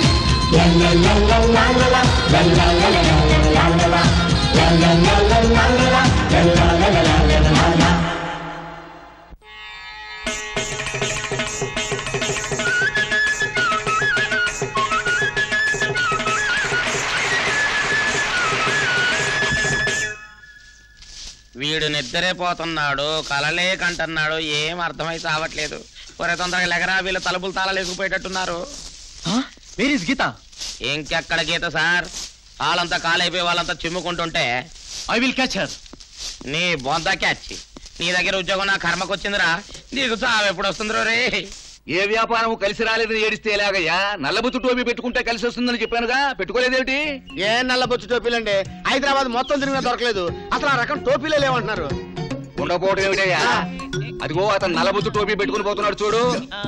వీడు నిద్రే పోతున్నాడు, కలలే కంటున్నాడు, ఏం అర్థమై సావట్లేదు. ఒరే తొందరగా లెగరా, వీళ్ళు తలుపులు తాళాలు వేసుకుపోయేటట్టున్నారు. గీత ఇంకెక్కడ గీత సార్? వాళ్ళంతా కాలైపోయి వాళ్ళంతా చిమ్ముకుంటుంటే ఐ విల్ క్యాచ్ హర్. నీ బొంద క్యాచ్. నీ దగ్గర ఉద్యోగం నా కర్మకొచ్చిందిరా. నీకు చావు ఎప్పుడు వస్తుందిరో రే. ఏ వ్యాపారం కలిసి రాలేదని ఏడిస్తే ఎలాగయ్యా? నల్లబొచ్చు టోపీ పెట్టుకుంటే కలిసి వస్తుందని చెప్పానుగా, పెట్టుకోలేదేమిటి? ఏ నల్లబొచ్చు టోపీలండి, హైదరాబాద్ మొత్తం తిరిగినా దొరకలేదు. అసలు ఆ రకం టోపీలే లేవంటున్నారు. ఉండకపోవటం ఏమిటయ్యా? అదిగో అతను నల్లబొచ్చు టోపీ పెట్టుకుని పోతున్నాడు చూడు.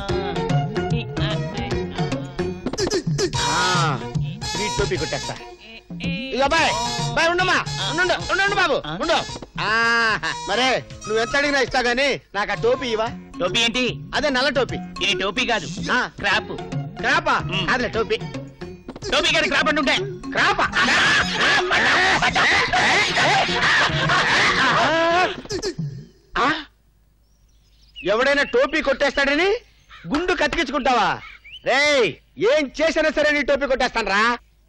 ఈ టోపీ కొట్టేస్తా. ఇక బాయ్ బాయ్, ఉండమ్మా, ఉండు బాబు, ఉండు. మరే నువ్వు ఎంత అడిగినా ఇస్తా గానీ నాకు ఆ టోపీ ఇవా. టోపీ ఏంటి? అదే నల్ల టోపీ. ఇది టోపీ కాదు, క్రాప్. క్రాపా? అదే టోపీ. టోపీ గారి క్రాప్ అంటుంటే క్రాపా? ఎవడైనా టోపీ కొట్టేస్తాడని గుండు కత్తికించుకుంటావా? రేయ్, ఏం చేసినా సరే నీ టోపీ కొట్టేస్తాను రా.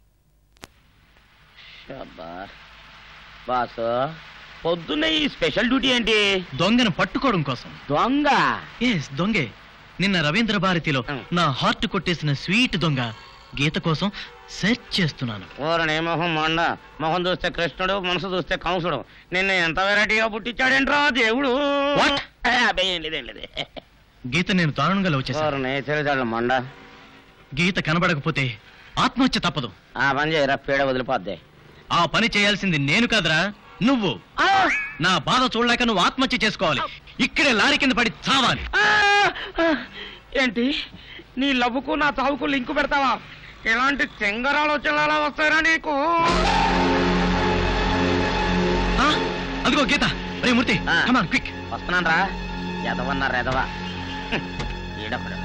బాసు, పొద్దున్న ఈ స్పెషల్ డ్యూటీ ఏంటి? దొంగను పట్టుకోవడం కోసం. దొంగ? ఎస్, దొంగే. నిన్న రవీంద్ర భారతిలో నా హార్ట్ కొట్టేసిన స్వీట్ దొంగ గీత కోసం సెర్చ్ చేస్తున్నాను. ఓరనే మొహం మొండ, మొహం చూస్తే కృష్ణుడు, మనసు చూస్తే కంసుడు. నిన్న ఎంత వెరైటీగా పుట్టించాడేంట్రా దేవుడు. ఏం లేదు. గీత నేను దారుణంగా లవ్ చేశాను. మొండ, గీత కనబడకపోతే ఆత్మహత్య తప్పదు. ఆ పని చేయరా, పీడ వదిలిపోద్ది. ఆ పని చేయాల్సింది నేను కాదురా, నువ్వు. నా బాధ చూడలేక నువ్వు ఆత్మహత్య చేసుకోవాలి. ఇక్కడే లారీ కింద పడి చావాలి. ఏంటి, నీ లవ్వుకు నా చావుకు లింకు పెడతావా? ఇలాంటి చెంగరాలోచనలు వస్తారా నీకు? అదిగో గీత. రే మూర్తి, కమ్ ఆన్ క్విక్. వస్తున్నాను రా. ఎదవన్నారు ఎదవా. ఈడప్పుడు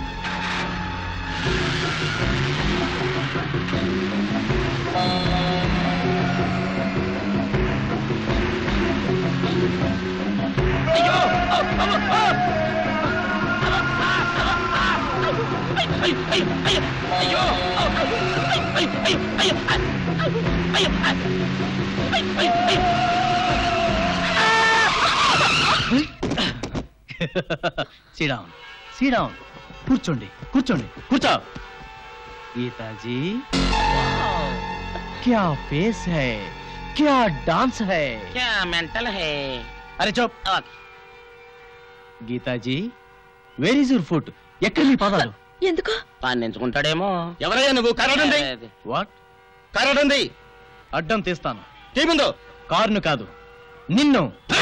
సిడౌన్. కూర్చోండి. కూర్చో. గీతాజీ, क्या फेस है, क्या डांस है, क्या मेंटल है. अरे चुप. Geethaji, where is your foot? ఎక్కడ మీ పాదాలు? ఎందుకు? పాండించుకుంటాడేమో. ఎవరయ్యా నువ్వు? కరడుంది. వాట్? కరడుంది. అడ్డం తీస్తాను. ముందు కారును కాదు, నిన్ను.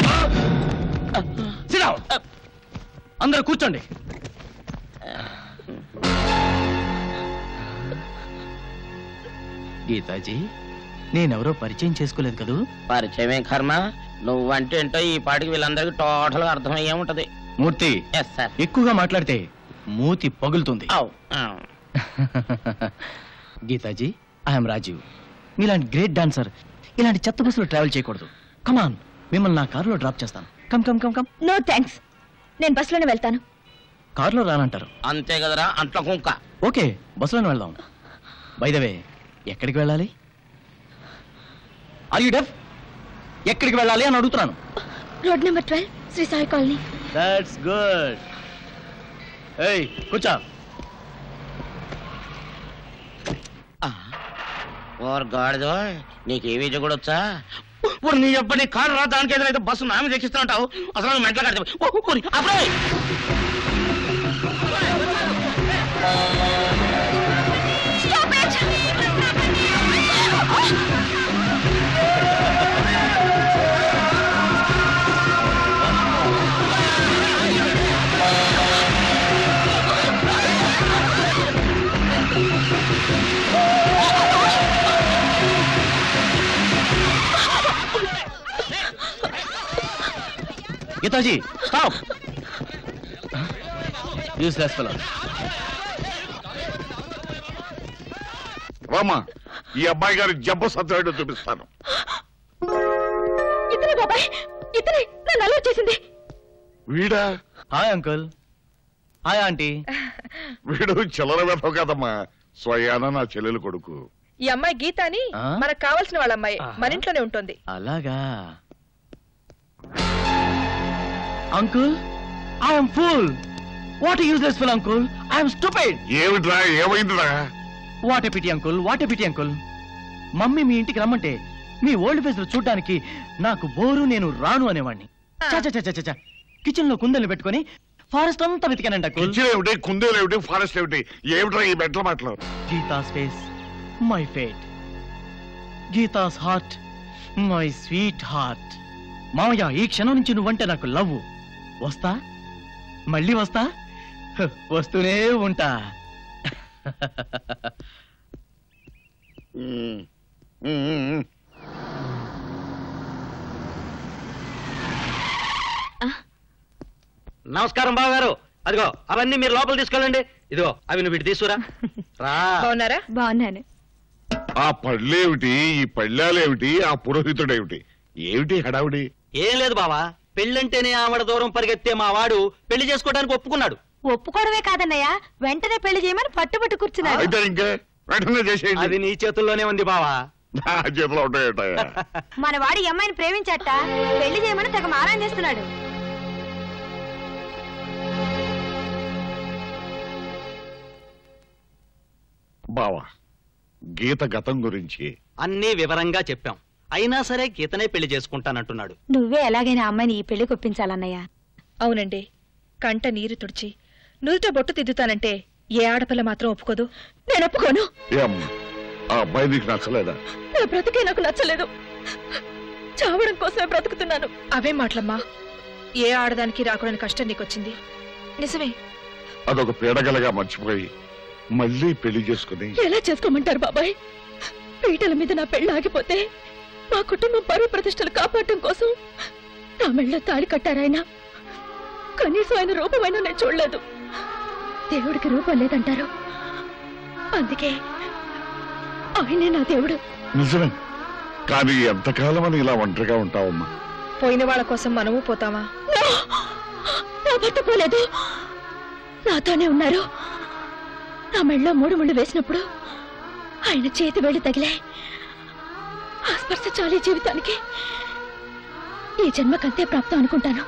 సిడౌన్. అందరూ కూర్చోండి. గీతాజీ, నేనెవరో పరిచయం చేసుకోలేదు కదూ? పరిచయమే కర్మ. నువ్వంటే ఏంటో ఈ పాటికి వీళ్ళందరికీ టోటల్ గా అర్థమయ్యే ఉంటది. మూర్తి, ఎక్కువగా మాట్లాడితే మూతి పగులుతుంది. గీతాజీ, ఐఎమ్ రాజీవ్. మీలాంటి గ్రేట్ డాన్సర్ ఇలాంటి చెత్త బస్సులో ట్రావెల్ చేయకూడదు. కమాన్, మిమ్మల్ని నా కారులో డ్రాప్ చేస్తాను. కమ్. నో థ్యాంక్స్, నేను బస్సులోనే వెళ్తాను. కారులో రానంటారు. అంతే కదరా, అంట్ల కుంక. ఓకే, బస్సులోనే వెళ్దాం. బై ద వే, ఎక్కడికి వెళ్ళాలి? Are you deaf? ఎక్కడికి వెళ్ళాలి అని అడుగుతున్నాను. Road number 12, Shri Sai colony. That's good. ఏయ్, కూర్చో. ఓర్ గాడిదో, నీకు ఏ విజయ కూడా వచ్చా? నీ చెప్పని కారు రా, దానికి ఏదైతే బస్సు నామే తెచ్చిస్తూ ఉంటావు. అసలు మెంటలు కడితే అప్పుడే. Geethaji, stop. Useless fellow. Rama, ఈ అబ్బాయి గారి జబ్బు సత్యాడు చూపిస్తాను. ఇతనే బాబాయ్, ఇతనే నన్ను అలర్ట్ చేసింది. వీడా? Hi uncle. Hi aunty. వీడు చిల్లర వెతవు కదమ్మా, స్వయాన నా చెల్లెలు కొడుకు. ఈ అమ్మాయి గీత అని మనకు కావాల్సిన వాళ్ళ అమ్మాయి, మన ఇంట్లోనే ఉంటుంది. అలాగా? Uncle, I'm fool. What useless fool uncle, I'm stupid. ఏమిట్రా, ఏమైందిరా? What a pity uncle, what a pity uncle. Mummy మీ ఇంటికి రమ్మంటే మీ ఓల్డ్ ఫేస్ లో చూడడానికి నాకు బోరు, నేను రాను అనేవాడిని. కిచెన్ లో కుందలు పెట్టుకుని ఫారెస్ట్ అంతా వెతికానండి అంకుల్. ఏమిటి, కుందేలు ఏమిటి, ఫారెస్ట్ ఏమిటి, ఏమిట్రా ఈ బెట్ల మాటలు? Geetha's face my fate, Geetha's heart my sweet heart. మామయ్య, ఈ క్షణం నుంచి నువ్వంటే నాకు లవ్. వస్తా, మళ్ళీ వస్తా, వస్తూనే ఉంటా. నమస్కారం బావగారు. అదిగో అవన్నీ మీరు లోపల తీసుకెళ్ళండి. ఇదిగో అవి నువ్వు ఇటు తీసుకురా. బాగున్నారా? బాగున్నాను. ఆ పళ్ళేమిటి, ఈ పళ్ళాలేమిటి, ఆ పురోహితుడేమిటి, ఏమిటి హడావుడి? ఏం లేదు బావా, పెళ్ళంటేనే ఆవిడ దూరం పరిగెత్తే మా వాడు పెళ్లి చేసుకోవడానికి ఒప్పుకున్నాడు. ఒప్పుకోవడమే కాదన్నయ్య, వెంటనే పెళ్లి చేయమని పట్టుబట్టు కూర్చున్నాడు. అయితే ఇంకే వెంటనే చేసేయండి. అది నీ చేతుల్లోనే ఉంది బావా. నా చేతిలో ఉంటాయట. మన వాడి ఈ అమ్మాయిని ప్రేమించట, పెళ్లి చేయమని తెగ మారం చేస్తున్నాడు. బావా, గీత గతం గురించి అన్నీ వివరంగా చెప్పాం. అయినా సరే గీతనే పెళ్లి చేసుకుంటానంటున్నాడు. నువ్వే ఎలాగైనా అమ్మాయిని ఈ పెళ్లికి ఒప్పించాలన్నయ్య. అవునండి, కంట నీరు తుడిచి నుదుట బొట్టు తిద్దుతానంటే ఏ ఆడపిల్ల మాత్రం ఒప్పుకోదు. నేను ఒప్పుకోను. ఆ అబ్బాయి నీకు నచ్చలేదా? నా బ్రతికే నాకు నచ్చలేదు. చావడం కోసమే బ్రతుకుతున్నాను. అవే మాటలమ్మా. ఏ ఆడదానికి రాకూడని కష్టం నీకొచ్చింది. నిజమే. అదొక పీడగలగా మర్చిపోయి మళ్ళీ పెళ్లి చేసుకుని ఎలా చేసుకోమంటారు బాబాయ్? పీటల మీద నా పెళ్లి ఆగిపోతే మా కుటుంబం పరువు ప్రతిష్టలు కాపాడటం కోసం నా మెళ్ళ తాళి కట్టారాయన. కనీసం ఆయన రూపమైనా నేను చూడలేదు. దేవుడికి రూపం లేదంటారు, అందుకే ఆయనే నా దేవుడు. నిజమే, కానీ ఎంతకాలం అని ఇలా ఒంటరిగా ఉంటావమ్మా? పోయిన వాళ్ళ కోసం మనము పోతామా? నా భర్త పోలేదు, నాతోనే ఉన్నారు. నా మెళ్ళ 3 ముళ్ళు వేసినప్పుడు ఆయన చేతి వేళ్ళు తగిలే. ఆ స్పర్శ చాలే జీవితానికి. ఈ జన్మకంతే ప్రాప్తం అనుకుంటాను.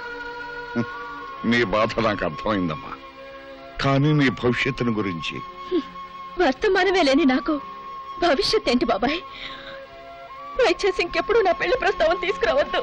నీ బాధ నాకు అర్థమైందమ్మా, కానీ నీ భవిష్యత్తును గురించి వర్తమానమే లేని నాకు భవిష్యత్ ఏంటి బాబాయ్? దయచేసి ఇంకెప్పుడు నా పెళ్లి ప్రస్తావన తీసుకురావద్దు.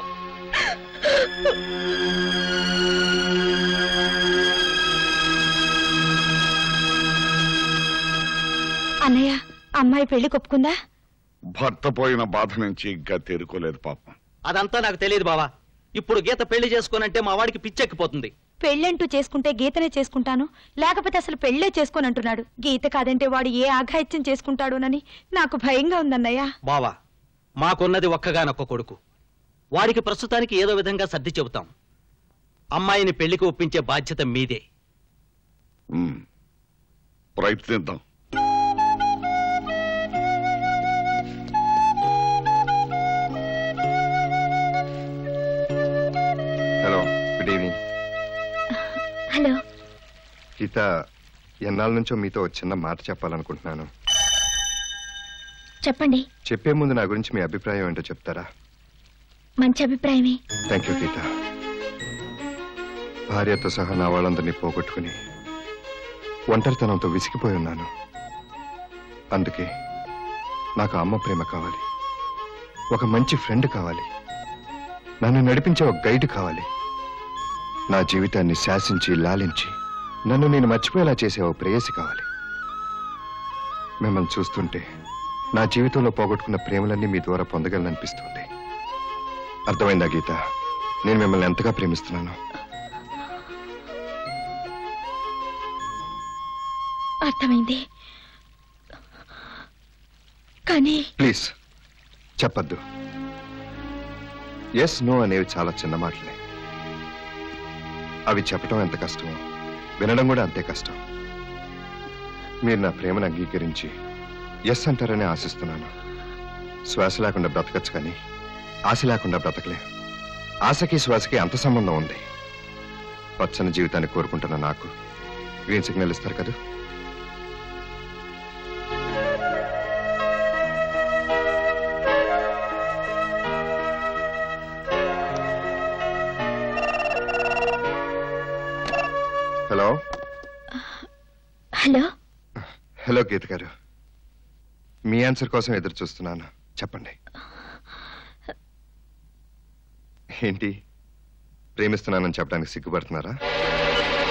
అన్నయ్య, అమ్మాయి పెళ్లి ఒప్పుకుందా? భర్త పోయిన బాధ నుంచి ఇంకా తేరుకోలేదు పాపం. అదంతా నాకు తెలియదు బావా. ఇప్పుడు గీత పెళ్లి చేసుకోనంటే మా వాడికి పిచ్చెక్కిపోతుంది. పెళ్ళంటూ చేసుకుంటే గీతనే చేసుకుంటాను, లేకపోతే అసలు పెళ్లే చేసుకోనంటున్నాడు. గీత కాదంటే వాడు ఏ ఆఘాయిత్యం చేసుకుంటాడోనని నాకు భయంగా ఉందన్నయ్య. బావా, మాకున్నది ఒక్కగానొక్క కొడుకు. వాడికి ప్రస్తుతానికి ఏదో విధంగా సర్ది చెబుతాం. అమ్మాయిని పెళ్లికి ఒప్పించే బాధ్యత మీదే. ప్రయత్నిద్దాం. Hello, good evening. Hello. Geetha, ఎన్నాళ్ళ నుంచో మీతో చిన్న మాట చెప్పాలనుకుంటున్నాను. చెప్పండి. చెప్పే ముందు నా గురించి మీ అభిప్రాయం ఏంటో చెప్తారా? మంచి అభిప్రాయమే. థ్యాంక్ యూ గీత. భార్యతో సహా నా వాళ్ళందరినీ పోగొట్టుకుని ఒంటరితనంతో విసిగిపోయి ఉన్నాను. అందుకే నాకు అమ్మ ప్రేమ కావాలి, ఒక మంచి ఫ్రెండ్ కావాలి, నన్ను నడిపించే ఒక గైడ్ కావాలి, నా జీవితాన్ని శాసించి లాలించి నన్ను నేను మర్చిపోయేలా చేసే ఒక ప్రేయసి కావాలి. మిమ్మల్ని చూస్తుంటే నా జీవితంలో పోగొట్టుకున్న ప్రేమలన్నీ మీ ద్వారా పొందగలననిపిస్తుంది. అర్థమైందా గీత? నేను మిమ్మల్ని ఎంతగా ప్రేమిస్తున్నాను. అర్థమైంది, కానీ ప్లీజ్ చెప్పద్దు. ఎస్ నో అనేవి చాలా చిన్న మాటలే. అవి చెప్పడం ఎంత కష్టమో వినడం కూడా అంతే కష్టం. మీరు నా ప్రేమను అంగీకరించి ఎస్ అంటారని ఆశిస్తున్నాను. శ్వాస లేకుండా బ్రతకచ్చు, కానీ ఆశ లేకుండా బ్రతకలే. ఆశకి శ్వాసకి అంత సంబంధం ఉంది. పచ్చని జీవితాన్ని కోరుకుంటున్న నాకు గ్రీన్ సిగ్నల్ ఇస్తారు కదా? హలో. హలో. హలో గీత గారు, మీ ఆన్సర్ కోసం ఎదురు చూస్తున్నాను. చెప్పండి. ఏంటి, ప్రేమిస్తున్నానని చెప్పడానికి సిగ్గుపడుతున్నారా?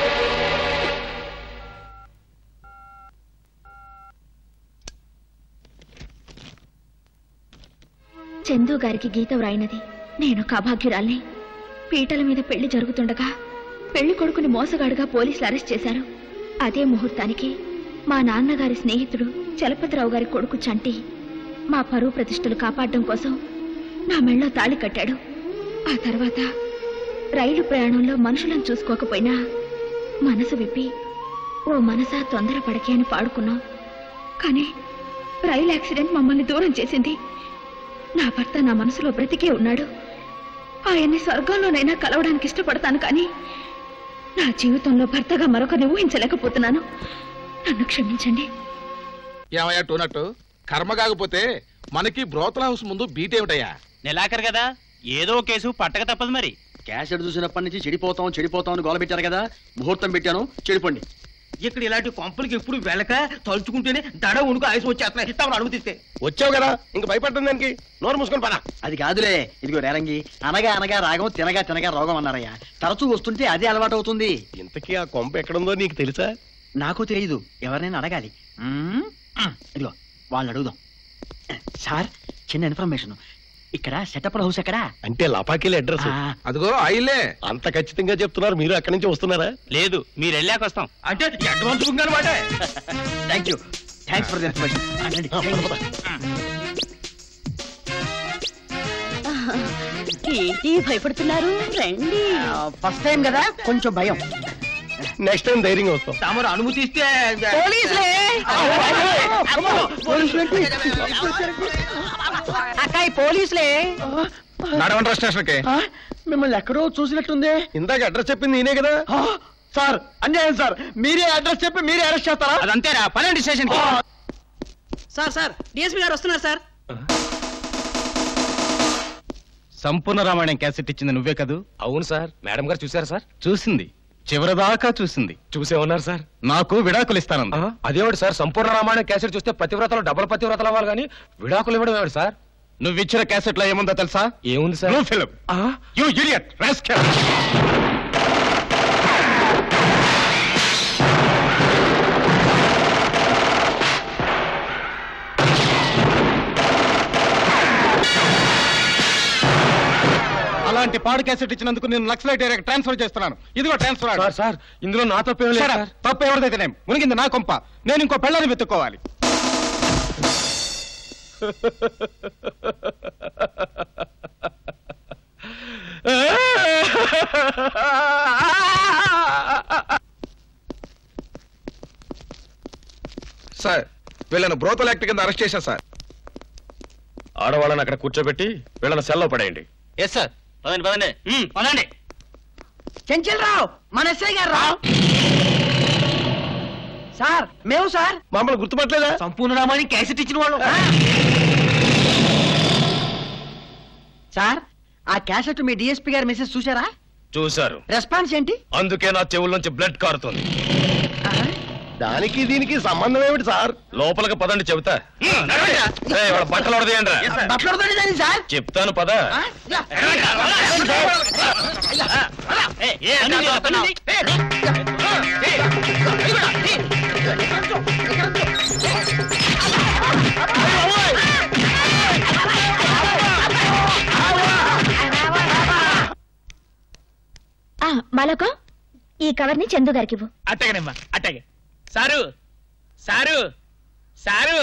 చందు గారికి గీత వ్రాయినది. నేను అభాగ్యురాల్ని. పీటల మీద పెళ్లి జరుగుతుండగా పెళ్లి కొడుకుని మోసగాడుగా పోలీసులు అరెస్ట్ చేశారు. అదే ముహూర్తానికి మా నాన్నగారి స్నేహితుడు చలపతిరావు గారి కొడుకు చంటి మా పరువు ప్రతిష్టలు కాపాడడం కోసం నా మెళ్ళో తాళి కట్టాడు. ఆ తర్వాత రైలు ప్రయాణంలో మనుషులను చూసుకోకపోయినా మనసు విప్పి ఓ మనసా తొందరపడకే అని పాడుకున్నాం. కానీ రైలు యాక్సిడెంట్ మమ్మల్ని దూరం చేసింది. నా భర్త నా మనసులో బ్రతికే ఉన్నాడు. ఆయన్ని స్వర్గంలోనైనా కలవడానికి ఇష్టపడతాను, కానీ నా జీవితంలో భర్తగా మరొకరిని ఊహించలేకపోతున్నాను. నన్ను క్షమించండి. ఏమయ్యా టూనట్టు, కర్మ కాకపోతే మనకి బ్రోతల హౌస్ ముందు బీట్ ఏమిటయ్యా? నెలాఖరు కదా, ఏదో కేసు పట్టక తప్పదు. మరి క్యాసెట్ చూసినప్పటి నుంచి చెడిపోతాం అని గోల పెట్టారు కదా, ముహూర్తం పెట్టాను, చెడిపోండి. ఇక్కడ ఇలాంటి కొంపలకి ఎప్పుడు వెళ్ళక తలుచుకుంటేనే దడ ఉణుకు ఆయుసం వచ్చేస్తున్నాయి. తమను అనుమతిస్తే వచ్చావు కదా, ఇంక భయపడటం దానికి నోరు మూసుకొని పడా. అది కాదులే, ఇదిగో రేరంగి, అనగా అనగా రాగం, తినగా తినగా రోగం అన్నారయ్యా. తరచూ వస్తుంటే అదే అలవాటు అవుతుంది. ఇంతకీ ఆ కొంప ఎక్కడుందో నీకు తెలుసా? నాకు తెలియదు, ఎవరినైనా అడగాలి. ఇదిగో వాళ్ళని అడుగుదాం. సార్, చిన్న ఇన్ఫర్మేషన్. ఇక్కడ సెటప్ హౌస్ ఎక్కడా? అంటే లపాకీల అడ్రస్ అదిగో ఆయిలే. అంత ఖచ్చితంగా చెప్తున్నారు, మీరు అక్కడి నుంచి వస్తున్నారా? లేదు, మీరు వెళ్ళాక వస్తాం. అంటే అడ్వాన్స్ బుక్ అనమాట. Thank you, thanks for the information. ఏంటి భయపడుతున్నారు? రండి. ఫస్ట్ టైం కదా, కొంచెం భయం. నెక్స్ట్ టైం ధైర్యంగా వస్తాం. తమరు అనుమతిస్తే అక్కాయి పోలీసులే. నడవండి స్టేషన్ కి. మిమ్మల్ని ఎక్కడో చూసినట్టుంది. ఇందాక అడ్రస్ చెప్పింది నేనే కదా. సార్, అన్యాయం సార్. మీరే అడ్రస్ చెప్పి మీరే అరెస్ట్ చేస్తారా? అదంతేరా, పదండి స్టేషన్. సార్ డిఎస్పీ గారు వస్తున్నారు సార్. సంపూర్ణ రామాయణం క్యాసెట్ ఇచ్చింది నువ్వే కదూ? అవును సార్. మేడం గారు చూసారా సార్? చూసింది, చివరిదాకా చూసింది. చూసే ఉన్నారు సార్. నాకు విడాకులు ఇస్తానంది. అదేవాడు సార్, సంపూర్ణ రామాయణం క్యాసెట్ చూస్తే పతివ్రతలు డబల్ పతివ్రతలు అవ్వాలి కానీ విడాకులు ఇవ్వడం ఏవాడు సార్? నువ్విచ్చిన క్యాసెట్ లో ఏముందో తెలుసా? ఏముంది సార్? ఫిల్మ్. You idiot rascal. అలాంటి పాడు క్యాసెట్ ఇచ్చినందుకు నేను నక్సలైట్ ఏరియాకి ట్రాన్స్ఫర్ చేస్తున్నాను. ఇదిగో ట్రాన్స్ఫర్. సార్, ఇందులో నా తప్పేం లేదు. తప్పు ఎవరిదైతేనే, మునిగింది నా కొంప. నేను ఇంకో పెళ్ళని వెతుక్కోవాలి. సార్, వీళ్ళను బ్రోతల్ యాక్ట్ కింద అరెస్ట్ చేశారు సార్. ఆడవాళ్ళని అక్కడ కూర్చోబెట్టి వీళ్ళని సెల్లో పడేయండి. Yes sir. పదండి పదండి పదండి. చెంచల్ రావు, మన ఎస్ఐ గారు రావు. సార్, మేము సార్. మమ్మల్ని గుర్తుపట్టలేదా? సంపూర్ణ రామాయణం క్యాసెట్ ఇచ్చిన వాళ్ళు. సార్, ఆ క్యాసెట్ మీ డిఎస్పీ గారి మెసేజ్ చూసారా? చూశారు. రెస్పాన్స్ ఏంటి? అందుకే నా చెవుల నుంచి బ్లడ్ కారుతుంది. దానికి దీనికి సంబంధం ఏమిటి సార్? లోపలికి పదండి చెబుతా. వాళ్ళ బట్టలు ఉడదీయండి. బట్టలు ఉడదీయండి సార్. చెప్తాను పద. బాలక, ఈ కవర్ ని చందు గారికి ఇవ్వు. అట్టగనమ్మా, అట్టగే. Sir sir sir.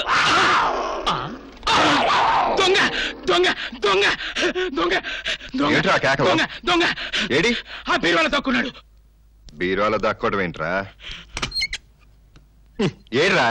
దొంగ దొంగ దొంగ దొంగ దొంగ దొంగ దొంగ ఏడి? ఆ బీరువాలో దక్కున్నాడు. బీరువాలో దక్కోవడం ఏంట్రా? ఏడ్రా?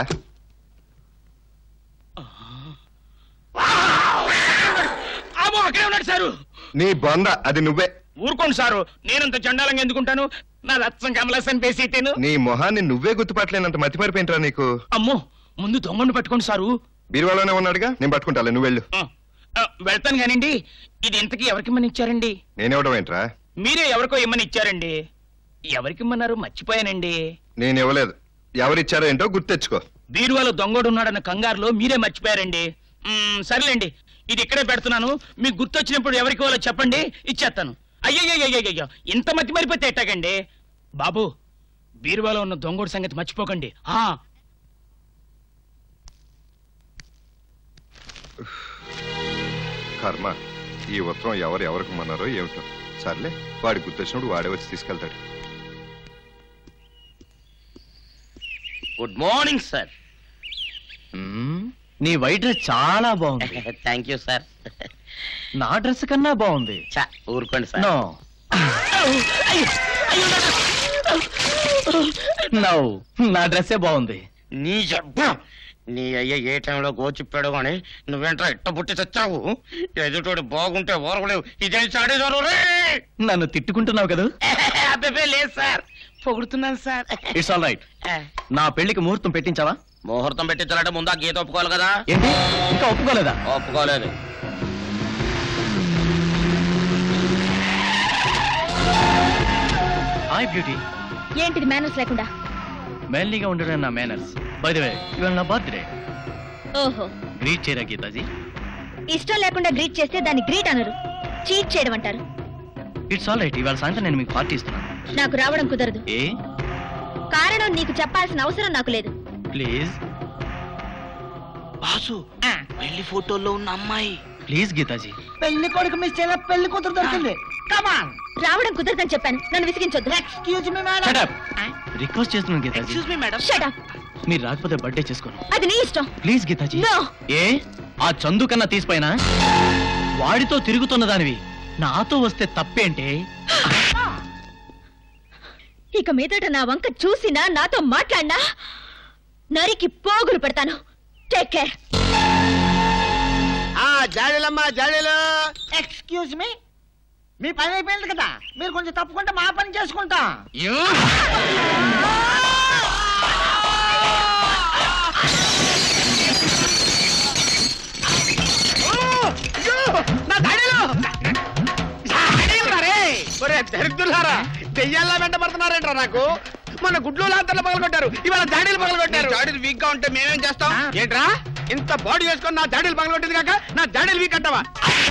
అమ్మో, అక్కడే ఉన్నాడు సారు. నీ బొంద, అది నువ్వే. ఊరుకోండి సారు, నేనంత చండాలంగా ఎందుకుంటాను? నా రత్సం కమలాసన్ పేసీతేను. నీ మొహాన్ని నువ్వే గుర్తుపట్టలేనంత మతిమరిపోయింట్రా నీకు. అమ్మో, ముందు దొంగను పట్టుకోండి సారు. బీరువాలోనే ఉన్నాడుగా, నేను పట్టుకుంటాలే, నువ్వు వెళ్ళు. వెళ్తాను కానివ్వండి. ఇది ఇంతకీ ఎవరికిమ్మని ఇచ్చారండి? నేనివ్వడం ఏంట్రా? మీరే ఎవరికో ఇమ్మని ఇచ్చారండి. ఎవరికిమ్మన్నారు మర్చిపోయానండి. నేను ఇవ్వలేదు. ఎవరిచ్చారో ఏంటో గుర్తు తెచ్చుకో. బీరువాలో దొంగడున్నాడన్న కంగారులో మీరే మర్చిపోయారండి. సర్లేండి, ఇది ఇక్కడే పెడుతున్నాను. మీకు గుర్తొచ్చినప్పుడు ఎవరికి వాళ్ళో చెప్పండి, ఇచ్చేస్తాను. అయ్యయ్యో, ఇంత మతి మరిపోతే ఎట్టాగండి? బాబు, బీరువాలో ఉన్న దొంగోడు సంగతి మర్చిపోకండి. కర్మ, ఈ ఉత్తరం ఎవరికి మన్నారో ఏమిటో. సర్లే, వాడి గుర్తొచ్చినప్పుడు వాడే వచ్చి తీసుకెళ్తాడు. Good morning sir. నీ వైట్ డ్రెస్ చాలా బాగుంది. Thank you sir. నా డ్రెస్ కన్నా బాగుంది. ఊరుకోండి సార్. నో నో, నా డ్రెస్సే బాగుంది. నీ నీ అయ్య ఏ టైంలో గోచిప్పాడు కానీ నువ్వేంట్రా ఇట్ట పుట్టి చచ్చావు. ఎదుటోడు బాగుంటే ఓరవలేవు. ఇదేం చాడేదారు రే. నన్ను తిట్టుకుంటున్నావు కదా? అబ్బే లేదు సార్, పొగుడుతున్నాను సార్. It's all right. నా పెళ్లికి ముహూర్తం పెట్టించావా? ముహూర్తం పెట్టించాలంటే ముందు ఆ గీత ఒప్పుకోవాలి కదా. ఏంటి, ఇంకా ఒప్పుకోలేదా? ఒప్పుకోలేదు. Hi beauty. ఏంటిది మేనర్స్ లేకుండా? మెల్లిగా ఉండడం నా మేనర్స్. బై ది వే, ఇవాళ నా బర్త్డే. ఓహో, గ్రీట్ చేయరా గీతాజీ? ఇష్టం లేకుండా గ్రీట్ చేస్తే దాన్ని గ్రీట్ అనరు, చీట్ చేయడం అంటారు. It's all right. ఇవాళ సాయంత్రం నేను మీకు పార్టీ ఇస్తున్నాను. నాకు రావడం కుదరదు. ఏ కారణం నీకు చెప్పాల్సిన అవసరం నాకు లేదు. ప్లీజ్ బాసు, పెళ్లి ఫోటోల్లో ఉన్న అమ్మాయి. ప్లీజ్ గీతాజీ. పెళ్లి కొడుకు మిస్ అయిన పెళ్లి కూతురు దొరికింది. కమాన్. రావడం కుదరదని చెప్పాను, నన్ను విసిగించొద్దు. Excuse me madam. Shut up. Request చేస్తున్నాను Geethaji. Excuse me madam. Shut up. మీరు రాకపోతే బర్త్డే చేసుకోను. అది నీ ఇష్టం. ప్లీజ్ గీతాజీ. నో. ఏ ఆ చందు కన్నా తీసిపోయినా వాడితో తిరుగుతున్న దానివి నాతో వస్తే తప్పేంటే? ఇక మీదట నా వంక చూసినా నాతో మాట్లాడినా నరికి పోగులు పెడతాను. Take care. జాడీలమ్మా జాడీలు. ఎక్స్క్యూజ్ మీ, మీ పని అయిపోయింది కదా, మీరు కొంచెం తప్పుకుంటే మా పని చేసుకుంటాం. నా జాడీలు దరిద్రులారా, దెయ్యాల్లా వెంట పడుతున్నారేంట్రా నాకు. మన గుడ్లు లాంతర్లు పగలగొట్టారు, ఇవాళ జాడీలు పగలగొట్టారు. జాడీలు వీక్ గా ఉంటే మేమేం చేస్తాం? ఏంట్రా ఇంత బాడీ వేసుకొని నా జాడీలు పగలగొట్టింది కాక నా జాడీలు వీక్ అంటావా?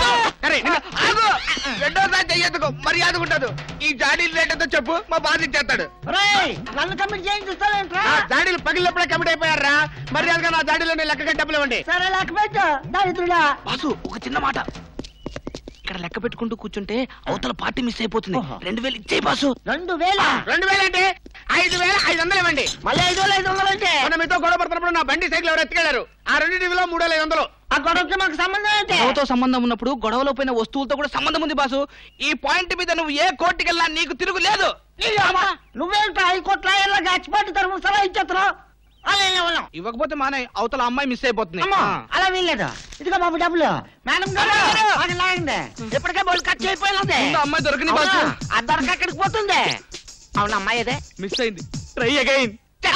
రెండోసారి చెయ్యదుకో, మర్యాద ఉండదు. ఈ జాడీలు రేటంతో చెప్పు, మా బాధ ఇచ్చేస్తాడు. నన్ను కమిట్ చేయించుస్తావేంట్రా? నా జాడీలు పగిలినప్పుడే కమిట్ అయిపోయారా? మర్యాదగా నా జాడీలో లెక్క డబ్బులు ఇవ్వండి. సరే లెక్క పెట్టు దరిద్రుడా. బాసు, ఒక చిన్న మాట. ఇక్కడ లెక్క పెట్టుకుంటూ కూర్చుంటే అవతల పార్టీ మిస్ అయిపోతుంది. 2000 ఇచ్చే బాసు. 2000? 2000 అంటే 5500 ఇవ్వండి. మళ్ళీ 5500 అంటే మనం మీతో గొడవ పడుతున్నప్పుడు నా బండి సైకిల్ ఎవరు ఎత్తుకెళ్లారు. ఆ రెండింటిలో 3500. ఆ గొడవకి మాకు సంబంధం ఏంటి? గొడవతో సంబంధం ఉన్నప్పుడు గొడవలో పోయిన వస్తువులతో కూడా సంబంధం ఉంది బాసు. ఈ పాయింట్ మీద నువ్వు ఏ కోర్టుకెళ్ళా నీకు తిరుగు లేదు. నువ్వేంటో హైకోర్టు లాయర్లా గచ్చిపట్టి తరము సలహా ఇచ్చేస్తున్నావు. ఇవ్వకపోతే మానే, అవతల అమ్మాయి మిస్ అయిపోతుంది. అలా వీల్లేదు. ఇదిగో బాబు డబ్బులు. మేడం గారు లాగింది, ఇప్పటికే బోల్ ఖర్చు అయిపోయింది. అమ్మాయి దొరికింది బాసు. ఆ దొరక ఎక్కడికి పోతుంది? అవును, అమ్మాయి అదే మిస్ అయింది. Try again.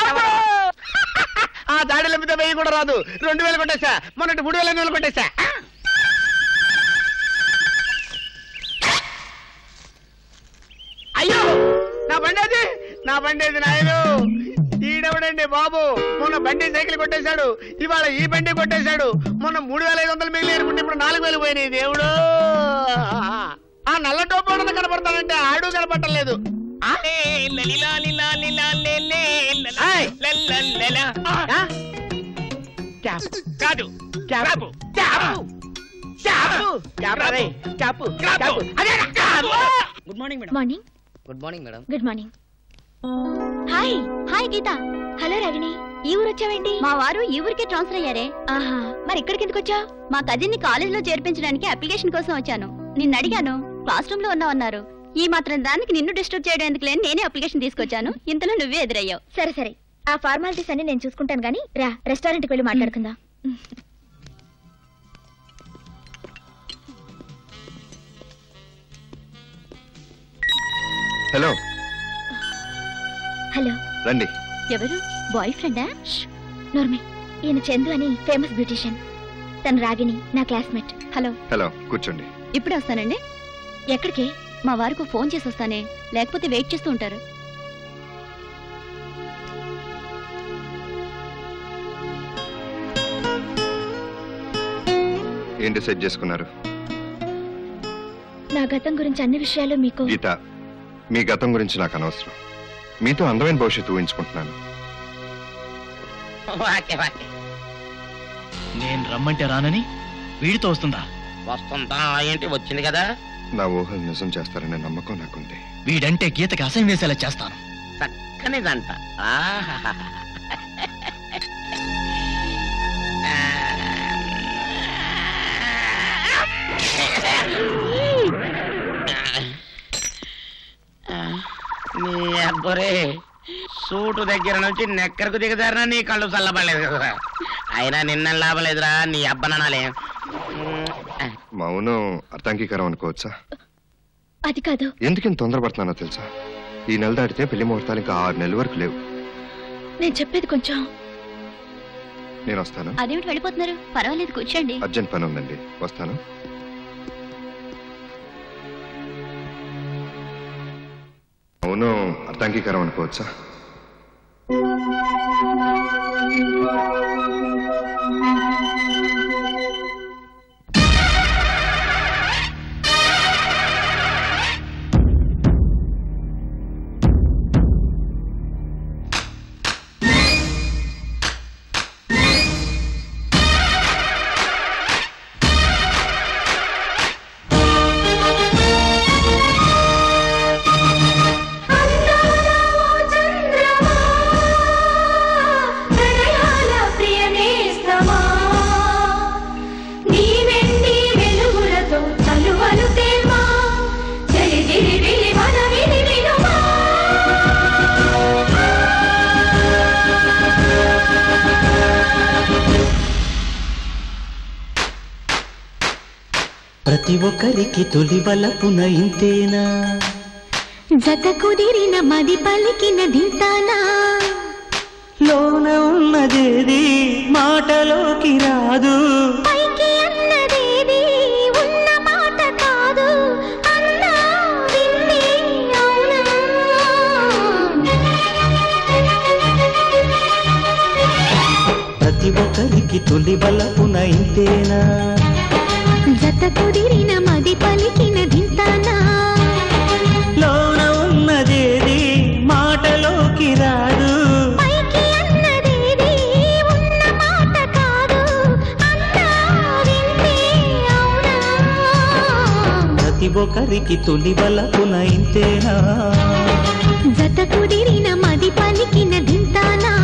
ఆ దాడిల మీద 1000 కూడా రాదు. 2000 కొట్టేశా. మొన్నటి 3500 కొట్టేశా. అయ్యో, నా బండేది, నా బండేది నాయను. ఈడెవడండి బాబు, మొన్న బండి సైకిల్ కొట్టేశాడు, ఇవాళ ఈ బండి కొట్టేశాడు. మొన్న 3500 మిగిలి అనుకుంటే ఇప్పుడు 4000 పోయినాయి. దేవుడు, ఆ నల్ల టోపీ కనపడతానంటే ఆడు కనపడలేదు. కాదు, good morning madam. Morning. Good morning madam. Good morning. Hi. Hi Geetha. Hello రవిని. ఈ ఊరు వచ్చావేంటి? మా వారు ఈ ఊరికే ట్రాన్స్ఫర్ అయ్యారే. ఆహా, మరి ఇక్కడికి ఎందుకు వచ్చావు? మా కజిన్ ని కాలేజ్ లో చేర్పించడానికి అప్లికేషన్ కోసం వచ్చాను. నిన్ను అడిగాను, క్లాస్ రూమ్ లో ఉన్నావన్నారు. ఈ మాత్రం దానికి నిన్ను డిస్టర్బ్ చేయడం ఎందుకు లేని నేనే అప్లికేషన్ తీసుకొచ్చాను. ఇంతలో నువ్వే ఎదురయ్యావు. సరే సరే, ఆ ఫార్మాలిటీస్ అన్ని నేను చూసుకుంటాను గానీ రా, రెస్టారెంట్కి వెళ్ళి మాట్లాడుకుందాం. హలో. హలో. రండి. ఎవరు? బాయ్ ఫ్రెండా? నోర్మి, ఈయన చందు అని ఫేమస్ బ్యూటిషియన్. తను రాగిని, నా క్లాస్మేట్. హలో. హలో, కూర్చోండి. ఇప్పుడే వస్తానండి. ఎక్కడికి? మా వారికి ఫోన్ చేసి వస్తానే, లేకపోతే వెయిట్ చేస్తూ ఉంటారు. ఏం డిసైడ్ చేసుకున్నారు? నా గతం గురించి అన్ని విషయాలు మీకు. గీత, మీ గతం గురించి నాకు అనవసరం. మీతో అందమైన భవిష్యత్తు ఊహించుకుంటున్నాను. నేను రమ్మంటే రానని వీడితో వస్తుందా? వస్తుందా ఏంటి వచ్చింది కదా. నా ఊహలు నిజం చేస్తారనే నమ్మకం నాకుంది. వీడంటే గీతకి అసహ్యం వేసేలా చేస్తాను. చక్కనిదంట. నీ అబ్బరే సూటు దగ్గర నుంచి నెక్కరకు దిగదారనా నీ కళ్ళు చల్లబడలేదు కదా. అయినా నిన్న లాభలేదురా నీ అబ్బనాలే. మౌనం అర్థాంగీకారం అనుకోవచ్చా? అది కాదు. ఎందుకు తొందరపడుతున్నానో తెలుసా? ఈ నెల దాటితే పెళ్లి ముహూర్తాలు ఇంకా 6 నెలల వరకు లేవు. నేను చెప్పేది కొంచెం. నేను వస్తాను. అదేమిటి వెళ్ళిపోతున్నారు? పర్వాలేదు కూర్చోండి. అర్జెంట్ పని ఉందండి, వస్తాను. మౌనం అర్థాంగీకారం అనుకోవచ్చా? ప్రతి ఒక్కరికి తొలి వలపున ఇంతేనా, జత కుదిరిన మది పలికిన దింతానా, లోన ఉన్నదేది మాటలోకి రాదు, పైకి అన్నదేది ఉన్న మాట కాదు, అన్నా వింది అవునా. ప్రతి ఒక్కరికి తొలి వలపున ఇంతేనా, జత కుదిరిన మది పలికిన దింతానా, లోన ఉన్నదేది మాటలోకి రాదు, పైకి అన్నదేది ఉన్న మాట కాదు, అన్నా వింది అవునా. ప్రతి ఒక్కరికి తొలి వలపున ఇంతేనా, జత కుదిరిన మది పలికిన దింతానా.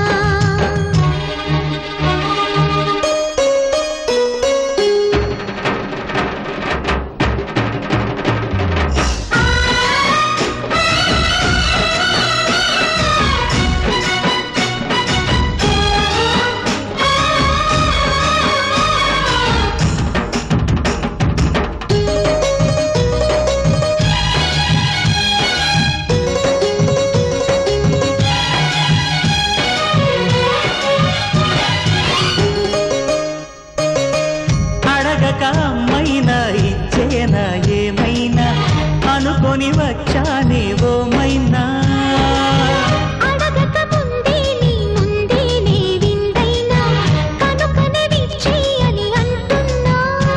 అనుకొని వచ్చానే ఓ మైనా, అడగక ముందే నీ ముందే నే విందైనా, కనుకనే విచ్చేయని అంటున్నా.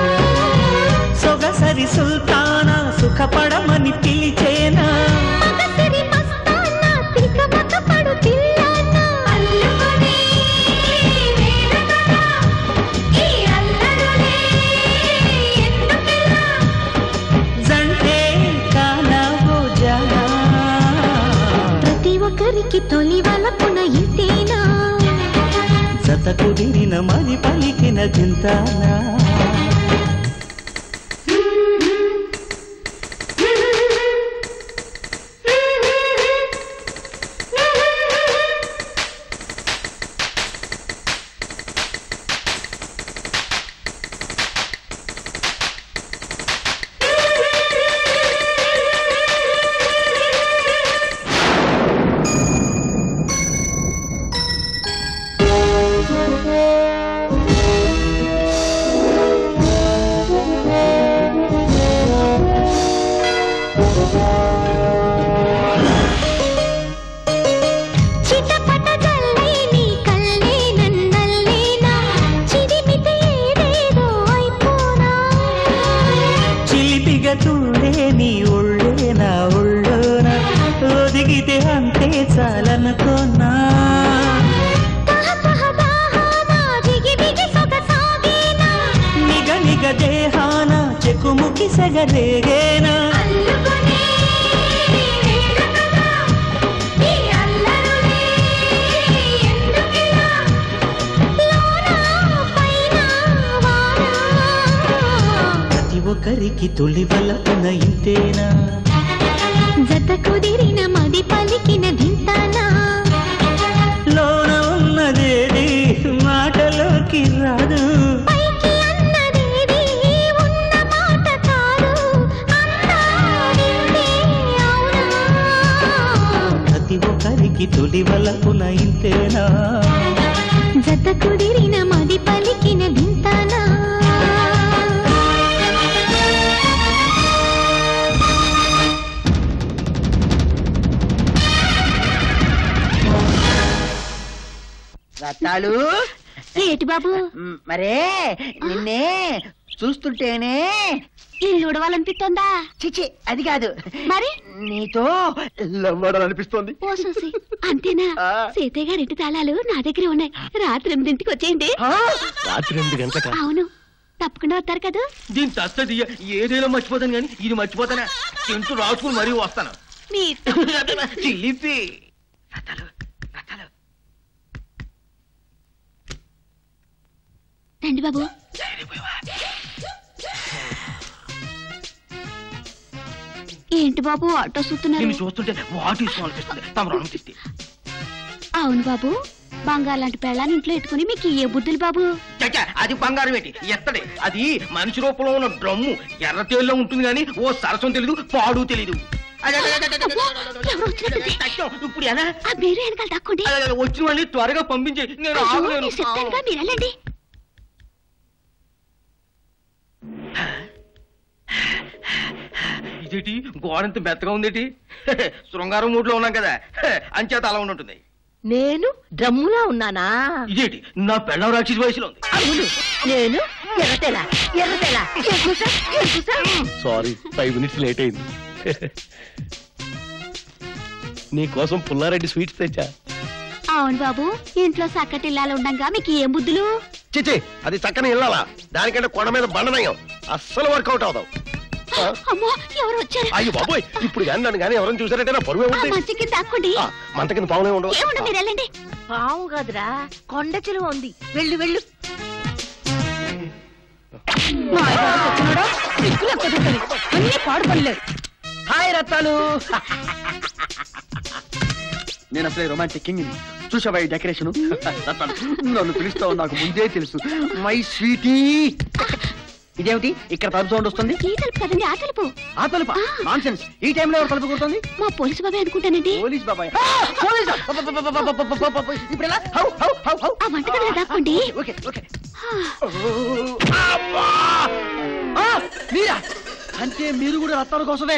సొగసరి సుల్తానా సుఖపడమని పిలిచేనా, మగసిరి మస్తానా తికమక పడు తిల్లానా. అల్లుకునే వేడుకగా ఈ అల్లరులే ఎందుకిలా, జంటే కానవో జానా. ప్రతి ఒక్కరికి తొలి వలపున ఇంతేనా, జత కుదిరిన మరి పలికిన చింతానా. చిటపట జల్లే నీ కల్లే నన్నల్లేనా, చిదిమితే ఏదేదో అయిపోనా. చిలిపిగా చూడే నీ ఒళ్ళే నా ఒళ్ళోన, ఒదిగితే అంతే చాలనుకోనా. తహతహ దాహానా జిగి బిగి సొగసాగేనా, నిగ నిగ దేహాన నోముకి సగరేగేనా ప్రతి ఒక్కరికి తొలి వలపున ఇంతేనా జత కుదిరిన మది పలికిన దింతానా లోన ఉన్నదేది మాటలోకి రాదు పైకి అన్నదేది ఉన్న మాట కాదు అంతా నిండే అవునా ప్రతి ఒక్కరికి తొలి వలపున ఇంతేనా జత కుదిరిన మది పలికిన దింతానా రత్తాలు ఏటి బాబు మరే నిన్నే చూస్తుంటేనే ఇల్లు ఉడవాలనిపిస్తోందా? చిచి అది కాదు మరి నీతో లవ్వాడాలనిపిస్తోంది. ఓ చూసి అంతేనా? సీతయ్య గారి ఇంటి తాళాలు నా దగ్గర ఉన్నాయి. రాత్రి 8ంటికి వచ్చేయండి. రాత్రి 8 గంటలకా? అవును, తప్పకుండా వస్తారు కదా. దీని తస్తది ఏదైనా మర్చిపోతాను కానీ ఇది మర్చిపోతానా? తింటూ రాసుకుని మరీ వస్తాను. చిలిపి రండి బాబు. ఏంటి బాబు ఆటో చూస్తున్నారు? నిన్ను చూస్తుంటే వాటి తీసుకోవాలనిపిస్తుంది. తమరు అనుమతిస్తే. అవును బాబు, బంగారు లాంటి పెళ్ళాన్ని ఇంట్లో ఎట్టుకుని మీకు ఏ బుద్ధులు బాబు? చచ్చా, అది బంగారం ఏంటి ఎత్తడే? అది మనిషి రూపంలో ఉన్న డ్రమ్ము. ఎర్ర తేల్లో ఉంటుంది కానీ ఓ సరసం తెలీదు, పాడు తెలీదు. ఇప్పుడు ఎలా మీరు వెనకాల తక్కోండి. వచ్చిన వాళ్ళని త్వరగా పంపించే. నేను ఆగలేను. చెప్తానుగా, మీరు వెళ్ళండి. ఇదేంటి గోడంత మెత్తగా ఉందేటి? శృంగారం మూడ్లో ఉన్నాం కదా, అంచేత అలా ఉంటుంది. నేను డ్రమ్ములా ఉన్నానా? ఇదేంటి నా పెళ్ళం రాక్షసి వయసులో ఉంది. అవును, నేను ఎర్రతెలా ఎర్రతెలా. సారీ, 5 minutes లేట్ అయింది. నీ కోసం పుల్లారెడ్డి స్వీట్స్ తెచ్చా. అవును బాబు, ఇంట్లో చక్కటి ఇల్లాలు ఉండగా మీకు ఏం బుద్ధులు? చిచి, అది చక్కని ఇల్లాలా? దానికంటే కొండ మీద బండనయం. అస్సలు వర్కౌట్ అవుతావు. అమ్మో, ఎవరు వచ్చారు? అయ్యో బాబోయ్, ఇప్పుడు కానీ నన్ను కానీ ఎవరైనా చూసారంటే నా పరువే ఉంటుంది. మంచి కింద తక్కోండి. మంట కింద పావులే ఉండవు. ఏముండదు, మీరు వెళ్ళండి. పావు కాదురా, కొండ చిలువ ఉంది. వెళ్ళు వెళ్ళు. అన్నీ పాడు పనిలేదు. హాయ్ రత్తాలు. నేను అసలే రొమాంటిక్ కింగ్. చూసావా ఈ డెకరేషన్? నన్ను పిలుస్తావు నాకు ముందే తెలుసు. My sweetie. ఇదేమిటి ఇక్కడ తలుపు సౌండ్ వస్తుంది? ఈ తలుపు కదండి, ఆ తలుపు. ఆ తలుపా? Non sense. ఈ టైంలో ఎవరు తలుపు కొడుతుంది? మా పోలీసు బాబాయ్ అనుకుంటానండి. పోలీస్ బాబాయ్? ఇప్పుడు ఎలా? How how how how. ఆ వంటగదిలో దాక్కోండి. Okay okay. మీరా? అంటే మీరు కూడా రత్తాల కోసమే?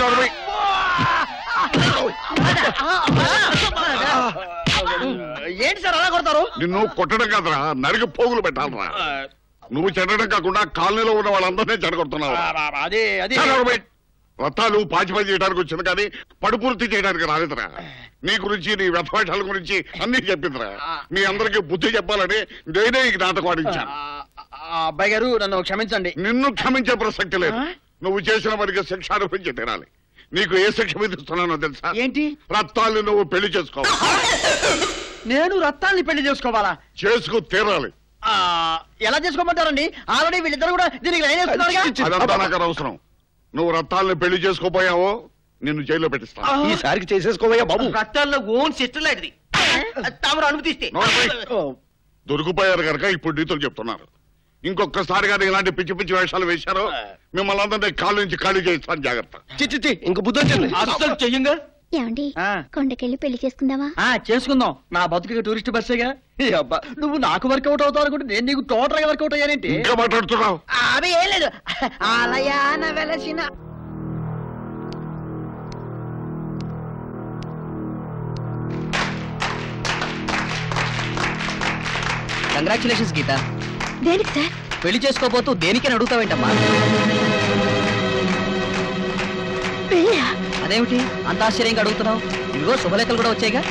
ఏంటి సార్ అలా కొడతారు? నిన్ను కొట్టడం కాదురా, నరికి పోగులు పెట్టాలరా. నువ్వు చెడడం కాకుండా కాలనీలో ఉన్న వాళ్ళందరినీ చెడగొడుతున్నావు. అదే అదే రత్తాలు పాచి చేయడానికి వచ్చింది కానీ పడుపూర్తి చేయడానికి రాలేదురా. నీ గురించి, నీ వ్యర్థవేషాల గురించి అన్ని చెప్పిందిరా. మీ అందరికి బుద్ధి చెప్పాలని నేనే ఈ నాటకం ఆడించాను. అబ్బాయి గారు నన్ను క్షమించండి. నిన్ను క్షమించే ప్రసక్తి లేదు. నువ్వు చేసిన వారికి శిక్ష అనుభవించి తీరాలి. నీకు ఏ శిక్ష విధిస్తున్నానో తెలుసా? ఏంటి? రత్తాల్ని నువ్వు పెళ్లి చేసుకోవాలి. నేను రత్తాల్ని పెళ్లి చేసుకోవాలా? చేసుకు తీరాలి. ఎలా చేసుకోమంటారండి? ఆల్రెడీ వీళ్ళిద్దరు కూడా దీనికి లైన్ వేస్తున్నారుగా. అదంతా నాకు అనవసరం. నువ్వు రత్తాల్ని పెళ్లి చేసుకోపోయావో నిన్ను జైల్లో పెట్టిస్తా. ఈసారికి చేసేసుకోవయ్యా బాబు. రత్తాల్లో ఓన్ సిస్టర్ లాంటిది. తమరు అనుమతిస్తే. దొరికిపోయారు కనుక ఇప్పుడు నీతో చెప్తున్నారు. ఇంకొకసారి కానీ ఇలాంటి పిచ్చి పిచ్చి వేషాలు వేశారో మిమ్మల్ని అందరినీ కాళ్ళ నుంచి ఖాళీ చేయిస్తాను. జాగ్రత్త. చిచ్చి, ఇంక బుద్ధి వచ్చింది. అస్సలు చెయ్యంగా. ఏమండి, కొండకెళ్ళి పెళ్లి చేసుకుందామా? చేసుకుందాం. నా బతుకు టూరిస్ట్ బస్సేగా. అబ్బా, నువ్వు నాకు వర్కౌట్ అవుతావు అనుకుంటే నేను నీకు టోటల్ గా వర్కౌట్ అయ్యానేంటి? ఇంకా మాట్లాడుతున్నావు? అవి ఏం లేదు. ఆలయాన వెలసిన కంగ్రాచులేషన్స్ గీత. దేనికి సార్? పెళ్లి చేసుకోబోతూ దేనికని అడుగుతావేంటమ్మా? పెళ్ళా? అదేమిటి అంత ఆశ్చర్యంగా అడుగుతున్నావు? ఇదిగో శుభలేఖలు కూడా వచ్చాయిగా.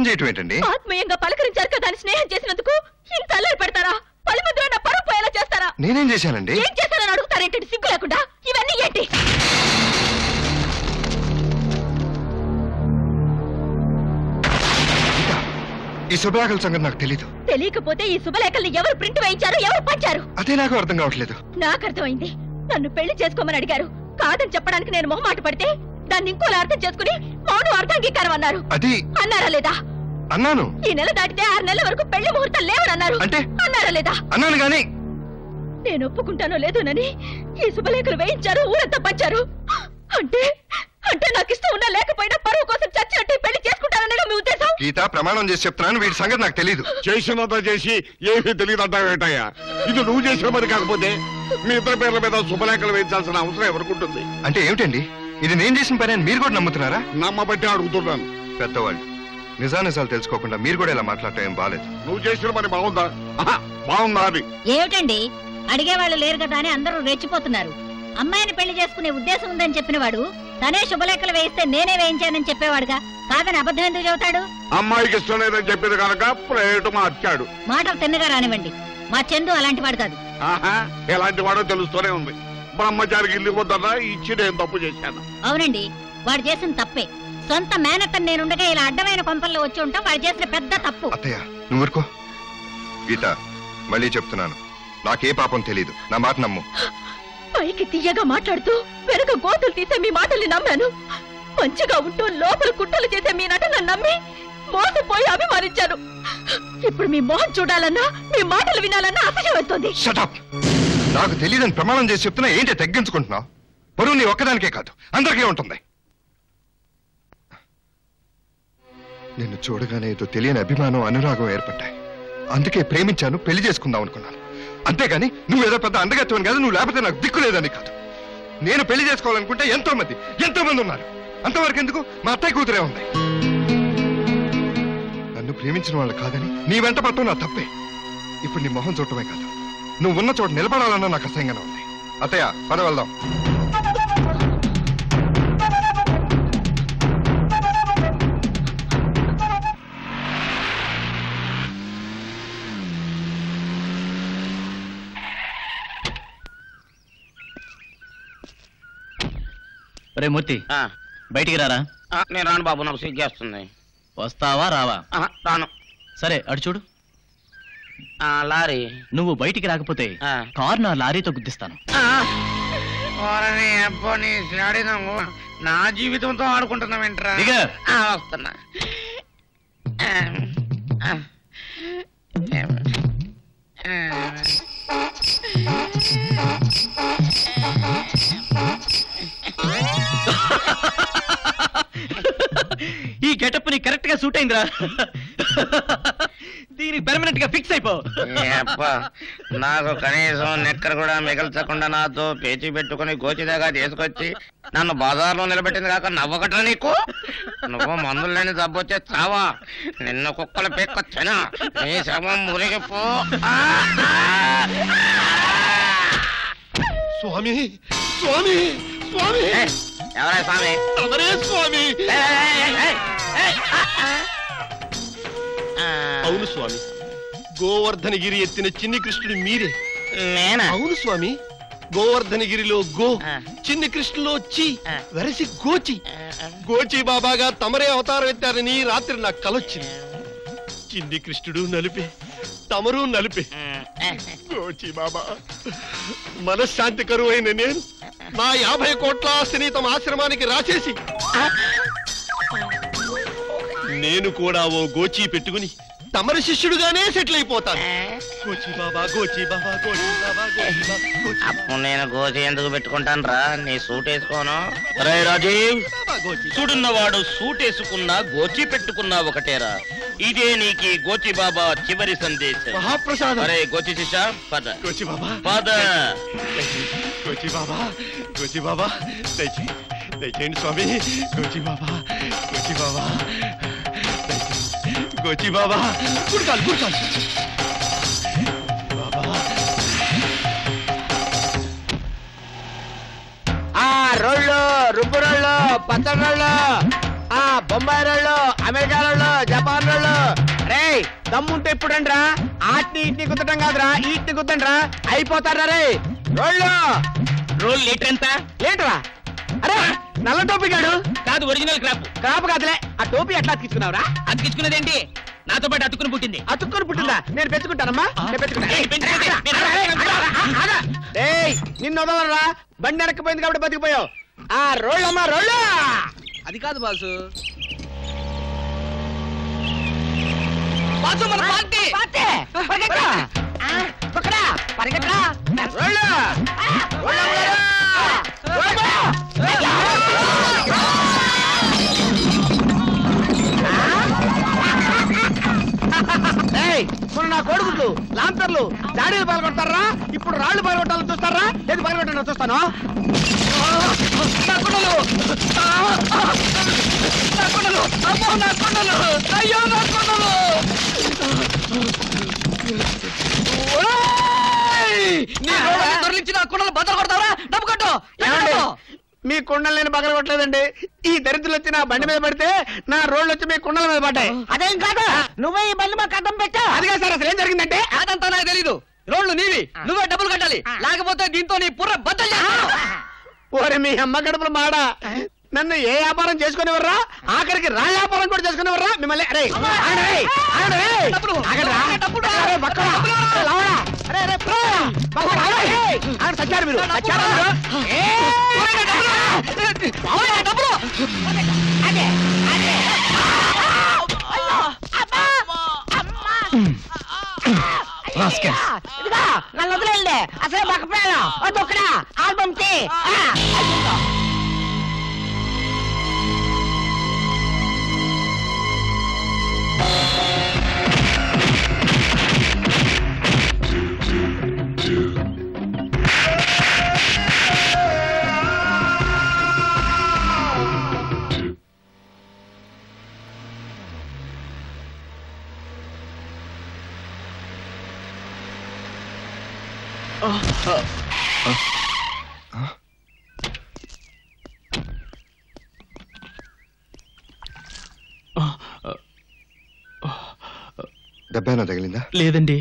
చేయటం ఏంటండి? ఆత్మీయంగా పలకరించారు కదా అని స్నేహం చేసినందుకు ఇంత అల్లరి పెడతారా? పళ్ళ మధ్యలో నా పరువు పోయేలా చేస్తారా? నేనేం చేశానండి? ఏం చేశానని అడుగుతారేంటి సిగ్గు లేకుండా? ఇవన్నీ ఏంటి? ఈ శుభలేఖల సంగతి నాకు తెలీదు. తెలియకపోతే ఈ శుభలేఖల్ని ఎవరు ప్రింట్ వేయించారు, ఎవరు పంచారు? అదే నాకు అర్థం కావట్లేదు. నాకు అర్థమైంది. నన్ను పెళ్లి చేసుకోమని అడిగారు. కాదని చెప్పడానికి నేను మొహమాట పడితే దాన్ని ఇంకోలా అర్థం చేసుకుని మౌనం అర్థాంగీకారం అన్నారు. అది అన్నారా లేదా? అన్నాను. ఈ నెల దాటితే 6 నెలల వరకు పెళ్లి ముహూర్తం లేవని అన్నారు. అంటే? అన్నారా లేదా? అన్నాను గాని నేను ఒప్పుకుంటానో లేదోనని ఈ శుభలేఖలు వేయించారు, ఊరంతా పంచారు. అంటే అంటే నాకు ఇష్టం ఉన్నా లేకపోయినా పరువు కోసం చచ్చినట్టు పెళ్లి చేసుకుంటానని మీ ఉద్దేశం? గీత, ప్రమాణం చేసి చెప్తున్నాను, వీటి సంగతి నాకు తెలీదు. చేసినంత చేసి ఏమీ తెలియదు అంటావేటయ్యా? ఇది నువ్వు చేసిన మరి కాకపోతే మీ ఇద్దరి పేర్ల మీద శుభలేఖలు వేయించాల్సిన అవసరం ఎవరుకుంటుంది? అంటే ఏమిటండి, ఇది నేను చేసిన పని అని మీరు కూడా నమ్ముతున్నారా? నమ్మబట్టి అడుగుతున్నాను. పెద్దవాళ్ళు నిజానిజాలు తెలుసుకోకుండా మీరు కూడా ఇలా మాట్లాడటం ఏం బాలేదు. నువ్వు చేసిన పని బాగుందా? బాగుందా అని ఏమిటండి అడిగేవాళ్ళు లేరు కదా అని అందరూ రెచ్చిపోతున్నారు. అమ్మాయిని పెళ్లి చేసుకునే ఉద్దేశం ఉందని చెప్పినవాడు తనే శుభలేఖలు వేయిస్తే నేనే వేయించానని చెప్పేవాడుగా. కాదని అబద్ధం ఎందుకు చెబుతాడు? అమ్మాయికి ఇష్టం లేదని చెప్పింది కనుక ప్లేటు మార్చాడు. మాటలు తిన్నగా రానివ్వండి. మా చందు అలాంటి వాడు కాదు. ఎలాంటి వాడో తెలుస్తూనే ఉంది. బ్రహ్మచారికి ఇల్లు వద్దన్నా ఇచ్చి నేను తప్పు చేశాను. అవునండి, వాడు చేసిన తప్పే. సొంత మేనత్తని నేనుండగా ఇలా అడ్డమైన కొంపల్లో వచ్చి ఉంటాం. వాడు చేసిన పెద్ద తప్పు. అత్తయ్య నువ్వు ఊరుకో. గీత, మళ్ళీ చెప్తున్నాను, నాకే పాపం తెలీదు. నా మాట నమ్ము. పైకి తీయగా మాట్లాడుతూ వెనుక గోతులు తీసే మీ మాటల్ని నమ్మాను. మంచిగా ఉంటూ లోపల కుట్రలు చేసే మీ నటన నమ్మి మోసపోయి అభిమానించాను. ఇప్పుడు మీ మొహం చూడాలన్నా మీ మాటలు వినాలన్నా అసహ్యం వస్తుంది. నాకు తెలియదని ప్రమాణం చేసి చెప్తున్నా, ఏంటి తగ్గించుకుంటున్నావు? పరువు నీ ఒక్కదానికే కాదు, అందరికీ ఉంటుంది. నిన్ను చూడగానే ఏదో తెలియని అభిమానం, అనురాగం ఏర్పడ్డాయి. అందుకే ప్రేమించాను, పెళ్లి చేసుకుందాం అనుకున్నాను. అంతేగాని నువ్వేదో పెద్ద అందగత్వం కాదు, నువ్వు లేకపోతే నాకు దిక్కు లేదని కాదు. నేను పెళ్లి చేసుకోవాలనుకుంటే ఎంతో మంది ఉన్నారు. అంతవరకు ఎందుకు? మా అత్తయ్య కూతురే ఉంది. నన్ను ప్రేమించిన వాళ్ళు కాదని నీ వెంట పట్టడం నా తప్పే. ఇప్పుడు నీ మొహం చూడటమే కాదు, నువ్వు ఉన్న చోట నిలబడాలన్నా నాకు అసహ్యంగానే ఉంది. అత్తయ్య, పద వెళ్దాం. రే మూర్తి, బయటికి రారా. నేను రాను బాబు, నాకు సిగ్గేస్తుంది. వస్తావా రావా? రాను. సరే అటు చూడు. లారీ. నువ్వు బయటికి రాకపోతే కారు నా లారీతో గుద్దిస్తాను. నా జీవితంతో ఆడుకుంటున్నావేంట్రా? వస్తున్నా. ఈ గెటప్ ని కరెక్ట్ గా సూట్ అయిందిరా. దీనికి పెర్మనెంట్ గా ఫిక్స్ అయిపో. నాకు కనీసం నెక్కర్ కూడా మిగల్చకుండా నాతో పేచి పెట్టుకుని గోచిదాగా తీసుకొచ్చి నన్ను బజార్లో నిలబెట్టింది కాక నవ్వకట్రా నీకు? నువ్వు మందులు లేని జబ్బు వచ్చే చావా, నిన్ను కుక్కలు పెక్కొచ్చానా, నీ శవం మురిగిపో. స్వామి స్వామి స్వామి, ఎవరా స్వామి? ఎవరే స్వామి? అవును స్వామి, గోవర్ధనగిరి ఎత్తిన చిన్ని కృష్ణుడు మీరే. నేనా? అవును స్వామి, గోవర్ధనగిరిలో గో, చిన్ని కృష్ణులో చి, వెరసి గోచి. గోచి బాబాగా తమరే అవతారం ఎత్తారని రాత్రి నాకు కలొచ్చింది. చిన్ని కృష్ణుడు నలిపే, తమరు నలిపే. గోచి బాబా, మనశ్శాంతి కరువైన నేను నా 50 కోట్ల ఆస్తిని తమ ఆశ్రమానికి రాసేసి నేను కూడా ఓ గోచి పెట్టుకుని తమరి శిష్యుడుగానే సెటిల్ అయిపోతాను. గోచి బాబా, గోచి బాబా, గోచి బాబా, గోచి బాబా. అప్పుడు నేను గోచి ఎందుకు పెట్టుకుంటాను రా? నీ సూట్ వేసుకోను. అరే రాజీవ్, సూడున్నవాడు సూట్ వేసుకున్నా గోచి పెట్టుకున్నా ఒకటేరా. ఇదే నీకి గోచి బాబా చివరి సందేశం. మహాప్రసాదం. అరే గోచి శిష్య, పద. గోచి బాబా, పద. గోచి బాబా, గోచి బాబా, దయచేయండి స్వామి. గోచి బాబా, గోచి బాబా, గోచి బాబా. గుడికాలు గుడికాలు బాబా. రోళ్ళు, రుబ్బు రోళ్ళు, పచ్చడి రోళ్ళు, బొంబాయి రోళ్ళు, అమెరికాలో జపాన్ లో రే దమ్ముంటే ఎప్పుడండి రా ఆటిని ఇట్ని గుద్దటం కాదురా ఈటిని గుద్దండి అయిపోతారా రే రోల్ లీటర్ ఎంత లీటరా అరే నల్ల టోపీ గాడు కాదు ఒరిజినల్ క్రాప్ కాదులే ఆ టోపీ ఎట్లా అతికించుకున్నావురా అతికించుకున్నదేంటి నాతో పాటు అతుక్కుని పుట్టిందా నేను పెంచుకుంటానమ్మా నిన్ను వదలరా బండి వెనక్కిపోయింది కాబట్టి బతికిపోయావు ఆ రోళ్ళమ్మా రోళ్ళు అది కాదు బాసు మన పార్టీ మొన్న నా కోడుగుడ్లు లాంతర్లు దాడిలు పాల్గొడతారా ఇప్పుడు రాళ్లు పాల్గొట్టాలని చూస్తారా ఏది పాల్గొట్టాలని చూస్తాను అయ్యో నా కొండలు దొరికించి నా కుండలు బద్దలు కొడతావరా డబ్బు కట్టు మీ కుండలు నేను బగలు కొట్టలేదండి ఈ దరిద్రులు వచ్చి నా బండి మీద పడితే నా రోడ్లు వచ్చి మీ కుండల మీద పడ్డాయి అదేం కాదు నువ్వే ఈ బండి మాకు అడ్డం పెట్టా అదిగా సార్ అసలు ఏం జరిగిందంటే అదంతా నాకు తెలీదు రోడ్లు నీవి నువ్వే డబ్బులు కట్టాలి లేకపోతే దీంతో నీ పుర్ర బద్దలు ఓరే మీ అమ్మ గడుపుల మాడ నన్ను ఏ వ్యాపారం చేసుకునేవర్రా ఆఖరికి రా వ్యాపారం కూడా చేసుకునేవర్రా మిమ్మల్ని సచ్చారు మీరు నన్ను వదిలేండి అసలే బక్కపోయాను అదొక్కడా ఆల్బమ్ తీ దెబ్బేనా తగిలిందా? లేదండి.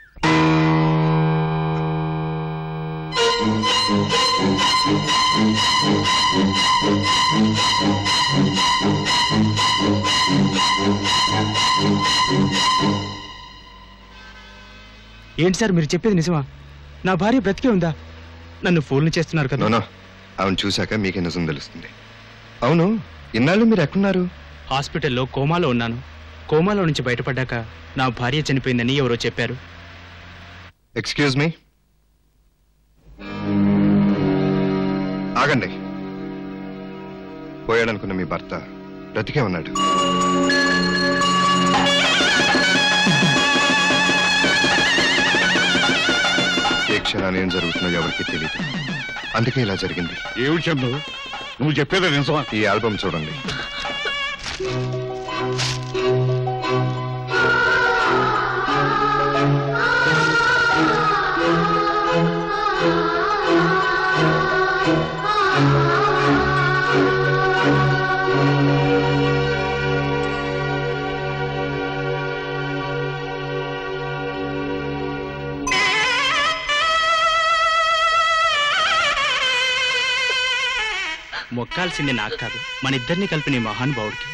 ఏంటి సార్ మీరు చెప్పేది నిజమా? నా భార్య బ్రతికే ఉందా? నన్ను ఫోన్లు చేస్తున్నారు కదా. అవును, చూశాక మీకే నిజం తెలుస్తుంది. అవును, ఇన్నాళ్ళు మీరు ఎక్కడున్నారు? హాస్పిటల్లో కోమాలో ఉన్నాను. కోమాలో నుంచి బయటపడ్డాక నా భార్య చనిపోయిందని ఎవరో చెప్పారు. ఎక్స్క్యూజ్ మీ, ఆగండి. పోయాడనుకున్న మీ భర్త బ్రతికే ఉన్నాడు. ఏ క్షణాన్ని ఏం జరుగుతుందో ఎవరికి తెలియదు. అందుకే ఇలా జరిగింది. ఏమి చందు, నువ్వు చెప్పేది నిజమా? ఈ ఆల్బమ్ చూడండి. మొక్కాల్సింది నాకు కాదు, మన ఇద్దరిని కలిపిన మహానుభావుడికి.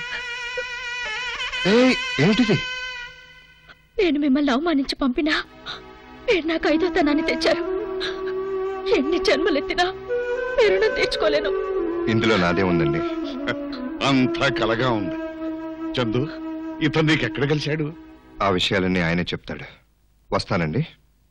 ఏమిటిది? నేను మిమ్మల్ని అవమానించి పంపినా మీరు నాకు 5వ తనాన్ని తెచ్చారు. ఎన్ని జన్మలెత్తినా మీరు తెచ్చుకోలేను. ఇందులో నాదే ఉందండి. అంతా కలగా ఉంది. చందు, ఇతను నీకు ఎక్కడ కలిశాడు? ఆ విషయాలన్నీ ఆయనే చెప్తాడు. వస్తానండి.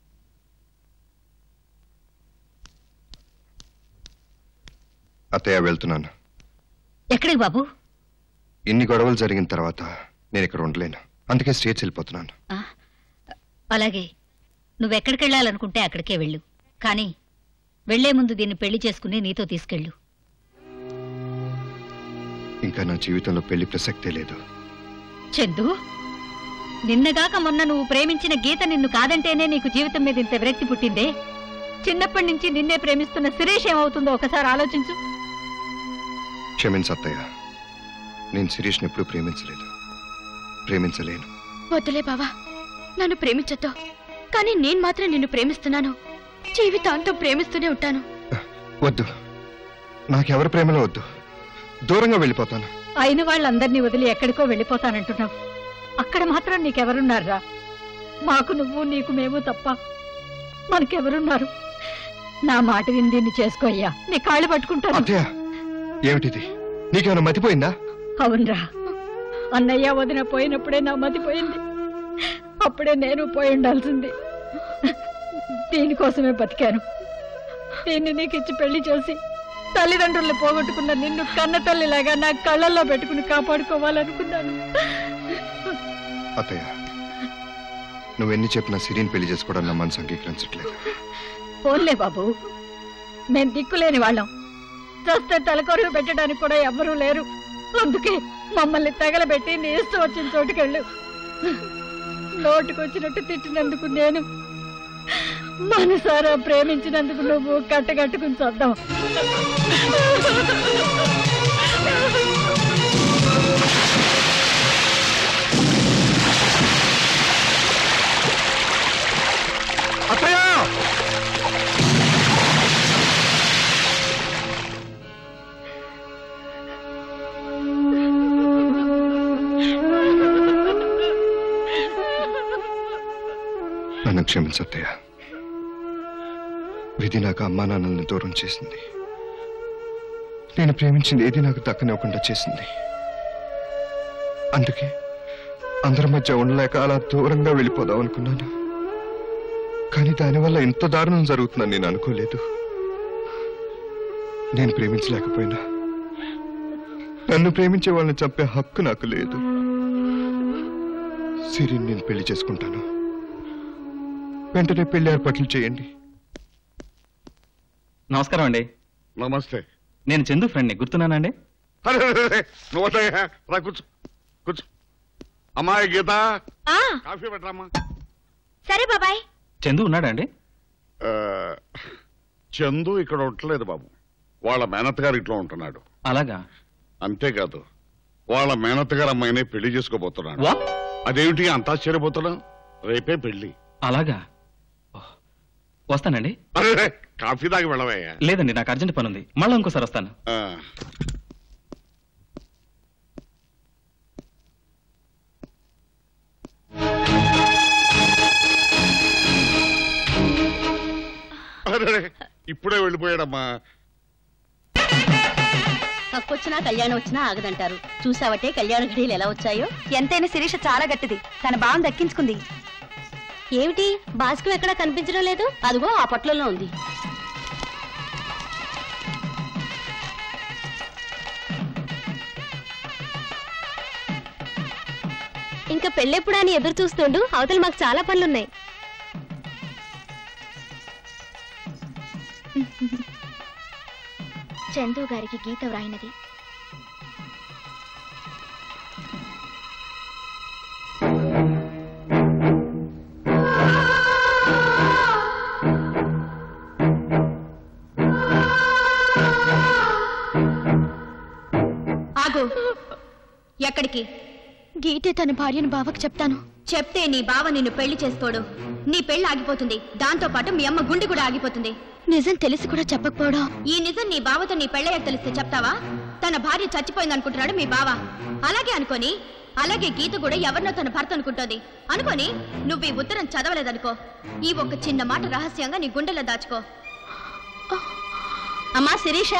అత్తయ్య, వెళ్తున్నాను. ఎక్కడికి బాబు? ఇన్ని గొడవలు జరిగిన తర్వాత నేను ఇక్కడ ఉండలేను. అందుకే స్టేట్స్ వెళ్ళిపోతున్నాను. అలాగే, నువ్వెక్కడికి వెళ్ళాలనుకుంటే అక్కడికే వెళ్ళు. కానీ వెళ్లే ముందు దీన్ని పెళ్లి చేసుకుని నీతో తీసుకెళ్ళు. ఇంకా నా జీవితంలో పెళ్లి ప్రసక్తే లేదు. చందు, నిన్నగాక మొన్న నువ్వు ప్రేమించిన గీత నిన్ను కాదంటేనే నీకు జీవితం మీద ఇంత విరక్తి పుట్టిందే. చిన్నప్పటి నుంచి నిన్నే ప్రేమిస్తున్న శిరీష్ ఏమవుతుందో ఒకసారి ఆలోచించు. క్షమించు అత్తయ్య, నేను శిరీష్ని ఎప్పుడూ ప్రేమించలేదు. ప్రేమించలేను. వద్దులే బావా, నన్ను ప్రేమించొద్దు. కానీ నేను మాత్రం నిన్ను ప్రేమిస్తున్నాను. జీవితాంతం ప్రేమిస్తూనే ఉంటాను. వద్దు, నాకెవరి ప్రేమలో వద్దు. దూరంగా వెళ్ళిపోతాను. అయిన వాళ్ళందరినీ వదిలి ఎక్కడికో వెళ్ళిపోతానంటున్నావు. అక్కడ మాత్రం నీకెవరున్నారా? మాకు నువ్వు, నీకు మేము తప్ప మనకెవరున్నారు? నా మాట విని దీన్ని చేసుకో అయ్యా, నీ కాళ్ళు పట్టుకుంటాను. అత్తయ్య, ఏమిటిది? నీకేమైనా మతిపోయిందా? అవునరా, అన్నయ్య వదిన పోయినప్పుడే నా మతిపోయింది. అప్పుడే నేను పోయి ఉండాల్సింది. దీనికోసమే బతికాను. దీన్ని నీకు ఇచ్చి పెళ్లి చేసి తల్లిదండ్రుల్ని పోగొట్టుకున్న నిన్ను కన్న తల్లిలాగా నా కళ్ళల్లో పెట్టుకుని కాపాడుకోవాలనుకున్నాను. అత్తయ్య, నువ్వెన్ని చెప్పినా సిరిని పెళ్లి చేసుకోవడం నా మనసు అంగీకరించట్లేదు. పోన్లే బాబు, మేం దిక్కులేని వాళ్ళం. చస్తే తలకొరుగు పెట్టడానికి కూడా ఎవ్వరూ లేరు. అందుకే మమ్మల్ని తగలబెట్టి నీ ఇష్టం వచ్చిన చోటుకెళ్ళు. నోటుకొచ్చినట్టు తిట్టినందుకు నేను, మనసారా ప్రేమించినందుకు నువ్వు కట్టగట్టుకుని చూద్దాం. నన్ను క్షమించత్తయ్య. విధి నాకు అమ్మా నాన్నల్ని దూరం చేసింది. నేను ప్రేమించింది ఏది నాకు దక్కనివ్వకుండా చేసింది. అందుకే అందరి మధ్య ఉండలేక అలా దూరంగా వెళ్ళిపోదాం అనుకున్నాను. కానీ దానివల్ల ఇంత దారుణం జరుగుతుందని నేను అనుకోలేదు. నేను ప్రేమించలేకపోయినా నన్ను ప్రేమించే వాళ్ళని చంపే హక్కు నాకు లేదు. సిరిని నేను పెళ్లి చేసుకుంటాను. వెంటనే పెళ్లి ఏర్పాట్లు చేయండి. నమస్కారం అండి. నమస్తే. నేను చందు ఫ్రెండ్ని, గుర్తున్నానండి? రా కూర్చో కూర్చో. అమ్మాయి గీత, కాఫీ పెట్టరామ్మా. సరే బాబాయ్. చందు ఉన్నాడా అండి? చందు ఇక్కడ ఉండలేదు బాబు, వాళ్ళ మేనత్ గారు ఇంట్లో ఉంటున్నాడు. అలాగా? అంతేకాదు, వాళ్ళ మేనత్ గారు అమ్మాయినే పెళ్లి చేసుకోబోతున్నాడు. అదేమిటి అంత ఆశ్చర్యపోతున్నావు? రేపే పెళ్లి. అలాగా? వస్తానండి. అరే, కాఫీ తాగి వెళ్ళవయ్యా. లేదండి, నాకు అర్జెంట్ పని ఉంది. మళ్ళీ ఇంకోసారి వస్తాను. అరే, ఇప్పుడే వెళ్ళిపోయాడమ్మా. హక్కొచ్చినా కళ్యాణం వచ్చినా ఆగదంటారు. చూసావటే కళ్యాణ ఘడియలు ఎలా వచ్చాయో. ఎంతైనా శిరీష చాలా గట్టిది, తన భావం దక్కించుకుంది. ఏమిటి భాస్కర్ ఎక్కడా కనిపించడం లేదు? అదిగో ఆ పొట్లలో ఉంది. ఇంకా పెళ్ళెప్పుడు అని ఎదురు చూస్తుండు. అవతల మాకు చాలా పనులున్నాయి. చందు గారికి గీత వ్రాయినది. ఆగు. ఎక్కడికి? గీతే తన భార్యను బావకు చెప్తాను. చెప్తే నీ బావ నిన్ను పెళ్లి చేసుకోడు. నీ పెళ్లి ఆగిపోతుంది. దాంతో పాటు మీ అమ్మ గుండె కూడా ఆగిపోతుంది. నిజం తెలిసి కూడా చెప్పకపోవడం. ఈ నిజం నీ బావతో నీ పెళ్ళయ్యాక తెలిస్తే చెప్తావా? తన భార్య చచ్చిపోయింది అనుకుంటున్నాడు మీ బావ. అలాగే అనుకోని, అలాగే గీత కూడా ఎవరినో తన భర్త అనుకుంటోంది అనుకోని, నువ్వు ఈ ఉత్తరం చదవలేదనుకో. ఈ ఒక్క చిన్న మాట రహస్యంగా నీ గుండెలో దాచుకో. అమ్మా శిరీష.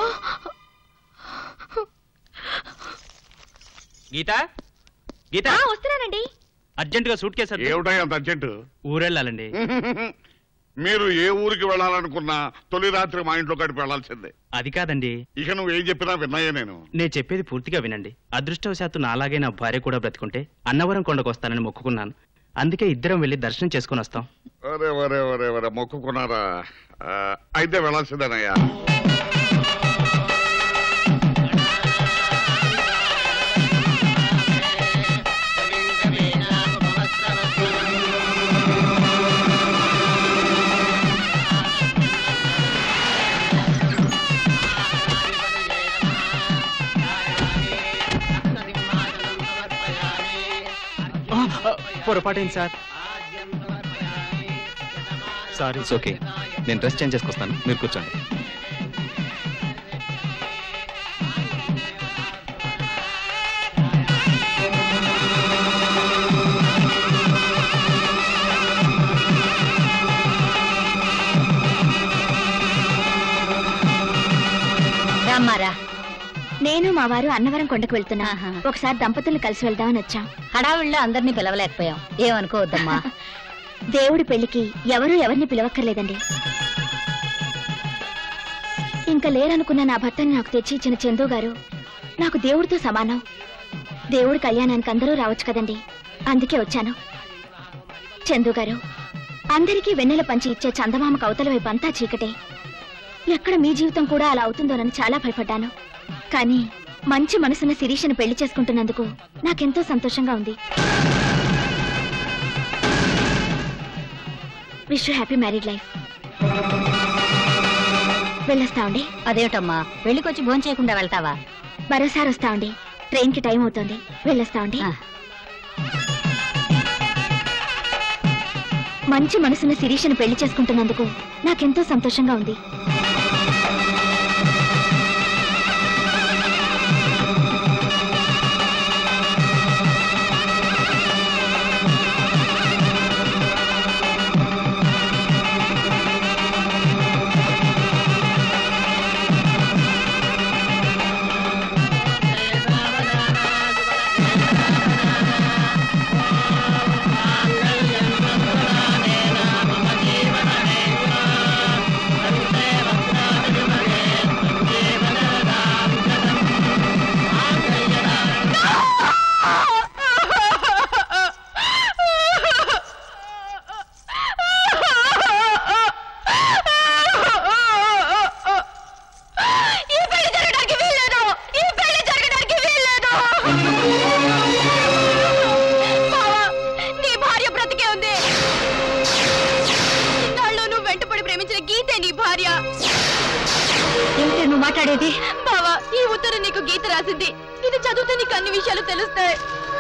గీత, గీత వస్తున్నానండి. అర్జెంటుగా సూట్ కేసు. ఏమిటాయి అంత అర్జెంటు? ఊరెళ్ళాలండి. మీరు ఏ ఊరికి వెళ్ళాలనుకున్నా తొలి రాత్రి మా ఇంట్లో గడిపి వెళ్లాల్సిందే. అది కాదండి. ఇక నువ్వు ఏం చెప్పినా విన్నాయే నేను. నేను చెప్పేది పూర్తిగా వినండి. అదృష్టవశాత్తు నాలాగే నా భార్య కూడా బ్రతికుంటే అన్నవరం కొండకు వస్తానని మొక్కుకున్నాను. అందుకే ఇద్దరం వెళ్ళి దర్శనం చేసుకుని వస్తాం. ఒరే ఒరే ఒరే ఒరే, మొక్కుకున్నారా? అయితే వెళ్ళాల్సిందేనయ్యా. పొరపాటైంది సార్. సారీ. It's okay. నేను డ్రెస్ చేంజ్ చేసుకొస్తాను, మీరు కూర్చోండి. రామ్మారా, నేను మా వారు అన్నవరం కొండకు వెళ్తున్నా. ఒకసారి దంపతులు కలిసి వెళ్దామని వచ్చాం. హడావుల్లో అందరినీ పిలవలేకపోయాం, ఏమనుకోవద్దమ్మా. దేవుడి పెళ్లికి ఎవరు ఎవరిని పిలవక్కర్లేదండి. ఇంకా లేరనుకున్న నా భర్తని నాకు తెచ్చి ఇచ్చిన చందు గారు నాకు దేవుడితో సమానం. దేవుడి కళ్యాణానికి అందరూ రావచ్చు కదండి, అందుకే వచ్చాను. చందు గారు, అందరికీ వెన్నెల పంచి ఇచ్చే చందమామ కవతల వైపు అంతా చీకటే. ఎక్కడ మీ జీవితం కూడా అలా అవుతుందోనని చాలా భయపడ్డాను. కానీ మంచి మనసున్న శిరీషను పెళ్లి చేసుకుంటున్నందుకు నాకెంతో సంతోషంగా ఉంది. Wish you happy married life. వెళ్ళొస్తామండి. అదేమిటమ్మా, పెళ్లికొచ్చి భోజనం చేయకుండా వెళ్తావా? మరోసారి వస్తామండి, ట్రైన్ కి టైం అవుతుంది. వెళ్ళొస్తామండి. మంచి మనసున్న శిరీషను పెళ్లి చేసుకుంటున్నందుకు నాకెంతో సంతోషంగా ఉంది. బావా, ఈ ఉత్తరం నీకు గీత రాసింది. ఇది చదివితే నీకు అన్ని విషయాలు తెలుస్తాయి.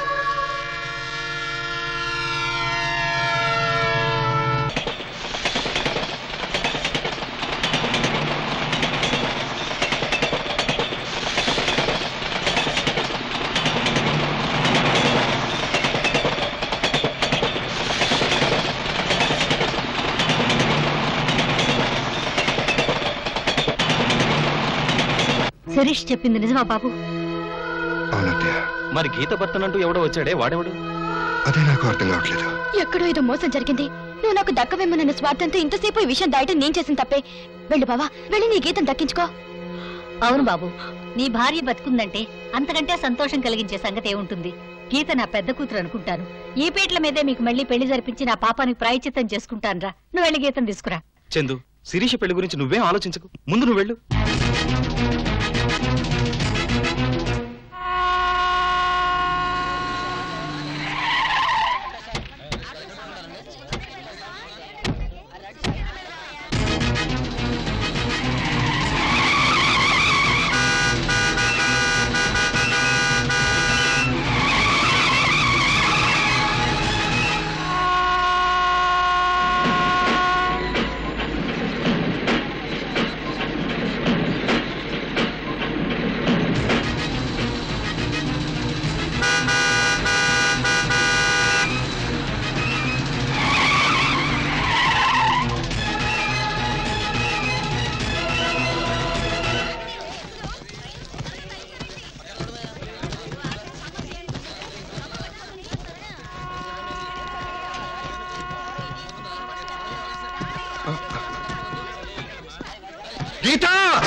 శిరీష్ చెప్పింది నిజమా బాబు? మరి గీత భర్తనంటూ ఎవడో వచ్చాడే, వాడెవడు? అదే నాకు అర్థం కావట్లేదు. ఎక్కడో ఏదో మోసం జరిగింది. నువ్వు నాకు దక్కవేమోనన్న స్వార్థంతో ఇంతసేపు ఈ విషయం దాయటం నేను చేసిన తప్పే. వెళ్ళు బావా, వెళ్ళి నీ గీతం దక్కించుకో. అవును బాబు, నీ భార్య బతుకుందంటే అంతకంటే సంతోషం కలిగించే సంగతి ఏముంటుంది? గీత నా పెద్ద కూతురు అనుకుంటాను. ఈ పీటల మీదే మీకు మళ్ళీ పెళ్లి జరిపించి నా పాపానికి ప్రాయశ్చిత్తం చేసుకుంటానురా. నువ్వు వెళ్ళి గీతం తీసుకురా. చందు, శిరీష పెళ్లి గురించి నువ్వేం ఆలోచించకు, ముందు నువ్వు వెళ్ళు. గీత!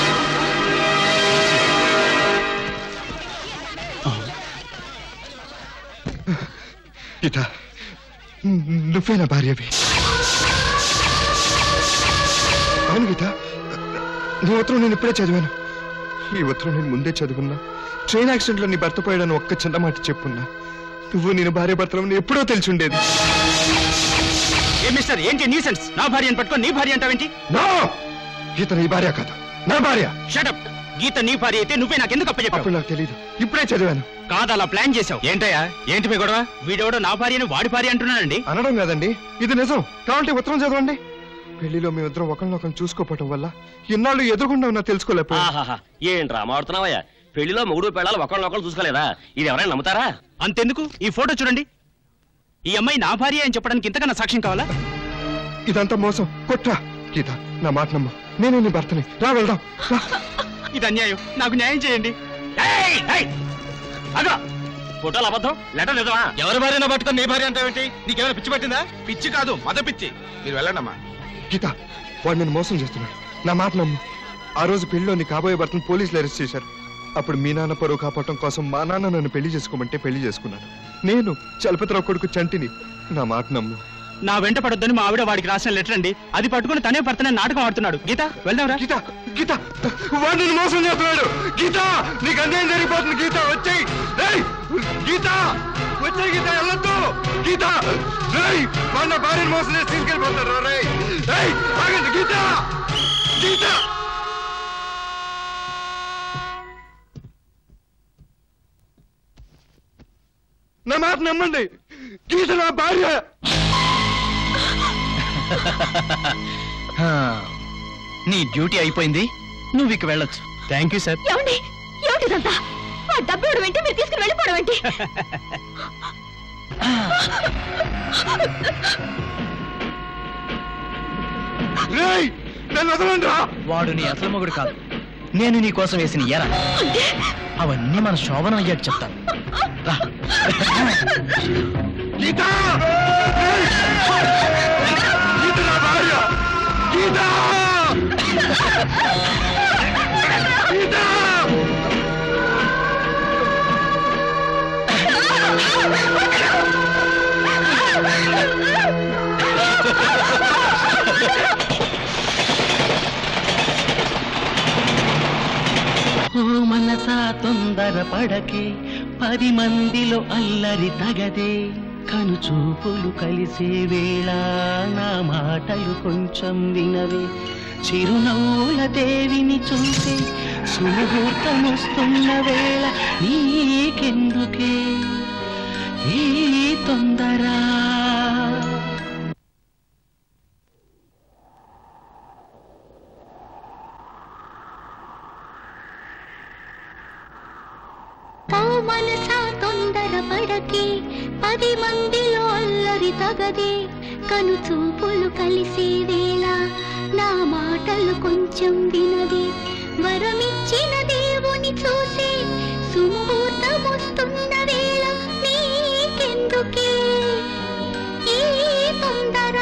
గీత, నువ్వే నా భార్యవి. అవును గీత, నీ ఉత్తరం నేను ఇప్పుడే చదివాను. ఈ ఉత్తరం నేను ముందే చదువుకున్నా. ట్రైన్ యాక్సిడెంట్ లో నీ భర్త పోయాడని ఒక్క చిన్న మాట చెప్పున్నా. నువ్వు నేను భార్య భర్తలు ఎప్పుడో తెలిసి ఉండేది. మిస్టర్, ఏంటి న్యూసెన్స్? నా భార్యను పట్టుకొని నీ భార్య అంటావేంటి? గీత నీ భార్య కాదు, నా భార్య. Shut up. గీత నీ భార్య అయితే నువ్వే నాకెందుకు అప్పచెప్పావు? అప్పుడు నాకు తెలియదు, ఇప్పుడే చదివాను. కాదు, అలా ప్లాన్ చేసావు. ఏంటయ్యా, ఏంటి మీ గొడవ? వీడెవడో నా భార్యని వాడి భార్య అంటున్నానండి. అనడం కాదండి, ఇది నిజం. కావాలంటే ఉత్తరం చదవండి. పెళ్లిలో మేమిద్దరం ఒకరినొకరు చూసుకోపోవటం వల్ల ఇన్నాళ్ళు ఎదురుగుండా ఉన్నా తెలుసుకోలేకపోయా. ఏం డ్రామా ఆడుతున్నావయ్యా? పెళ్లిలో మొగుడు పెళ్ళాలు ఒకళ్ళొకళ్ళు చూసుకోలేదా? ఇది ఎవరైనా నమ్ముతారా? అంతెందుకు, ఈ ఫోటో చూడండి. ఈ అమ్మాయి నా భార్య అని చెప్పడానికి ఇంతకన్నా సాక్ష్యం కావాలా? ఇదంతా మోసం, కుట్ర. గీత, నా మాట నమ్ము, నేను నీ భర్తని. రా వెళ్దాం. ఇది అన్యాయం, నాకు న్యాయం చేయండి. ఫోటోలు అబద్ధం, లెటర్ నిజమా? ఎవరి భార్య పట్టుకొని నీ భార్య అంటావేంటి? నీకేమైనా పిచ్చి పట్టిందా? పిచ్చి కాదు, మద పిచ్చి. మీరు వెళ్ళండమ్మా. గీత, వాడు నేను మోసం చేస్తున్నాడు, నా మాట నమ్ము. ఆ రోజు పెళ్లిలో నీ కాబోయే భర్తను పోలీసులు అరెస్ట్ చేశారు. అప్పుడు మీ నాన్న పరువు కాపాడటం కోసం మా నాన్న నన్ను పెళ్లి చేసుకోమంటే పెళ్లి చేసుకున్నాను. నేను చలపతిరావు కొడుకు చంటిని, నా మాట నమ్ము. నా వెంట పడొద్దని మా ఆవిడ వాడికి రాసిన లెటర్ అండి. అది పట్టుకుని తనే భర్తనే నాటకం ఆడుతున్నాడు. గీత, వెళ్దాంరా. గీత, గీత, వాడు నిన్ను మోసం చేస్తున్నాడు. గీత, నీకు అన్యాయం జరిగిపోతుంది. గీత, వచ్చేయ్. గీత, వచ్చేయ్. గీత, వెళ్ళొద్దు. గీత, వాడు నా భార్యను మోసం చేసి తీసుకెళ్ళిపోతారు. ఆగండి. గీత, గీత. నా మాట నమ్మండి. గీత నా భార్య. నీ డ్యూటీ అయిపోయింది, నువ్వు ఇక వెళ్ళొచ్చు. Thank you sir. ఏమండి, ఏమిటిదంతా? ఆ డబ్బు ఇవ్వడం ఏంటి, మీరు తీసుకుని వెళ్ళిపోవడం ఏంటి? వాడు నీ అసలు మొగుడు కాదు, నేను నీ కోసం వేసిన ఎర. అవన్నీ మన శోభనం అయ్యాక చెప్తాను. గీత, గీత నా భార్య. గీత, గీత. ఓ మనసా తొందర పడకే, 10 మందిలో అల్లరి తగదే, కను చూపులు కలిసే వేళ నా మాటలు కొంచెం వినవే, చిరునవ్వుల దేవిని చూసే సుముహూర్తమొస్తున్న వేళ నీకెందుకే ఈ తొందర. మనసా తొందర పడకే, 10 మందిలో అల్లరి తగదే, కను చూపులు కలిసే వేళ నా మాటలు కొంచెం వినదే, వరమిచ్చిన దేవుని చూసే సుముహూర్తమొస్తున్న వేళ నీకెందుకే ఈ తొందర.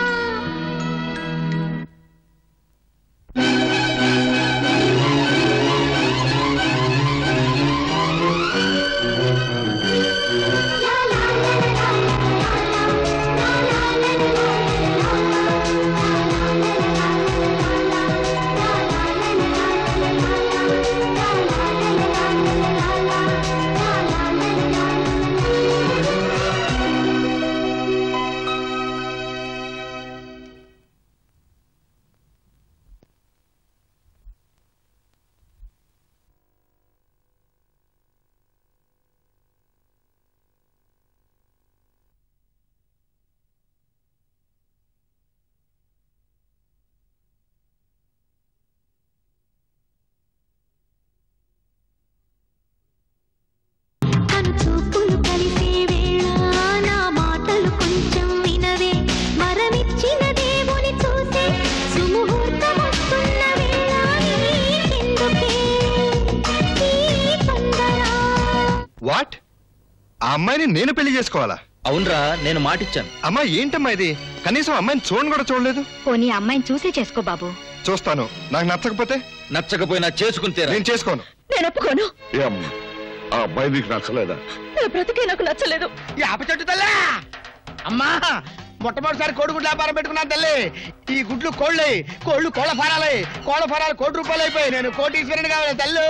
వాట్? ఆ అమ్మాయిని నేను పెళ్లి చేసుకోవాలా? అవునరా, నేను మాటిచ్చాను. అమ్మాయి ఏంటమ్మా ఇది? కనీసం అమ్మాయిని చూడని కూడా చూడలేదు. పోనీ అమ్మాయిని చూసే చేసుకో బాబు. చూస్తాను, నాకు నచ్చకపోతే? నచ్చకపోయినా చేసుకుంటే నేను చేసుకోను. నేను ఒప్పుకోను. ఆ అబ్బాయి నీకు నచ్చలేదా? నా బ్రతికే నాకు నచ్చలేదు. ఈ ఆప చెట్టు తల్లే అమ్మా, మొట్టమొదటిసారి కోడిగుడ్లు వ్యాపారం పెట్టుకున్నాను తల్లి. ఈ గుడ్లు కోళ్ళు కోళ్ళ ఫారాలే, కోళ్ళ ఫారాలు ₹1 అయిపోయి నేను కోటీశ్వరుని కావాలి తల్లు.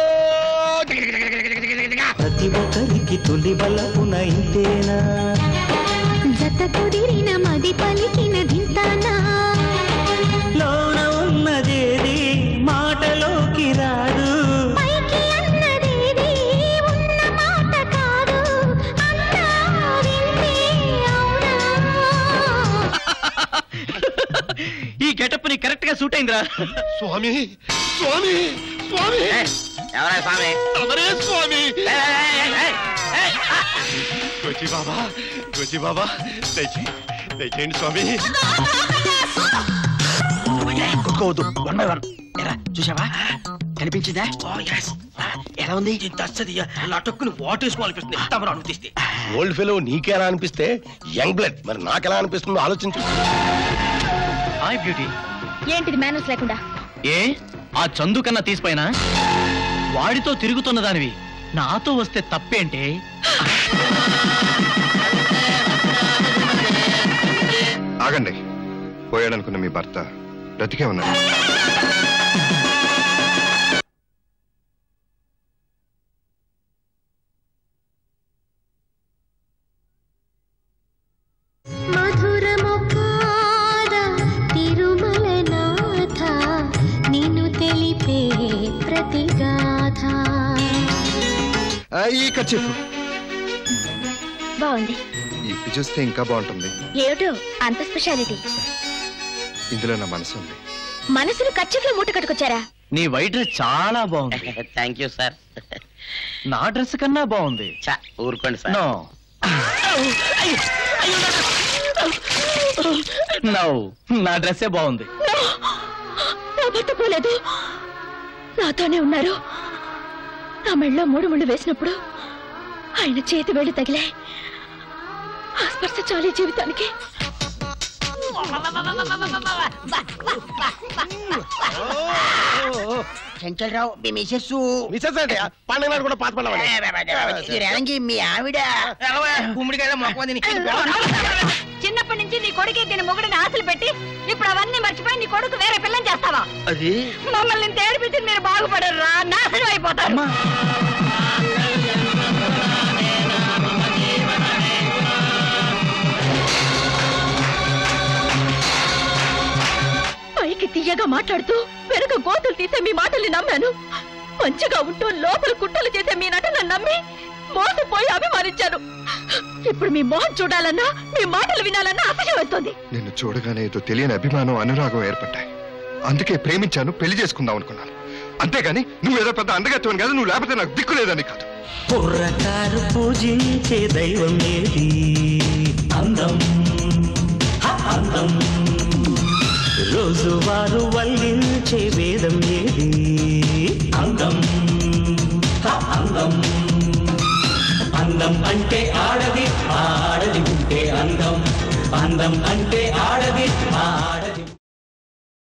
ప్రతి ఒక్కరికి తొలి బలపున ఇంతేనా, జత కుదిరిన మది పలికిన దింతానా, లోన ఉన్నదేది మాటలోకి రాదు, అయిందిరా. స్వామి స్వామి స్వామి ఎవరా స్వామి? తమరే స్వామి. గోచి బాబా గోచి బాబా దయచేయండి స్వామి. కొట్టుకోవద్దు. 1 by 1. ఎరా చూసావా, కనిపించిందా? ఎలా ఉంది? లటక్కుని వాటేసుకోవాలనిపిస్తుంది. తమరు అనుమతిస్తే. ఓల్డ్ ఫెలో నీకెలా అనిపిస్తే యంగ్ బ్లడ్ మరి నాకెలా అనిపిస్తుందో ఆలోచించు. Hi beauty. ఏంటిది మేనర్స్ లేకుండా? ఏ ఆ చందు కన్నా తీసిపోయినా వాడితో తిరుగుతున్న దానివి నాతో వస్తే తప్పేంటే? ఆగండి. పోయాడనుకున్న మీ భర్త బ్రతికే ఉన్నాడు. ఈ కచ్చిఫ్ బాగుంది. ఇప్పి చూస్తే ఇంకా బాగుంటుంది. ఏమిటో అంత స్పెషాలిటీ? ఇందులో నా మనసు ఉంది. మనసును కచ్చిఫ్లో మూట కట్టుకొచ్చారా? నీ వైట్ డ్రెస్ చాలా బాగుంది. Thank you sir. నా డ్రెస్ కన్నా బాగుంది. ఊరుకోండి సార్. నో నో, నా డ్రెస్సే బాగుంది. నా భర్త పోలేదు, నాతోనే ఉన్నారు. నా మెళ్ళలో 3 ముళ్ళు వేసినప్పుడు ఆయన చేతి వేళ్ళు తగిలే. ఆ స్పర్శ చాలే జీవితానికి. చెంచలరావు మీ మిసెస్ పండుగ కూడా పాత పండుగ మీ ఆవిడ గుమ్మడికాయ మొక్క చిన్నప్పటి నుంచి నీ కొడుకే దీని మొగుడిని ఆశలు పెట్టి ఇప్పుడు అవన్నీ మర్చిపోయి నీ కొడుకు వేరే పిల్లని చేస్తావా? అది మమ్మల్ని తేడిపెట్టి మీరు బాగుపడరు, నాశనం అయిపోతారు. పైకి తీయగా మాట్లాడుతూ వెనుక గోతులు తీసే మీ మాటల్ని నమ్మాను. మంచిగా ఉంటూ లోపల కుట్రలు చేసే మీ నటనను నమ్మి మోసపోయి అభిమానించాను. ఇప్పుడు మీ మొహం చూడాలన్నా మీ మాటలు వినాలన్నా అసహ్యం వస్తుంది. నిన్ను చూడగానే ఏదో తెలియని అభిమానం, అనురాగం ఏర్పడ్డాయి. అందుకే ప్రేమించాను, పెళ్లి చేసుకుందాం అనుకున్నాను. అంతేగాని నువ్వేదో పెద్ద అందగత్వం కాదు, నువ్వు లేకపోతే నాకు దిక్కు లేదని కాదు. కుర్రకారు పూజించే దైవం ఏది? అందం అందం. రోజువారు వల్లించే వేదం ఏది? అందం అందం. అందం అంటే ఆడది, ఆడది ఉంటే అందం. అందం అంటే ఆడ